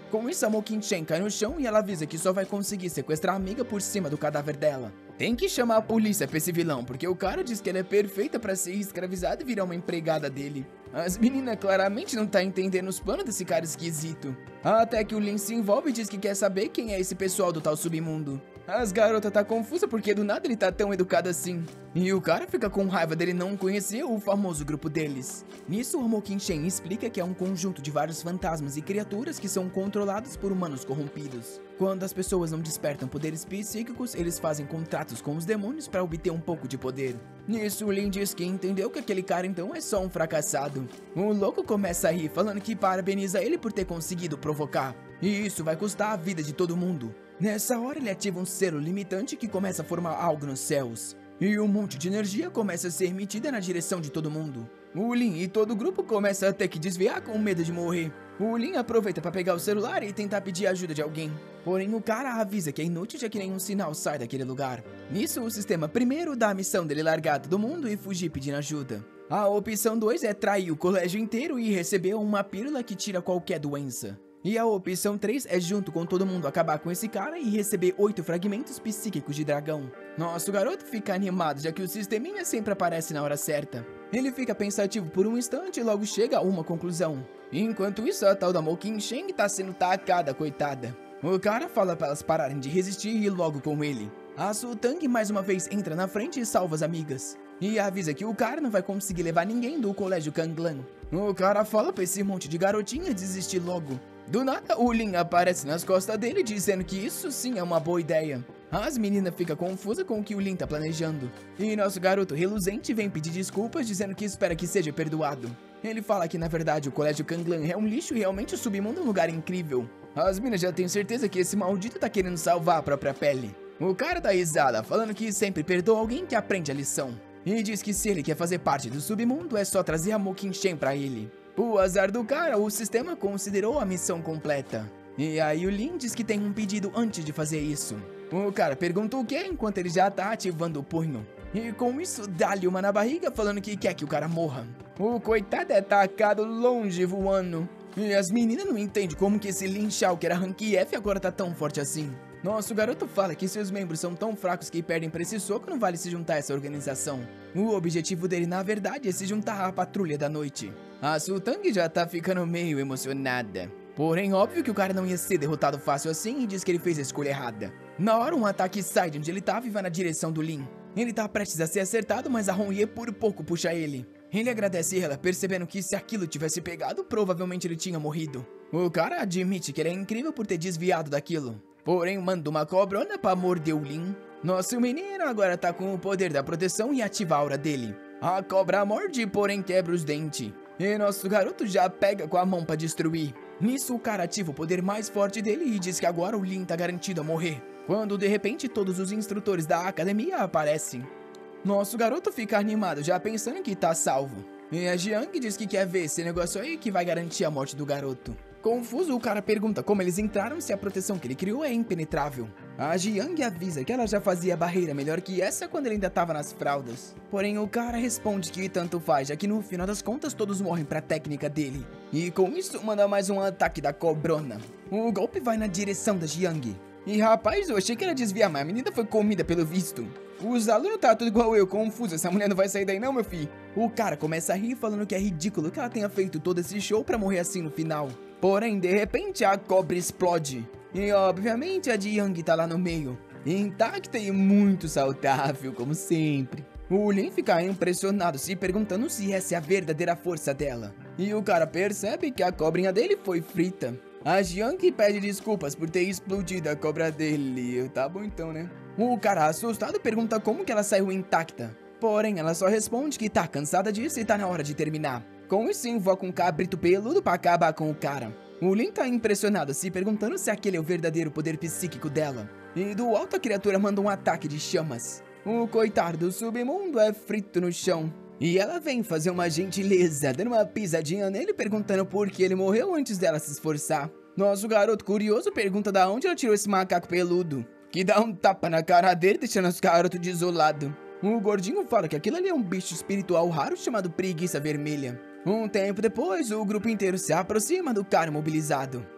Com isso, a Moukin-Chen cai no chão e ela avisa que só vai conseguir sequestrar a amiga por cima do cadáver dela. Tem que chamar a polícia pra esse vilão, porque o cara diz que ela é perfeita pra ser escravizada e virar uma empregada dele. As meninas claramente não tá entendendo os planos desse cara esquisito. Até que o Lin se envolve e diz que quer saber quem é esse pessoal do tal submundo. As garotas tá confusa porque do nada ele tá tão educado assim. E o cara fica com raiva dele não conhecer o famoso grupo deles. Nisso, o Moukin-Chen explica que é um conjunto de vários fantasmas e criaturas que são controlados por humanos corrompidos. Quando as pessoas não despertam poderes psíquicos, eles fazem contratos com os demônios para obter um pouco de poder. Nisso, o Lin diz que entendeu que aquele cara então é só um fracassado. O louco começa a rir, falando que parabeniza ele por ter conseguido provocar. E isso vai custar a vida de todo mundo. Nessa hora, ele ativa um selo limitante que começa a formar algo nos céus. E um monte de energia começa a ser emitida na direção de todo mundo. O Lin e todo o grupo começam a ter que desviar com medo de morrer. O Lin aproveita para pegar o celular e tentar pedir ajuda de alguém. Porém, o cara avisa que é inútil já que nenhum sinal sai daquele lugar. Nisso, o sistema primeiro dá a missão dele largar todo mundo e fugir pedindo ajuda. A opção 2 é trair o colégio inteiro e receber uma pílula que tira qualquer doença. E a opção 3 é junto com todo mundo acabar com esse cara e receber 8 fragmentos psíquicos de dragão. Nosso garoto fica animado já que o sisteminha sempre aparece na hora certa. Ele fica pensativo por um instante e logo chega a uma conclusão. Enquanto isso, a tal da Moukin-Chen tá sendo tacada, coitada. O cara fala para elas pararem de resistir e ir logo com ele. A Su-Tang mais uma vez entra na frente e salva as amigas. E avisa que o cara não vai conseguir levar ninguém do colégio Kanglan. O cara fala pra esse monte de garotinha desistir logo. Do nada, o Lin aparece nas costas dele dizendo que isso sim é uma boa ideia. As meninas ficam confusas com o que o Lin tá planejando. E nosso garoto reluzente vem pedir desculpas dizendo que espera que seja perdoado. Ele fala que na verdade o colégio Kanglan é um lixo e realmente o submundo é um lugar incrível. As meninas já têm certeza que esse maldito tá querendo salvar a própria pele. O cara dá risada falando que sempre perdoa alguém que aprende a lição. E diz que se ele quer fazer parte do submundo é só trazer a Moukin-Chen pra ele. O azar do cara, o sistema considerou a missão completa. E aí o Lin diz que tem um pedido antes de fazer isso. O cara pergunta o que enquanto ele já tá ativando o punho. E com isso dá-lhe uma na barriga falando que quer que o cara morra. O coitado é tacado longe voando. E as meninas não entendem como que esse Lin Shao que era rank F agora tá tão forte assim. Nosso garoto fala que seus membros são tão fracos que perdem pra esse soco, não vale se juntar a essa organização. O objetivo dele na verdade é se juntar à patrulha da noite. A Su-Tang já tá ficando meio emocionada. Porém, óbvio que o cara não ia ser derrotado fácil assim e diz que ele fez a escolha errada. Na hora, um ataque sai de onde ele tava e vai na direção do Lin. Ele tá prestes a ser acertado, mas a Hong-Ye por pouco puxa ele. Ele agradece ela, percebendo que se aquilo tivesse pegado, provavelmente ele tinha morrido. O cara admite que ele é incrível por ter desviado daquilo. Porém, manda uma cobrona pra morder o Lin. Nosso menino agora tá com o poder da proteção e ativa a aura dele. A cobra morde, porém quebra os dentes. E nosso garoto já pega com a mão pra destruir. Nisso, o cara ativa o poder mais forte dele e diz que agora o Lin tá garantido a morrer. Quando de repente todos os instrutores da academia aparecem. Nosso garoto fica animado já pensando que tá salvo. E a Jiang diz que quer ver esse negócio aí que vai garantir a morte do garoto. Confuso, o cara pergunta como eles entraram se a proteção que ele criou é impenetrável. A Jiang avisa que ela já fazia barreira melhor que essa quando ele ainda tava nas fraldas. Porém, o cara responde que tanto faz, já que no final das contas todos morrem pra técnica dele. E com isso, manda mais um ataque da cobrona. O golpe vai na direção da Jiang. E rapaz, eu achei que ela desviar, mas a menina foi comida pelo visto. Os alunos tá tudo igual eu, confuso. Essa mulher não vai sair daí não, meu filho. O cara começa a rir falando que é ridículo que ela tenha feito todo esse show pra morrer assim no final. Porém, de repente, a cobra explode. E, obviamente, a Jiang tá lá no meio. Intacta e muito saudável, como sempre. O Lin fica impressionado, se perguntando se essa é a verdadeira força dela. E o cara percebe que a cobrinha dele foi frita. A Jiang pede desculpas por ter explodido a cobra dele. Tá bom então, né? O cara assustado pergunta como que ela saiu intacta. Porém, ela só responde que tá cansada disso e tá na hora de terminar. Com isso, invoca um cabrito peludo pra acabar com o cara. O Lin tá impressionado, se perguntando se aquele é o verdadeiro poder psíquico dela. E do alto a criatura manda um ataque de chamas. O coitado do submundo é frito no chão. E ela vem fazer uma gentileza, dando uma pisadinha nele, perguntando por que ele morreu antes dela se esforçar. Nosso garoto curioso pergunta da onde ela tirou esse macaco peludo, que dá um tapa na cara dele, deixando os garotos desolado. O gordinho fala que aquilo ali é um bicho espiritual raro chamado preguiça vermelha. Um tempo depois, o grupo inteiro se aproxima do cara imobilizado.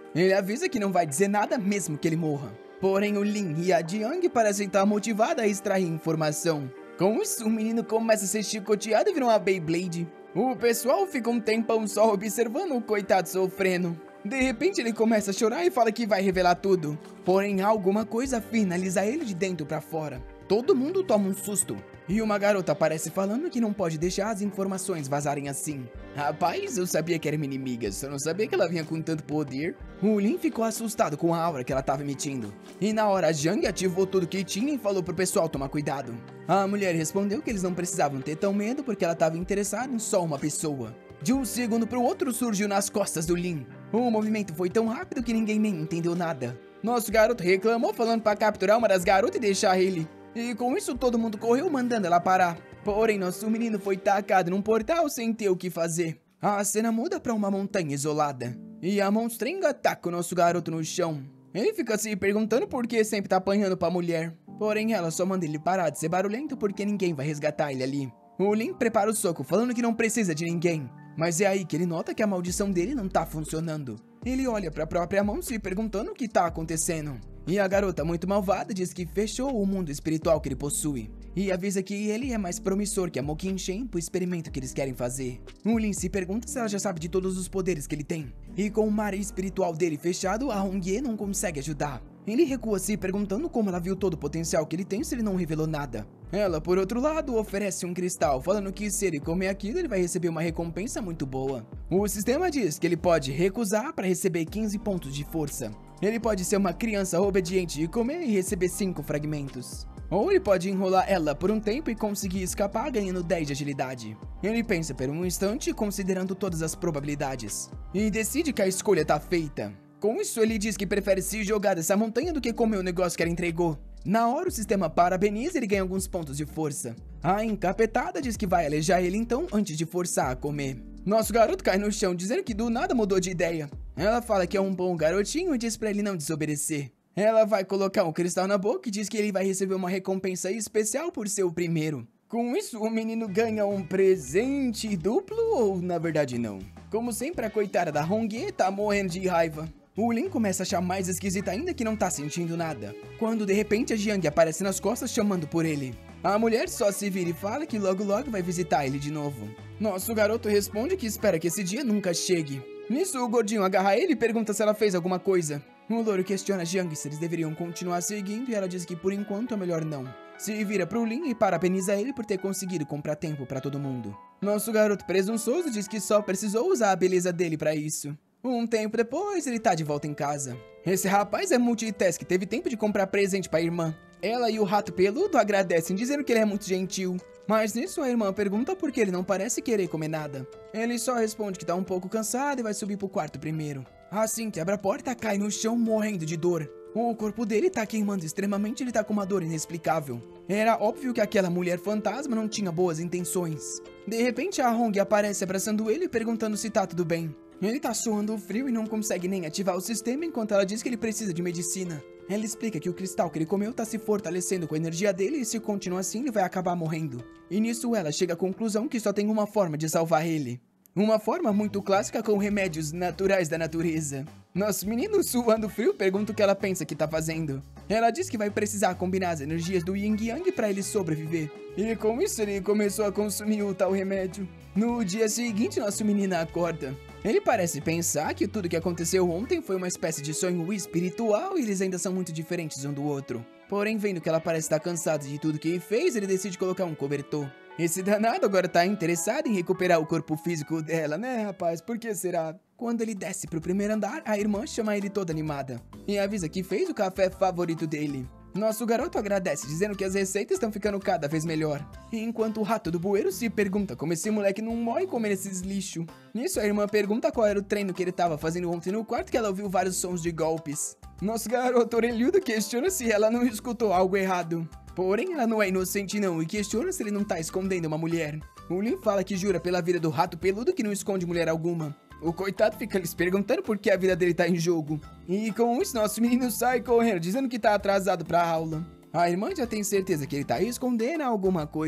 Ele avisa que não vai dizer nada mesmo que ele morra. Porém, o Lin e a Jiang parecem estar motivados a extrair informação. Com isso, o menino começa a ser chicoteado e vira uma Beyblade. O pessoal fica um tempão só observando o coitado sofrendo. De repente, ele começa a chorar e fala que vai revelar tudo. Porém, alguma coisa finaliza ele de dentro pra fora. Todo mundo toma um susto. E uma garota aparece falando que não pode deixar as informações vazarem assim. Rapaz, eu sabia que era uma inimiga, só não sabia que ela vinha com tanto poder. O Lin ficou assustado com a aura que ela estava emitindo. E na hora, a Jiang ativou tudo que tinha e falou pro pessoal tomar cuidado. A mulher respondeu que eles não precisavam ter tão medo porque ela estava interessada em só uma pessoa. De um segundo pro outro surgiu nas costas do Lin. O movimento foi tão rápido que ninguém nem entendeu nada. Nosso garoto reclamou falando para capturar uma das garotas e deixar ele. E com isso todo mundo correu mandando ela parar. Porém, nosso menino foi tacado num portal sem ter o que fazer. A cena muda pra uma montanha isolada. E a monstrenga ataca o nosso garoto no chão. Ele fica se perguntando por que sempre tá apanhando pra mulher. Porém, ela só manda ele parar de ser barulhento porque ninguém vai resgatar ele ali. O Lin prepara o soco falando que não precisa de ninguém. Mas é aí que ele nota que a maldição dele não tá funcionando. Ele olha pra própria mão se perguntando o que tá acontecendo. E a garota muito malvada diz que fechou o mundo espiritual que ele possui. E avisa que ele é mais promissor que a Mo Qin-shen pro experimento que eles querem fazer. O Lin se pergunta se ela já sabe de todos os poderes que ele tem. E com o mar espiritual dele fechado, a Hongye não consegue ajudar. Ele recua se perguntando como ela viu todo o potencial que ele tem se ele não revelou nada. Ela, por outro lado, oferece um cristal, falando que se ele comer aquilo, ele vai receber uma recompensa muito boa. O sistema diz que ele pode recusar para receber 15 pontos de força. Ele pode ser uma criança obediente e comer e receber 5 fragmentos. Ou ele pode enrolar ela por um tempo e conseguir escapar ganhando 10 de agilidade. Ele pensa por um instante, considerando todas as probabilidades. E decide que a escolha tá feita. Com isso, ele diz que prefere se jogar dessa montanha do que comer o negócio que ela entregou. Na hora, o sistema parabeniza e ele ganha alguns pontos de força. A encapetada diz que vai alejar ele então antes de forçar a comer. Nosso garoto cai no chão dizendo que do nada mudou de ideia. Ela fala que é um bom garotinho e diz pra ele não desobedecer. Ela vai colocar um cristal na boca e diz que ele vai receber uma recompensa especial por ser o primeiro. Com isso, o menino ganha um presente duplo ou na verdade não. Como sempre, a coitada da Hongye tá morrendo de raiva. O Lin começa a achar mais esquisito ainda que não tá sentindo nada. Quando de repente a Jiang aparece nas costas chamando por ele. A mulher só se vira e fala que logo logo vai visitar ele de novo. Nosso garoto responde que espera que esse dia nunca chegue. Nisso o gordinho agarra ele e pergunta se ela fez alguma coisa. O louro questiona a Jiang se eles deveriam continuar seguindo e ela diz que por enquanto é melhor não. Se vira pro Lin e parabeniza ele por ter conseguido comprar tempo pra todo mundo. Nosso garoto presunçoso diz que só precisou usar a beleza dele pra isso. Um tempo depois, ele tá de volta em casa. Esse rapaz é multitask, teve tempo de comprar presente pra irmã. Ela e o rato peludo agradecem, dizendo que ele é muito gentil. Mas nisso a irmã pergunta por que ele não parece querer comer nada. Ele só responde que tá um pouco cansado e vai subir pro quarto primeiro. Assim que abre a porta, cai no chão morrendo de dor. O corpo dele tá queimando extremamente e ele tá com uma dor inexplicável. Era óbvio que aquela mulher fantasma não tinha boas intenções. De repente a Hong aparece abraçando ele e perguntando se tá tudo bem. Ele tá suando frio e não consegue nem ativar o sistema enquanto ela diz que ele precisa de medicina. Ela explica que o cristal que ele comeu tá se fortalecendo com a energia dele e se continuar assim ele vai acabar morrendo. E nisso ela chega à conclusão que só tem uma forma de salvar ele. Uma forma muito clássica com remédios naturais da natureza. Nosso menino suando frio pergunta o que ela pensa que tá fazendo. Ela diz que vai precisar combinar as energias do Yin Yang pra ele sobreviver. E com isso ele começou a consumir o tal remédio. No dia seguinte nosso menino acorda. Ele parece pensar que tudo que aconteceu ontem foi uma espécie de sonho espiritual e eles ainda são muito diferentes um do outro. Porém, vendo que ela parece estar cansada de tudo que ele fez, ele decide colocar um cobertor. Esse danado agora tá interessado em recuperar o corpo físico dela, né, rapaz? Por que será? Quando ele desce pro primeiro andar, a irmã chama ele toda animada e avisa que fez o café favorito dele. Nosso garoto agradece, dizendo que as receitas estão ficando cada vez melhor. E enquanto o rato do bueiro se pergunta como esse moleque não morre comendo esses lixo. Nisso a irmã pergunta qual era o treino que ele tava fazendo ontem no quarto, que ela ouviu vários sons de golpes. Nosso garoto orelhudo questiona se ela não escutou algo errado. Porém, ela não é inocente não e questiona se ele não tá escondendo uma mulher. O Lin fala que jura pela vida do rato peludo que não esconde mulher alguma. O coitado fica lhes perguntando por que a vida dele tá em jogo. E com isso, nosso menino sai correndo, dizendo que tá atrasado pra aula. A irmã já tem certeza que ele tá escondendo alguma coisa.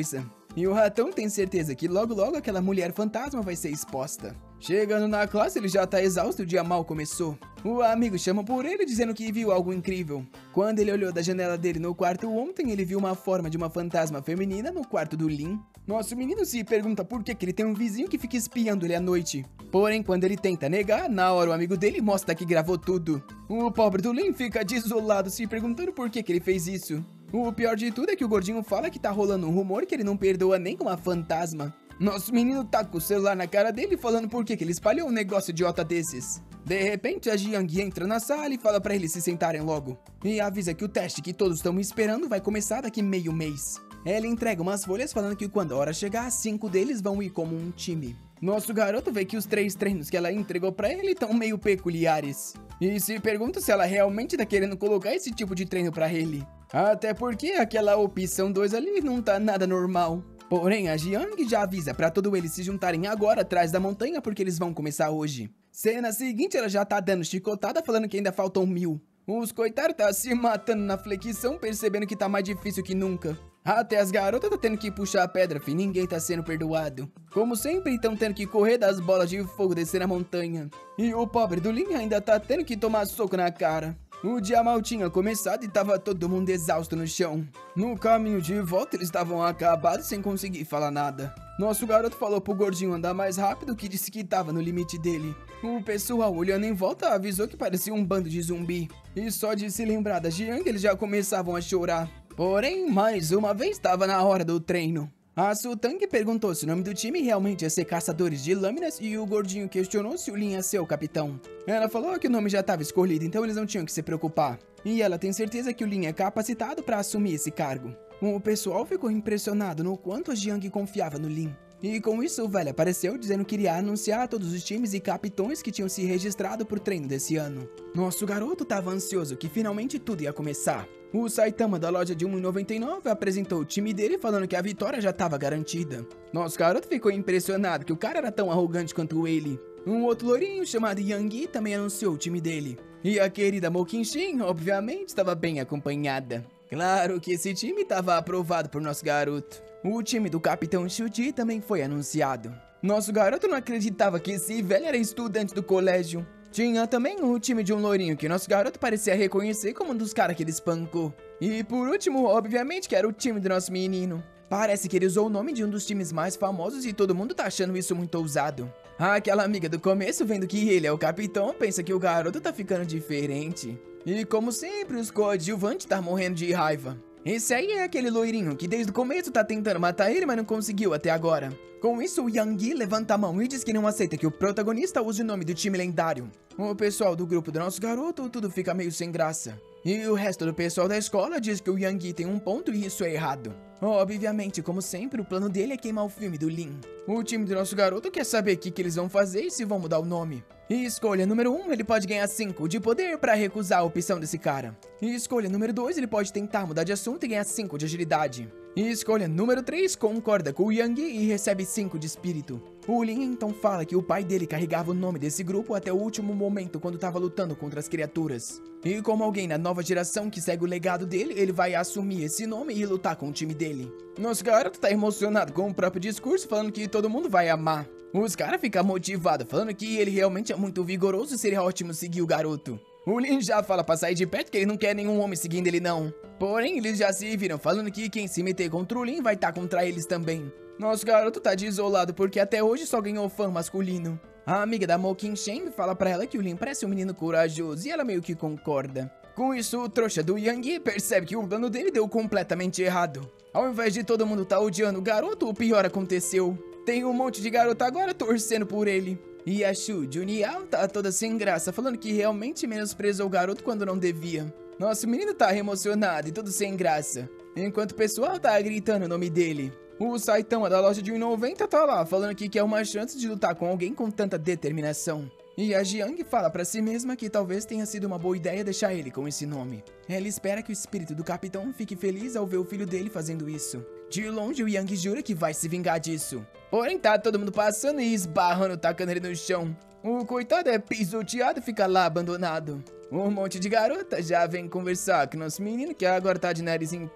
E o ratão tem certeza que logo logo aquela mulher fantasma vai ser exposta. Chegando na classe, ele já tá exausto e o dia mal começou. O amigo chama por ele dizendo que viu algo incrível. Quando ele olhou da janela dele no quarto ontem, ele viu uma forma de uma fantasma feminina no quarto do Lin. Nosso menino se pergunta por que ele tem um vizinho que fica espiando ele à noite. Porém, quando ele tenta negar, na hora o amigo dele mostra que gravou tudo. O pobre do Lin fica desolado se perguntando por que ele fez isso. O pior de tudo é que o gordinho fala que tá rolando um rumor que ele não perdoa nem com uma fantasma. Nosso menino tá com o celular na cara dele falando por que ele espalhou um negócio idiota desses. De repente, a Jiang entra na sala e fala pra eles se sentarem logo. E avisa que o teste que todos estão esperando vai começar daqui meio mês. Ela entrega umas folhas falando que quando a hora chegar, 5 deles vão ir como um time. Nosso garoto vê que os 3 treinos que ela entregou pra ele estão meio peculiares. E se pergunta se ela realmente tá querendo colocar esse tipo de treino pra ele. Até porque aquela opção 2 ali não tá nada normal. Porém, a Jiang já avisa pra todos eles se juntarem agora atrás da montanha porque eles vão começar hoje. Cena seguinte, ela já tá dando chicotada falando que ainda faltam 1000. Os coitados tá se matando na flexão, percebendo que tá mais difícil que nunca. Até as garotas tá tendo que puxar a pedra, e ninguém tá sendo perdoado. Como sempre, estão tendo que correr das bolas de fogo descer a montanha. E o pobre do Lin ainda tá tendo que tomar soco na cara. O dia mal tinha começado e tava todo mundo exausto no chão. No caminho de volta, eles estavam acabados sem conseguir falar nada. Nosso garoto falou pro gordinho andar mais rápido, que disse que tava no limite dele. O pessoal, olhando em volta, avisou que parecia um bando de zumbi. E só de se lembrar da Jiang, eles já começavam a chorar. Porém, mais uma vez estava na hora do treino. A Sutang perguntou se o nome do time realmente ia ser Caçadores de Lâminas e o gordinho questionou se o Lin ia ser o capitão. Ela falou que o nome já estava escolhido, então eles não tinham que se preocupar. E ela tem certeza que o Lin é capacitado para assumir esse cargo. O pessoal ficou impressionado no quanto a Jiang confiava no Lin. E com isso o velho apareceu dizendo que iria anunciar todos os times e capitões que tinham se registrado por treino desse ano. Nosso garoto estava ansioso que finalmente tudo ia começar. O Saitama da loja de 1,99 apresentou o time dele falando que a vitória já estava garantida. Nosso garoto ficou impressionado que o cara era tão arrogante quanto ele. Um outro loirinho chamado Yang também anunciou o time dele. E a querida Mo Qinshin, obviamente, estava bem acompanhada. Claro que esse time estava aprovado por nosso garoto. O time do Capitão Shuji também foi anunciado. Nosso garoto não acreditava que esse velho era estudante do colégio. Tinha também o time de um loirinho que nosso garoto parecia reconhecer como um dos caras que ele espancou. E por último, obviamente, que era o time do nosso menino. Parece que ele usou o nome de um dos times mais famosos e todo mundo tá achando isso muito ousado. Aquela amiga do começo, vendo que ele é o capitão, pensa que o garoto tá ficando diferente. E como sempre, os coadjuvantes tá morrendo de raiva. Esse aí é aquele loirinho que desde o começo tá tentando matar ele, mas não conseguiu até agora. Com isso, o Yang levanta a mão e diz que não aceita que o protagonista use o nome do time lendário. O pessoal do grupo do nosso garoto, tudo fica meio sem graça. E o resto do pessoal da escola diz que o Yang tem um ponto e isso é errado. Obviamente, como sempre, o plano dele é queimar o filme do Lin. O time do nosso garoto quer saber o que eles vão fazer e se vão mudar o nome. E escolha número 1, ele pode ganhar 5 de poder para recusar a opção desse cara. E escolha número 2, ele pode tentar mudar de assunto e ganhar 5 de agilidade. E escolha número 3, concorda com o Yang e recebe 5 de espírito. O Lin então fala que o pai dele carregava o nome desse grupo até o último momento quando estava lutando contra as criaturas. E como alguém na nova geração que segue o legado dele, ele vai assumir esse nome e lutar com o time dele. Nosso garoto tá emocionado com o próprio discurso, falando que todo mundo vai amar. Os caras ficam motivados, falando que ele realmente é muito vigoroso e seria ótimo seguir o garoto. O Lin já fala pra sair de perto que ele não quer nenhum homem seguindo ele não. Porém, eles já se viram falando que quem se meter contra o Lin vai estar contra eles também. Nosso garoto tá desolado porque até hoje só ganhou fã masculino. A amiga da Mo Qinshin fala pra ela que o Lin parece um menino corajoso e ela meio que concorda. Com isso, o trouxa do Yang percebe que o plano dele deu completamente errado. Ao invés de todo mundo tá odiando o garoto, o pior aconteceu. Tem um monte de garota agora torcendo por ele. E a Shu Juniao tá toda sem graça, falando que realmente menosprezou o garoto quando não devia. Nosso menino tá emocionado e tudo sem graça, enquanto o pessoal tá gritando o nome dele. O Saitama da loja de 1,90 tá lá, falando que quer uma chance de lutar com alguém com tanta determinação. E a Jiang fala pra si mesma que talvez tenha sido uma boa ideia deixar ele com esse nome. Ela espera que o espírito do capitão fique feliz ao ver o filho dele fazendo isso. De longe, o Yang jura que vai se vingar disso. Porém, tá todo mundo passando e esbarrando, tacando ele no chão. O coitado é pisoteado e fica lá abandonado. Um monte de garota já vem conversar com nosso menino que agora tá de nariz em pé.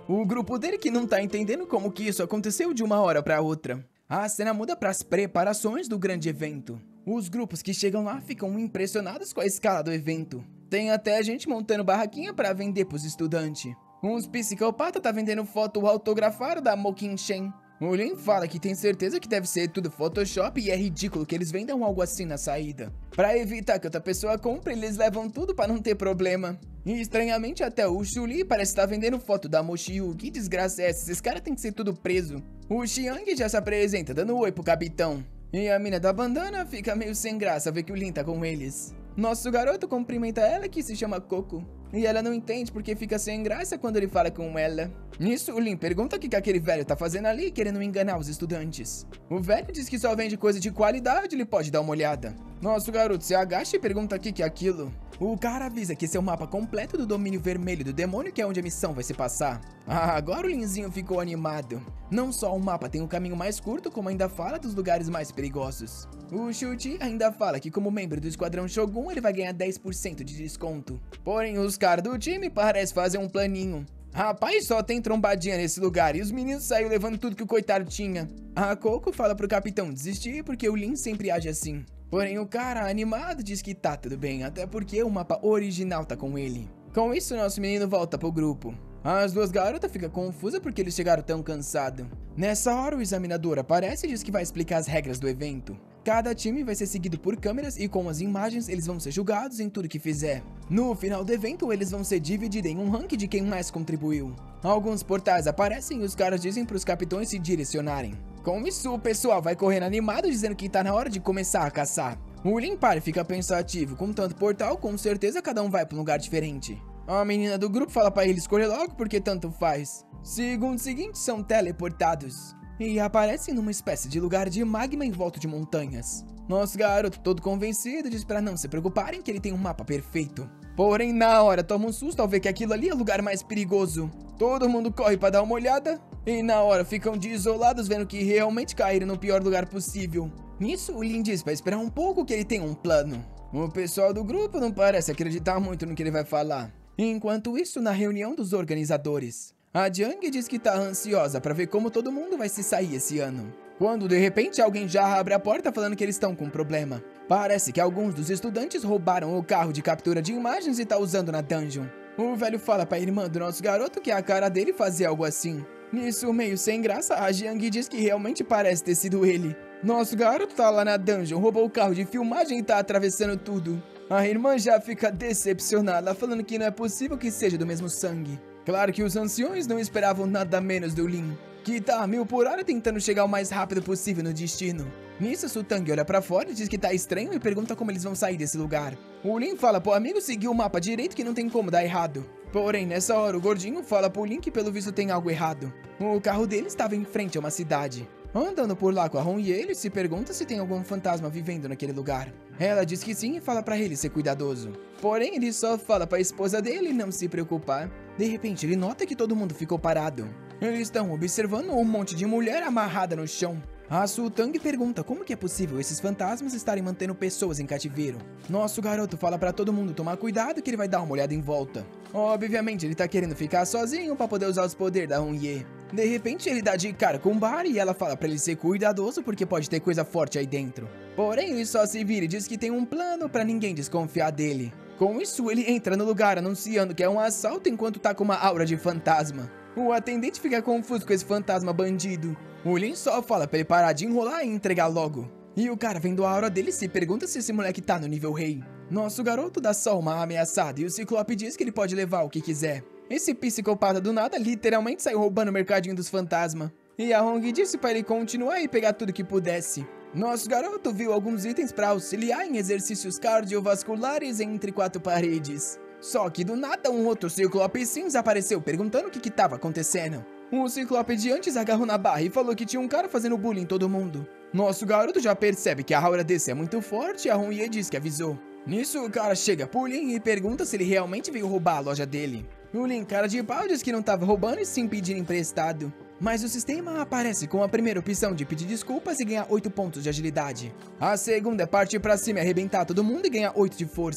O grupo dele que não tá entendendo como que isso aconteceu de uma hora pra outra. A cena muda para as preparações do grande evento. Os grupos que chegam lá ficam impressionados com a escala do evento. Tem até gente montando barraquinha para vender pros estudantes. Uns psicopatas tá vendendo foto autografada da Mokin Shen. O Lin fala que tem certeza que deve ser tudo Photoshop e é ridículo que eles vendam algo assim na saída. Pra evitar que outra pessoa compre, eles levam tudo pra não ter problema. E estranhamente até o Shuli parece estar vendendo foto da Mochiyu. Que desgraça é essa? Esses caras têm que ser tudo preso. O Xiang já se apresenta dando oi pro capitão. E a mina da bandana fica meio sem graça ver que o Lin tá com eles. Nosso garoto cumprimenta ela que se chama Coco. E ela não entende porque fica sem graça quando ele fala com ela. Nisso, o Lin pergunta o que aquele velho tá fazendo ali, querendo enganar os estudantes. O velho diz que só vende coisa de qualidade, ele pode dar uma olhada. Nosso garoto se agacha e pergunta o que é aquilo. O cara avisa que esse é o mapa completo do domínio vermelho do demônio, que é onde a missão vai se passar. Ah, agora o Linzinho ficou animado. Não só o mapa tem um caminho mais curto, como ainda fala dos lugares mais perigosos. O Shuji ainda fala que como membro do Esquadrão Shogun, ele vai ganhar 10% de desconto. Porém, os caras do time parecem fazer um planinho. Rapaz, só tem trombadinha nesse lugar e os meninos saíram levando tudo que o coitado tinha. A Coco fala pro capitão desistir porque o Lin sempre age assim. Porém, o cara animado diz que tá tudo bem, até porque o mapa original tá com ele. Com isso, nosso menino volta pro grupo. As duas garotas ficam confusas porque eles chegaram tão cansados. Nessa hora, o examinador aparece e diz que vai explicar as regras do evento. Cada time vai ser seguido por câmeras e com as imagens eles vão ser julgados em tudo que fizer. No final do evento, eles vão ser divididos em um ranking de quem mais contribuiu. Alguns portais aparecem e os caras dizem pros capitões se direcionarem. Com isso, o pessoal vai correndo animado dizendo que tá na hora de começar a caçar. O Limpar fica pensativo, com tanto portal, com certeza cada um vai pra um lugar diferente. A menina do grupo fala pra ele escolher logo porque tanto faz. Segundos seguintes são teleportados e aparecem numa espécie de lugar de magma em volta de montanhas. Nosso garoto, todo convencido, diz pra não se preocuparem que ele tem um mapa perfeito. Porém, na hora toma um susto ao ver que aquilo ali é o lugar mais perigoso. Todo mundo corre pra dar uma olhada e na hora ficam desolados vendo que realmente caíram no pior lugar possível. Nisso, o Lin diz pra esperar um pouco que ele tem um plano. O pessoal do grupo não parece acreditar muito no que ele vai falar. Enquanto isso, na reunião dos organizadores, a Jiang diz que tá ansiosa pra ver como todo mundo vai se sair esse ano. Quando de repente alguém já abre a porta falando que eles estão com um problema. Parece que alguns dos estudantes roubaram o carro de captura de imagens e tá usando na dungeon. O velho fala pra irmã do nosso garoto que a cara dele fazia algo assim. Nisso, meio sem graça, a Jiang diz que realmente parece ter sido ele. Nosso garoto tá lá na dungeon, roubou o carro de filmagem e tá atravessando tudo. A irmã já fica decepcionada, falando que não é possível que seja do mesmo sangue. Claro que os anciões não esperavam nada menos do Lin, que tá a 1000 por hora tentando chegar o mais rápido possível no destino. Nisso, Sutang olha pra fora e diz que tá estranho e pergunta como eles vão sair desse lugar. O Lin fala pro amigo seguir o mapa direito que não tem como dar errado. Porém, nessa hora, o gordinho fala pro Lin que pelo visto tem algo errado. O carro dele estava em frente a uma cidade. Andando por lá com a Hong Ye, ele se pergunta se tem algum fantasma vivendo naquele lugar. Ela diz que sim e fala pra ele ser cuidadoso. Porém, ele só fala pra esposa dele não se preocupar. De repente, ele nota que todo mundo ficou parado. Eles estão observando um monte de mulher amarrada no chão. A Sultang pergunta como que é possível esses fantasmas estarem mantendo pessoas em cativeiro. Nosso garoto fala pra todo mundo tomar cuidado que ele vai dar uma olhada em volta. Obviamente, ele tá querendo ficar sozinho pra poder usar os poderes da Hong Ye. De repente, ele dá de cara com o bar e ela fala pra ele ser cuidadoso porque pode ter coisa forte aí dentro. Porém, ele só se vira e diz que tem um plano pra ninguém desconfiar dele. Com isso, ele entra no lugar anunciando que é um assalto enquanto tá com uma aura de fantasma. O atendente fica confuso com esse fantasma bandido. O Lin só fala pra ele parar de enrolar e entregar logo. E o cara vendo a aura dele se pergunta se esse moleque tá no nível rei. Nosso garoto dá só uma ameaçada e o Ciclope diz que ele pode levar o que quiser. Esse psicopata do nada literalmente saiu roubando o mercadinho dos fantasmas. E a Hong disse pra ele continuar e pegar tudo que pudesse. Nosso garoto viu alguns itens pra auxiliar em exercícios cardiovasculares entre 4 paredes. Só que do nada um outro Ciclope cinza apareceu perguntando o que tava acontecendo. O Ciclope de antes agarrou na barra e falou que tinha um cara fazendo bullying em todo mundo. Nosso garoto já percebe que a aura desse é muito forte e a Hong Ye diz que avisou. Nisso o cara chega pro Lin e pergunta se ele realmente veio roubar a loja dele. O Lin, cara de pau, diz que não tava roubando e sim pedindo emprestado. Mas o sistema aparece com a primeira opção de pedir desculpas e ganhar 8 pontos de agilidade. A segunda é partir pra cima e arrebentar todo mundo e ganhar 8 de força.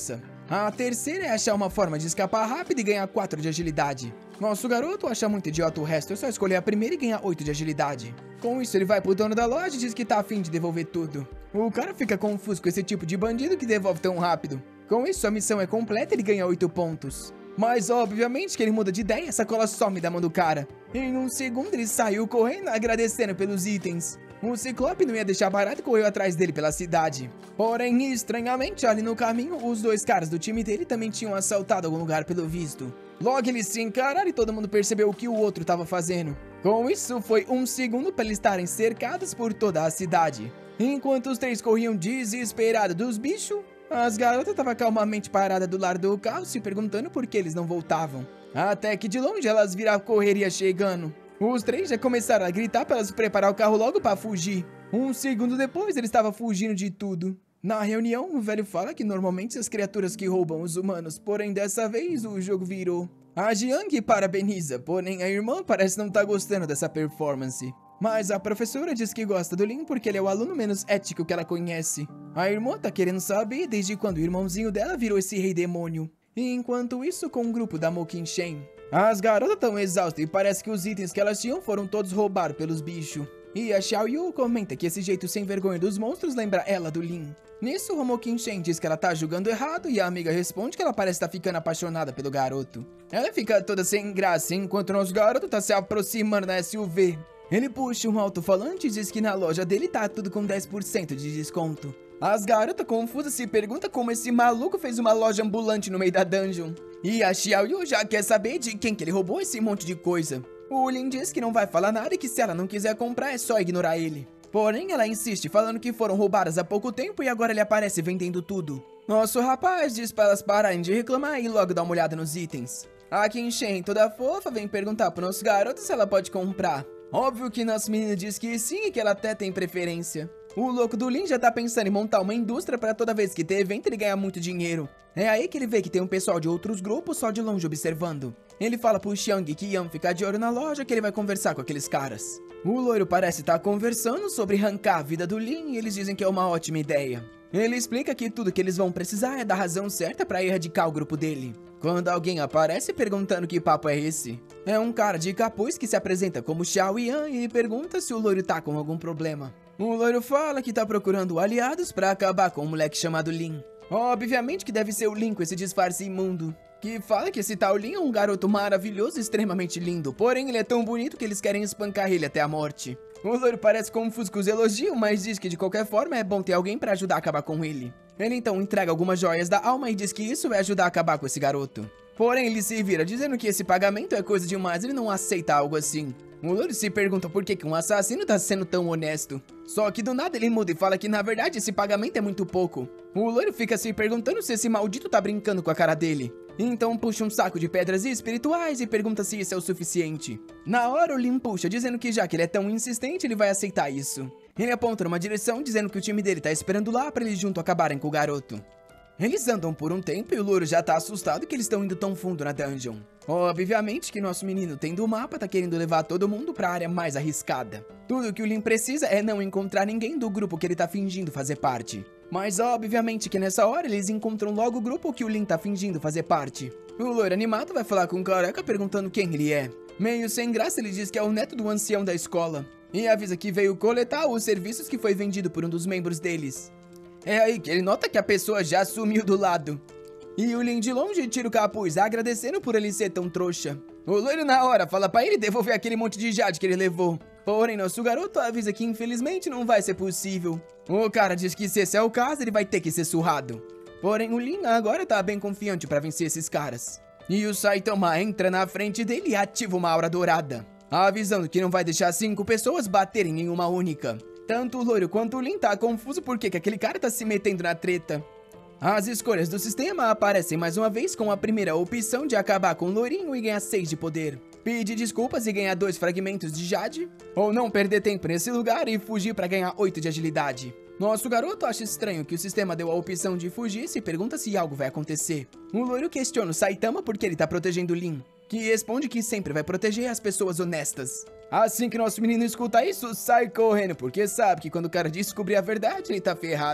A terceira é achar uma forma de escapar rápido e ganhar 4 de agilidade. Nosso garoto acha muito idiota o resto, é só escolher a primeira e ganhar 8 de agilidade. Com isso, ele vai pro dono da loja e diz que tá afim de devolver tudo. O cara fica confuso com esse tipo de bandido que devolve tão rápido. Com isso, a missão é completa e ele ganha 8 pontos. Mas, obviamente, que ele muda de ideia e a sacola some da mão do cara. Em um segundo, ele saiu correndo agradecendo pelos itens. O Ciclope não ia deixar barato e correu atrás dele pela cidade. Porém, estranhamente, ali no caminho, os 2 caras do time dele também tinham assaltado algum lugar pelo visto. Logo eles se encararam e todo mundo percebeu o que o outro estava fazendo. Com isso, foi um segundo para eles estarem cercados por toda a cidade. Enquanto os 3 corriam desesperados dos bichos, as garotas estavam calmamente paradas do lado do carro se perguntando por que eles não voltavam. Até que de longe elas viram a correria chegando. Os 3 já começaram a gritar para elas preparar o carro logo para fugir. Um segundo depois, ele estava fugindo de tudo. Na reunião, o velho fala que normalmente as criaturas que roubam os humanos, porém dessa vez o jogo virou. A Jiang parabeniza, porém a irmã parece não estar gostando dessa performance. Mas a professora diz que gosta do Lin porque ele é o aluno menos ético que ela conhece. A irmã tá querendo saber desde quando o irmãozinho dela virou esse rei demônio. E enquanto isso, com o grupo da Mo Qinshen, as garotas estão exaustas e parece que os itens que elas tinham foram todos roubados pelos bichos. E a Xiao Yu comenta que esse jeito sem vergonha dos monstros lembra ela do Lin. Nisso, o Mo Qinshen diz que ela tá julgando errado e a amiga responde que ela parece estar ficando apaixonada pelo garoto. Ela fica toda sem graça enquanto o nosso garoto tá se aproximando da SUV. Ele puxa um alto-falante e diz que na loja dele tá tudo com 10% de desconto. As garotas confusas se perguntam como esse maluco fez uma loja ambulante no meio da dungeon. E a Xiao Yu já quer saber de quem que ele roubou esse monte de coisa. O Lin diz que não vai falar nada e que se ela não quiser comprar é só ignorar ele. Porém, ela insiste, falando que foram roubadas há pouco tempo e agora ele aparece vendendo tudo. Nosso rapaz diz para elas pararem de reclamar e logo dar uma olhada nos itens. A Qinshen, toda fofa, vem perguntar pro nosso garoto se ela pode comprar. Óbvio que nosso menino diz que sim e que ela até tem preferência. O louco do Lin já tá pensando em montar uma indústria para toda vez que ter evento ele ganhar muito dinheiro. É aí que ele vê que tem um pessoal de outros grupos só de longe observando. Ele fala pro Xiang que Yan ficar de olho na loja que ele vai conversar com aqueles caras. O loiro parece estar conversando sobre arrancar a vida do Lin e eles dizem que é uma ótima ideia. Ele explica que tudo que eles vão precisar é da razão certa para erradicar o grupo dele. Quando alguém aparece perguntando que papo é esse, é um cara de capuz que se apresenta como Xiao Yan e pergunta se o loiro tá com algum problema. O loiro fala que tá procurando aliados para acabar com um moleque chamado Lin. Obviamente que deve ser o Lin com esse disfarce imundo. Que fala que esse tal Lin é um garoto maravilhoso e extremamente lindo, porém ele é tão bonito que eles querem espancar ele até a morte. O loiro parece confuso com os elogios, mas diz que de qualquer forma é bom ter alguém pra ajudar a acabar com ele. Ele então entrega algumas joias da alma e diz que isso vai ajudar a acabar com esse garoto. Porém ele se vira dizendo que esse pagamento é coisa demais e ele não aceita algo assim. O loiro se pergunta por que um assassino tá sendo tão honesto. Só que do nada ele muda e fala que na verdade esse pagamento é muito pouco. O loiro fica se perguntando se esse maldito tá brincando com a cara dele. Então puxa um saco de pedras espirituais e pergunta se isso é o suficiente. Na hora o Lin puxa, dizendo que já que ele é tão insistente, ele vai aceitar isso. Ele aponta numa direção, dizendo que o time dele tá esperando lá pra eles juntos acabarem com o garoto. Eles andam por um tempo e o louro já tá assustado que eles estão indo tão fundo na dungeon. Obviamente que nosso menino tendo o mapa tá querendo levar todo mundo pra área mais arriscada. Tudo que o Lin precisa é não encontrar ninguém do grupo que ele tá fingindo fazer parte. Mas obviamente que nessa hora eles encontram logo o grupo que o Lin tá fingindo fazer parte. O loiro animado vai falar com o careca perguntando quem ele é. Meio sem graça ele diz que é o neto do ancião da escola. E avisa que veio coletar os serviços que foi vendido por um dos membros deles. É aí que ele nota que a pessoa já sumiu do lado. E o Lin de longe tira o capuz, agradecendo por ele ser tão trouxa. O loiro na hora fala pra ele devolver aquele monte de jade que ele levou. Porém, nosso garoto avisa que infelizmente não vai ser possível. O cara diz que se esse é o caso, ele vai ter que ser surrado. Porém, o Lin agora tá bem confiante pra vencer esses caras. E o Saitama entra na frente dele e ativa uma aura dourada, avisando que não vai deixar 5 pessoas baterem em uma única. Tanto o loiro quanto o Lin tá confuso porque que aquele cara tá se metendo na treta. As escolhas do sistema aparecem mais uma vez com a primeira opção de acabar com o lourinho e ganhar 6 de poder. Pedir desculpas e ganhar 2 fragmentos de jade. Ou não perder tempo nesse lugar e fugir pra ganhar 8 de agilidade. Nosso garoto acha estranho que o sistema deu a opção de fugir e se pergunta se algo vai acontecer. O loiro questiona o Saitama porque ele tá protegendo o Lin, que responde que sempre vai proteger as pessoas honestas. Assim que nosso menino escuta isso, sai correndo, porque sabe que quando o cara descobrir a verdade, ele tá ferrado.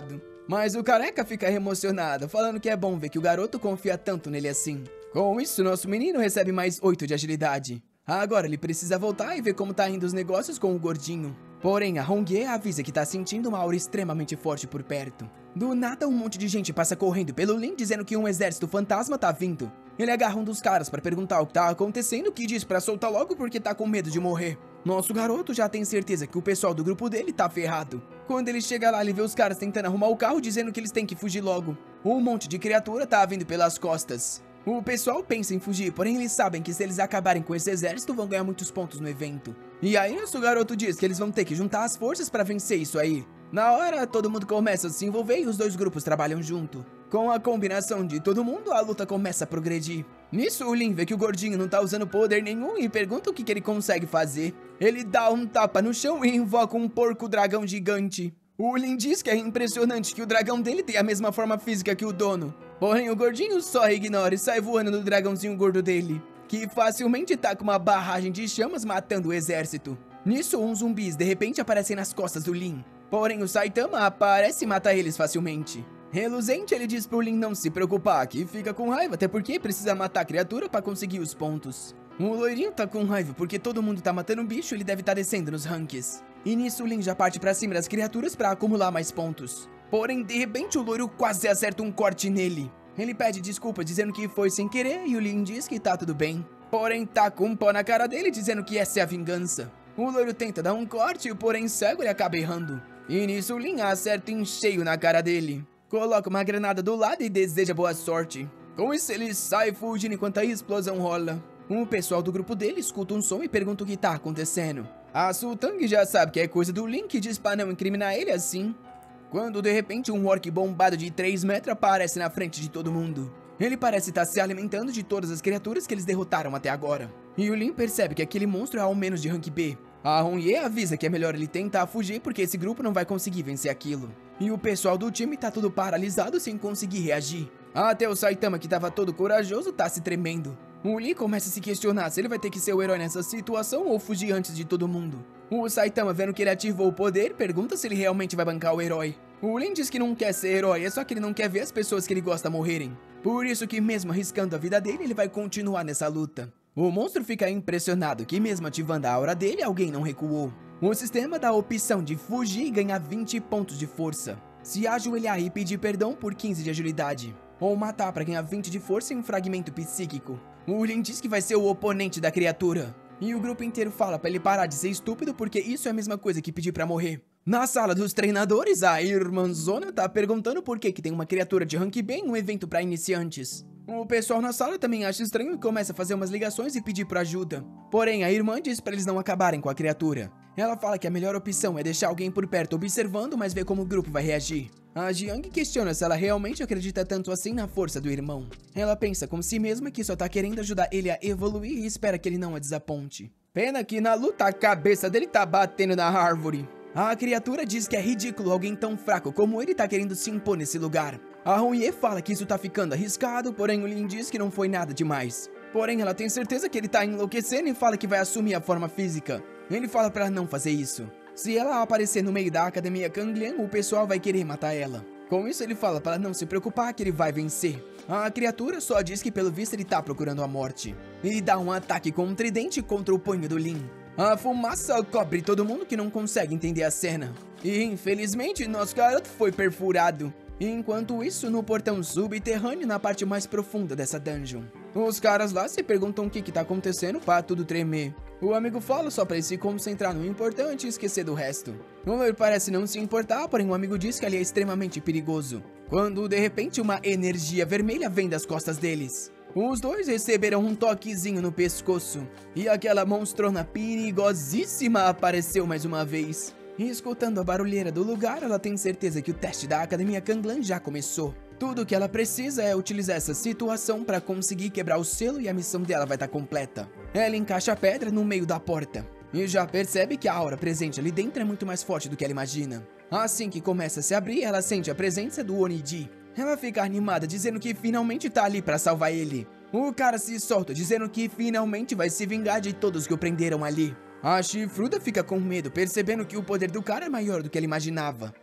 Mas o careca fica emocionado, falando que é bom ver que o garoto confia tanto nele assim. Com isso, nosso menino recebe mais 8 de agilidade. Agora ele precisa voltar e ver como tá indo os negócios com o gordinho. Porém, a Hongye avisa que tá sentindo uma aura extremamente forte por perto. Do nada, um monte de gente passa correndo pelo Lin dizendo que um exército fantasma tá vindo. Ele agarra um dos caras pra perguntar o que tá acontecendo, que diz pra soltar logo porque tá com medo de morrer. Nosso garoto já tem certeza que o pessoal do grupo dele tá ferrado. Quando ele chega lá, ele vê os caras tentando arrumar o carro dizendo que eles têm que fugir logo. Um monte de criatura tá vindo pelas costas. O pessoal pensa em fugir, porém eles sabem que se eles acabarem com esse exército vão ganhar muitos pontos no evento. E aí nosso garoto diz que eles vão ter que juntar as forças pra vencer isso aí. Na hora, todo mundo começa a se envolver e os dois grupos trabalham junto. Com a combinação de todo mundo, a luta começa a progredir. Nisso, o Lin vê que o gordinho não tá usando poder nenhum e pergunta o que ele consegue fazer. Ele dá um tapa no chão e invoca um porco dragão gigante. O Lin diz que é impressionante que o dragão dele tem a mesma forma física que o dono. Porém, o gordinho só ignora e sai voando no dragãozinho gordo dele, que facilmente tá com uma barragem de chamas matando o exército. Nisso, uns zumbis de repente aparecem nas costas do Lin. Porém, o Saitama aparece e mata eles facilmente. Reluzente, ele diz pro Lin não se preocupar, que fica com raiva, até porque precisa matar a criatura pra conseguir os pontos. O loirinho tá com raiva porque todo mundo tá matando um bicho e ele deve tá descendo nos ranks. E nisso, o Lin já parte pra cima das criaturas pra acumular mais pontos. Porém, de repente, o loiro quase acerta um corte nele. Ele pede desculpa dizendo que foi sem querer e o Lin diz que tá tudo bem. Porém, tá com um pó na cara dele dizendo que essa é a vingança. O loiro tenta dar um corte, porém cego ele acaba errando. E nisso, o Lin acerta em cheio na cara dele. Coloca uma granada do lado e deseja boa sorte. Com isso, ele sai fugindo enquanto a explosão rola. O pessoal do grupo dele escuta um som e pergunta o que tá acontecendo. A Sultang já sabe que é coisa do Lin, que diz pra não incriminar ele assim. Quando de repente um orc bombado de 3 metros aparece na frente de todo mundo. Ele parece estar se alimentando de todas as criaturas que eles derrotaram até agora. E o Lin percebe que aquele monstro é ao menos de rank B. A Hongye avisa que é melhor ele tentar fugir porque esse grupo não vai conseguir vencer aquilo. E o pessoal do time tá tudo paralisado sem conseguir reagir. Até o Saitama, que tava todo corajoso, tá se tremendo. O Lee começa a se questionar se ele vai ter que ser o herói nessa situação ou fugir antes de todo mundo. O Saitama, vendo que ele ativou o poder, pergunta se ele realmente vai bancar o herói. O Lin diz que não quer ser herói, é só que ele não quer ver as pessoas que ele gosta morrerem. Por isso que mesmo arriscando a vida dele, ele vai continuar nessa luta. O monstro fica impressionado que mesmo ativando a aura dele, alguém não recuou. O sistema dá a opção de fugir e ganhar 20 pontos de força. Se ajoelhar e pedir perdão por 15 de agilidade. Ou matar para ganhar 20 de força e um fragmento psíquico. O Lin diz que vai ser o oponente da criatura. E o grupo inteiro fala pra ele parar de ser estúpido porque isso é a mesma coisa que pedir pra morrer. Na sala dos treinadores, a irmãzona tá perguntando por que tem uma criatura de rank B em um evento pra iniciantes. O pessoal na sala também acha estranho e começa a fazer umas ligações e pedir por ajuda. Porém, a irmã diz pra eles não acabarem com a criatura. Ela fala que a melhor opção é deixar alguém por perto observando, mas ver como o grupo vai reagir. A Jiang questiona se ela realmente acredita tanto assim na força do irmão. Ela pensa com si mesma que só tá querendo ajudar ele a evoluir e espera que ele não a desaponte. Pena que na luta a cabeça dele tá batendo na árvore. A criatura diz que é ridículo alguém tão fraco como ele tá querendo se impor nesse lugar. A Hongye fala que isso tá ficando arriscado, porém o Lin diz que não foi nada demais. Porém, ela tem certeza que ele tá enlouquecendo e fala que vai assumir a forma física. Ele fala pra ela não fazer isso. Se ela aparecer no meio da Academia Kanglian, o pessoal vai querer matar ela. Com isso, ele fala pra ela não se preocupar que ele vai vencer. A criatura só diz que pelo visto ele tá procurando a morte. E dá um ataque com um tridente contra o punho do Lin. A fumaça cobre todo mundo que não consegue entender a cena. E infelizmente, nosso garoto foi perfurado. Enquanto isso, no portão subterrâneo, na parte mais profunda dessa dungeon. Os caras lá se perguntam o que tá acontecendo pra tudo tremer. O amigo fala só pra ele se concentrar no importante e esquecer do resto. O loiro parece não se importar, porém o amigo diz que ali é extremamente perigoso. Quando, de repente, uma energia vermelha vem das costas deles. Os dois receberam um toquezinho no pescoço. E aquela monstrona perigosíssima apareceu mais uma vez. E escutando a barulheira do lugar, ela tem certeza que o teste da Academia Kanglian já começou. Tudo que ela precisa é utilizar essa situação para conseguir quebrar o selo e a missão dela vai estar completa. Ela encaixa a pedra no meio da porta. E já percebe que a aura presente ali dentro é muito mais forte do que ela imagina. Assim que começa a se abrir, ela sente a presença do Oniji. Ela fica animada dizendo que finalmente tá ali para salvar ele. O cara se solta dizendo que finalmente vai se vingar de todos que o prenderam ali. A chifruda fica com medo, percebendo que o poder do cara é maior do que ela imaginava.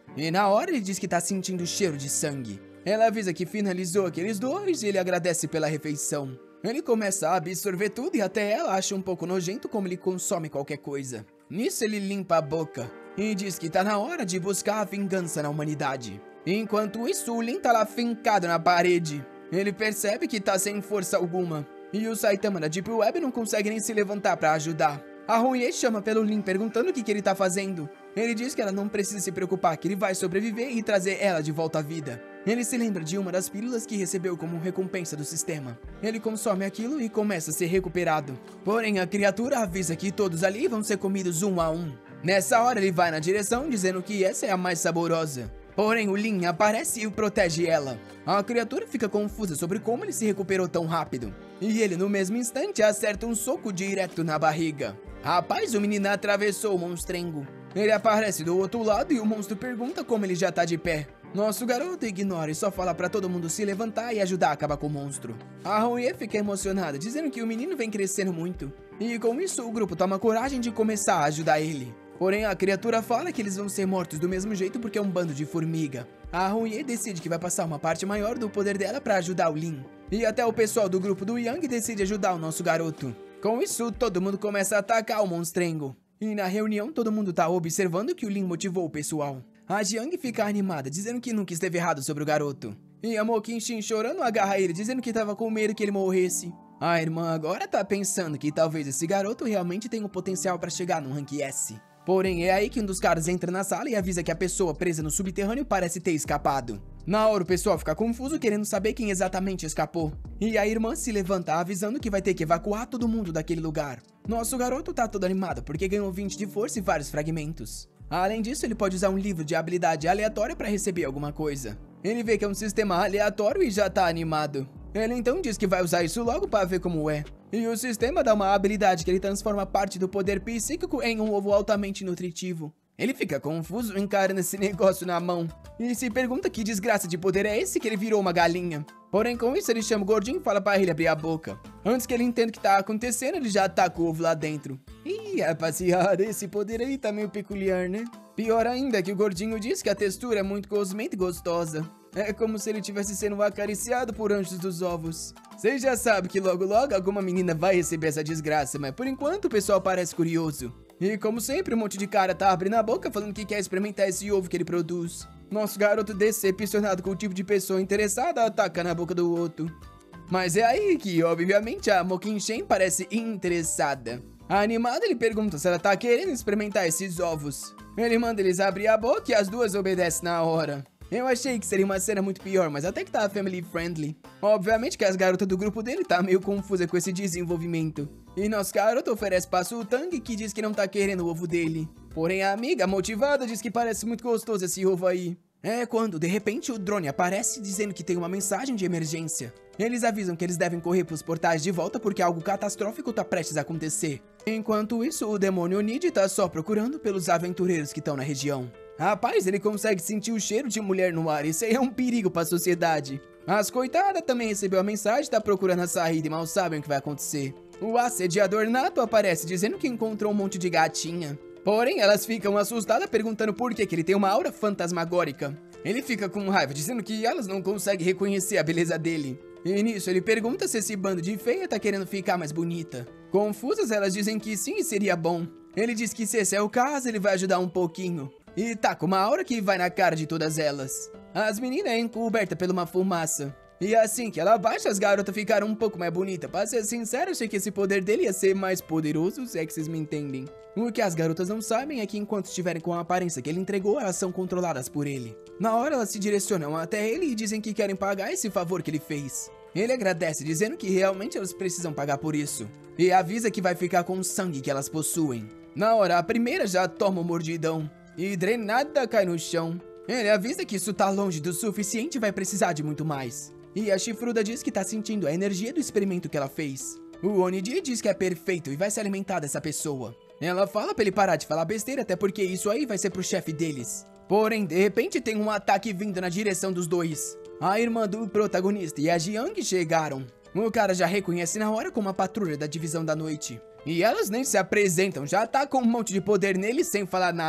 E na hora ele diz que tá sentindo o cheiro de sangue. Ela avisa que finalizou aqueles dois e ele agradece pela refeição. Ele começa a absorver tudo e até ela acha um pouco nojento como ele consome qualquer coisa. Nisso ele limpa a boca e diz que tá na hora de buscar a vingança na humanidade. Enquanto isso, o Lin tá lá fincado na parede. Ele percebe que tá sem força alguma. E o Saitama da Deep Web não consegue nem se levantar pra ajudar. A Ruye chama pelo Lin perguntando o que ele tá fazendo. Ele diz que ela não precisa se preocupar, que ele vai sobreviver e trazer ela de volta à vida. Ele se lembra de uma das pílulas que recebeu como recompensa do sistema. Ele consome aquilo e começa a ser recuperado. Porém, a criatura avisa que todos ali vão ser comidos um a um. Nessa hora, ele vai na direção dizendo que essa é a mais saborosa. Porém, o Lin aparece e protege ela. A criatura fica confusa sobre como ele se recuperou tão rápido. E ele, no mesmo instante, acerta um soco direto na barriga. Rapaz, o menino atravessou o monstrengo. Ele aparece do outro lado e o monstro pergunta como ele já tá de pé. Nosso garoto ignora e só fala pra todo mundo se levantar e ajudar a acabar com o monstro. A Ruye fica emocionada, dizendo que o menino vem crescendo muito. E com isso, o grupo toma coragem de começar a ajudar ele. Porém, a criatura fala que eles vão ser mortos do mesmo jeito porque é um bando de formiga. A Ruye decide que vai passar uma parte maior do poder dela pra ajudar o Lin. E até o pessoal do grupo do Yang decide ajudar o nosso garoto. Com isso, todo mundo começa a atacar o monstrengo. E na reunião, todo mundo tá observando que o Lin motivou o pessoal. A Jiang fica animada, dizendo que nunca esteve errado sobre o garoto. E a Mo Kenshin chorando agarra ele, dizendo que tava com medo que ele morresse. A irmã agora tá pensando que talvez esse garoto realmente tenha o potencial pra chegar no rank S. Porém, é aí que um dos caras entra na sala e avisa que a pessoa presa no subterrâneo parece ter escapado. Na hora, o pessoal fica confuso, querendo saber quem exatamente escapou. E a irmã se levanta, avisando que vai ter que evacuar todo mundo daquele lugar. Nosso garoto tá todo animado, porque ganhou 20 de força e vários fragmentos. Além disso, ele pode usar um livro de habilidade aleatória para receber alguma coisa. Ele vê que é um sistema aleatório e já tá animado. Ele então diz que vai usar isso logo para ver como é. E o sistema dá uma habilidade que ele transforma parte do poder psíquico em um ovo altamente nutritivo. Ele fica confuso encarando esse negócio na mão. E se pergunta que desgraça de poder é esse que ele virou uma galinha. Porém, com isso, ele chama o gordinho e fala para ele abrir a boca. Antes que ele entenda o que tá acontecendo, ele já ataca o ovo lá dentro. Ih, rapaziada, esse poder aí tá meio peculiar, né? Pior ainda que o gordinho diz que a textura é muito gosmenta e gostosa. É como se ele estivesse sendo acariciado por anjos dos ovos. Vocês já sabem que logo logo alguma menina vai receber essa desgraça, mas por enquanto o pessoal parece curioso. E como sempre, um monte de cara tá abrindo a boca falando que quer experimentar esse ovo que ele produz. Nosso garoto, decepcionado com o tipo de pessoa interessada, ataca na boca do outro. Mas é aí que, obviamente, a Mo Kenshin parece interessada. Animada, ele pergunta se ela tá querendo experimentar esses ovos. Ele manda eles abrir a boca e as duas obedecem na hora. Eu achei que seria uma cena muito pior, mas até que tá family friendly. Obviamente que as garotas do grupo dele tá meio confusa com esse desenvolvimento. E nosso garoto oferece pra Sultang, que diz que não tá querendo o ovo dele. Porém a amiga, motivada, diz que parece muito gostoso esse ovo aí. É quando, de repente, o drone aparece dizendo que tem uma mensagem de emergência. Eles avisam que eles devem correr pros portais de volta porque algo catastrófico tá prestes a acontecer. Enquanto isso, o demônio Nid tá só procurando pelos aventureiros que estão na região. Rapaz, ele consegue sentir o cheiro de mulher no ar, isso aí é um perigo pra sociedade. As coitadas também recebeu a mensagem, tá procurando a saída e mal sabem o que vai acontecer. O assediador nato aparece dizendo que encontrou um monte de gatinha. Porém, elas ficam assustadas perguntando por que ele tem uma aura fantasmagórica. Ele fica com raiva, dizendo que elas não conseguem reconhecer a beleza dele. E nisso, ele pergunta se esse bando de feia tá querendo ficar mais bonita. Confusas, elas dizem que sim, seria bom. Ele diz que se esse é o caso, ele vai ajudar um pouquinho. E tá com uma aura que vai na cara de todas elas. As meninas é encoberta por uma fumaça. E assim que ela baixa, as garotas ficaram um pouco mais bonitas. Pra ser sincero, achei que esse poder dele ia ser mais poderoso, se é que vocês me entendem. O que as garotas não sabem é que enquanto estiverem com a aparência que ele entregou, elas são controladas por ele. Na hora, elas se direcionam até ele e dizem que querem pagar esse favor que ele fez. Ele agradece, dizendo que realmente elas precisam pagar por isso. E avisa que vai ficar com o sangue que elas possuem. Na hora, a primeira já toma um mordidão. E drenada cai no chão. Ele avisa que isso tá longe do suficiente e vai precisar de muito mais. E a chifruda diz que tá sentindo a energia do experimento que ela fez. O Onidi diz que é perfeito e vai se alimentar dessa pessoa. Ela fala pra ele parar de falar besteira, até porque isso aí vai ser pro chefe deles. Porém, de repente tem um ataque vindo na direção dos dois. A irmã do protagonista e a Jiang chegaram. O cara já reconhece na hora como uma patrulha da divisão da noite. E elas nem se apresentam, já tá com um monte de poder nele sem falar nada.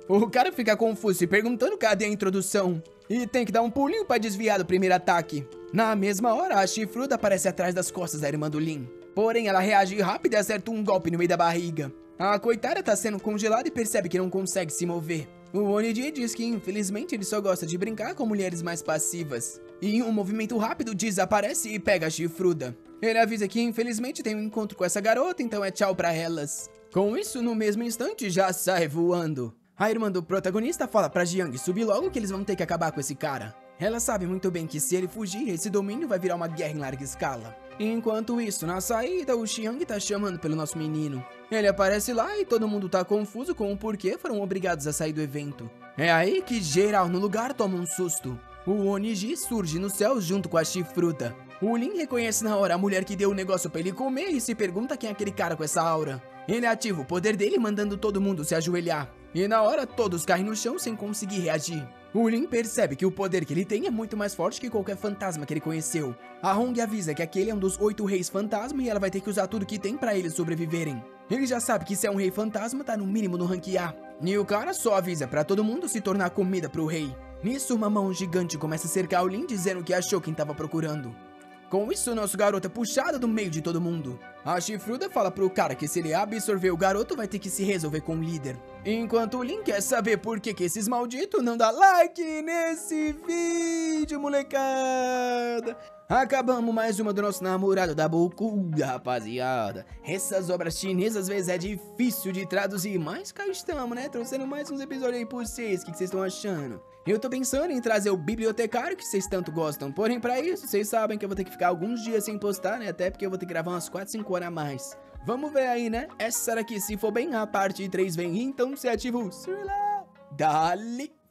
O cara fica confuso se perguntando cadê a introdução. E tem que dar um pulinho pra desviar do primeiro ataque. Na mesma hora, a chifruda aparece atrás das costas da irmã do Lin. Porém, ela reage rápido e acerta um golpe no meio da barriga. A coitada tá sendo congelada e percebe que não consegue se mover. O Oniji diz que infelizmente ele só gosta de brincar com mulheres mais passivas. E em um movimento rápido desaparece e pega a chifruda. Ele avisa que infelizmente tem um encontro com essa garota, então é tchau pra elas. Com isso, no mesmo instante, já sai voando. A irmã do protagonista fala pra Jiang subir logo que eles vão ter que acabar com esse cara. Ela sabe muito bem que se ele fugir, esse domínio vai virar uma guerra em larga escala. Enquanto isso, na saída, o Xiang tá chamando pelo nosso menino. Ele aparece lá e todo mundo tá confuso com o porquê foram obrigados a sair do evento. É aí que geral no lugar toma um susto. O Oniji surge no céu junto com a chifruda. O Lin reconhece na hora a mulher que deu o negócio pra ele comer e se pergunta quem é aquele cara com essa aura. Ele ativa o poder dele mandando todo mundo se ajoelhar. E na hora todos caem no chão sem conseguir reagir. O Lin percebe que o poder que ele tem é muito mais forte que qualquer fantasma que ele conheceu. A Hong avisa que aquele é um dos 8 reis fantasma e ela vai ter que usar tudo que tem pra eles sobreviverem. Ele já sabe que se é um rei fantasma tá no mínimo no rank A. E o cara só avisa pra todo mundo se tornar comida pro rei. Nisso uma mão gigante começa a cercar o Lin dizendo que achou quem tava procurando. Com isso, nosso garoto é puxado do meio de todo mundo. A chifruda fala pro cara que se ele absorver o garoto, vai ter que se resolver com o líder. Enquanto o Lin quer saber por que esses malditos não dá like nesse vídeo, molecada. Acabamos mais uma do nosso namorado da Bokuda, rapaziada. Essas obras chinesas às vezes é difícil de traduzir, mas cá estamos, né? Trouxendo mais uns episódios aí pra vocês, o que vocês estão achando? Eu tô pensando em trazer o bibliotecário que vocês tanto gostam, porém pra isso, vocês sabem que eu vou ter que ficar alguns dias sem postar, né? Até porque eu vou ter que gravar umas 4, 5 horas a mais. Vamos ver aí, né? Essa daqui, se for bem, a parte 3 vem, então se ativa o... Dale!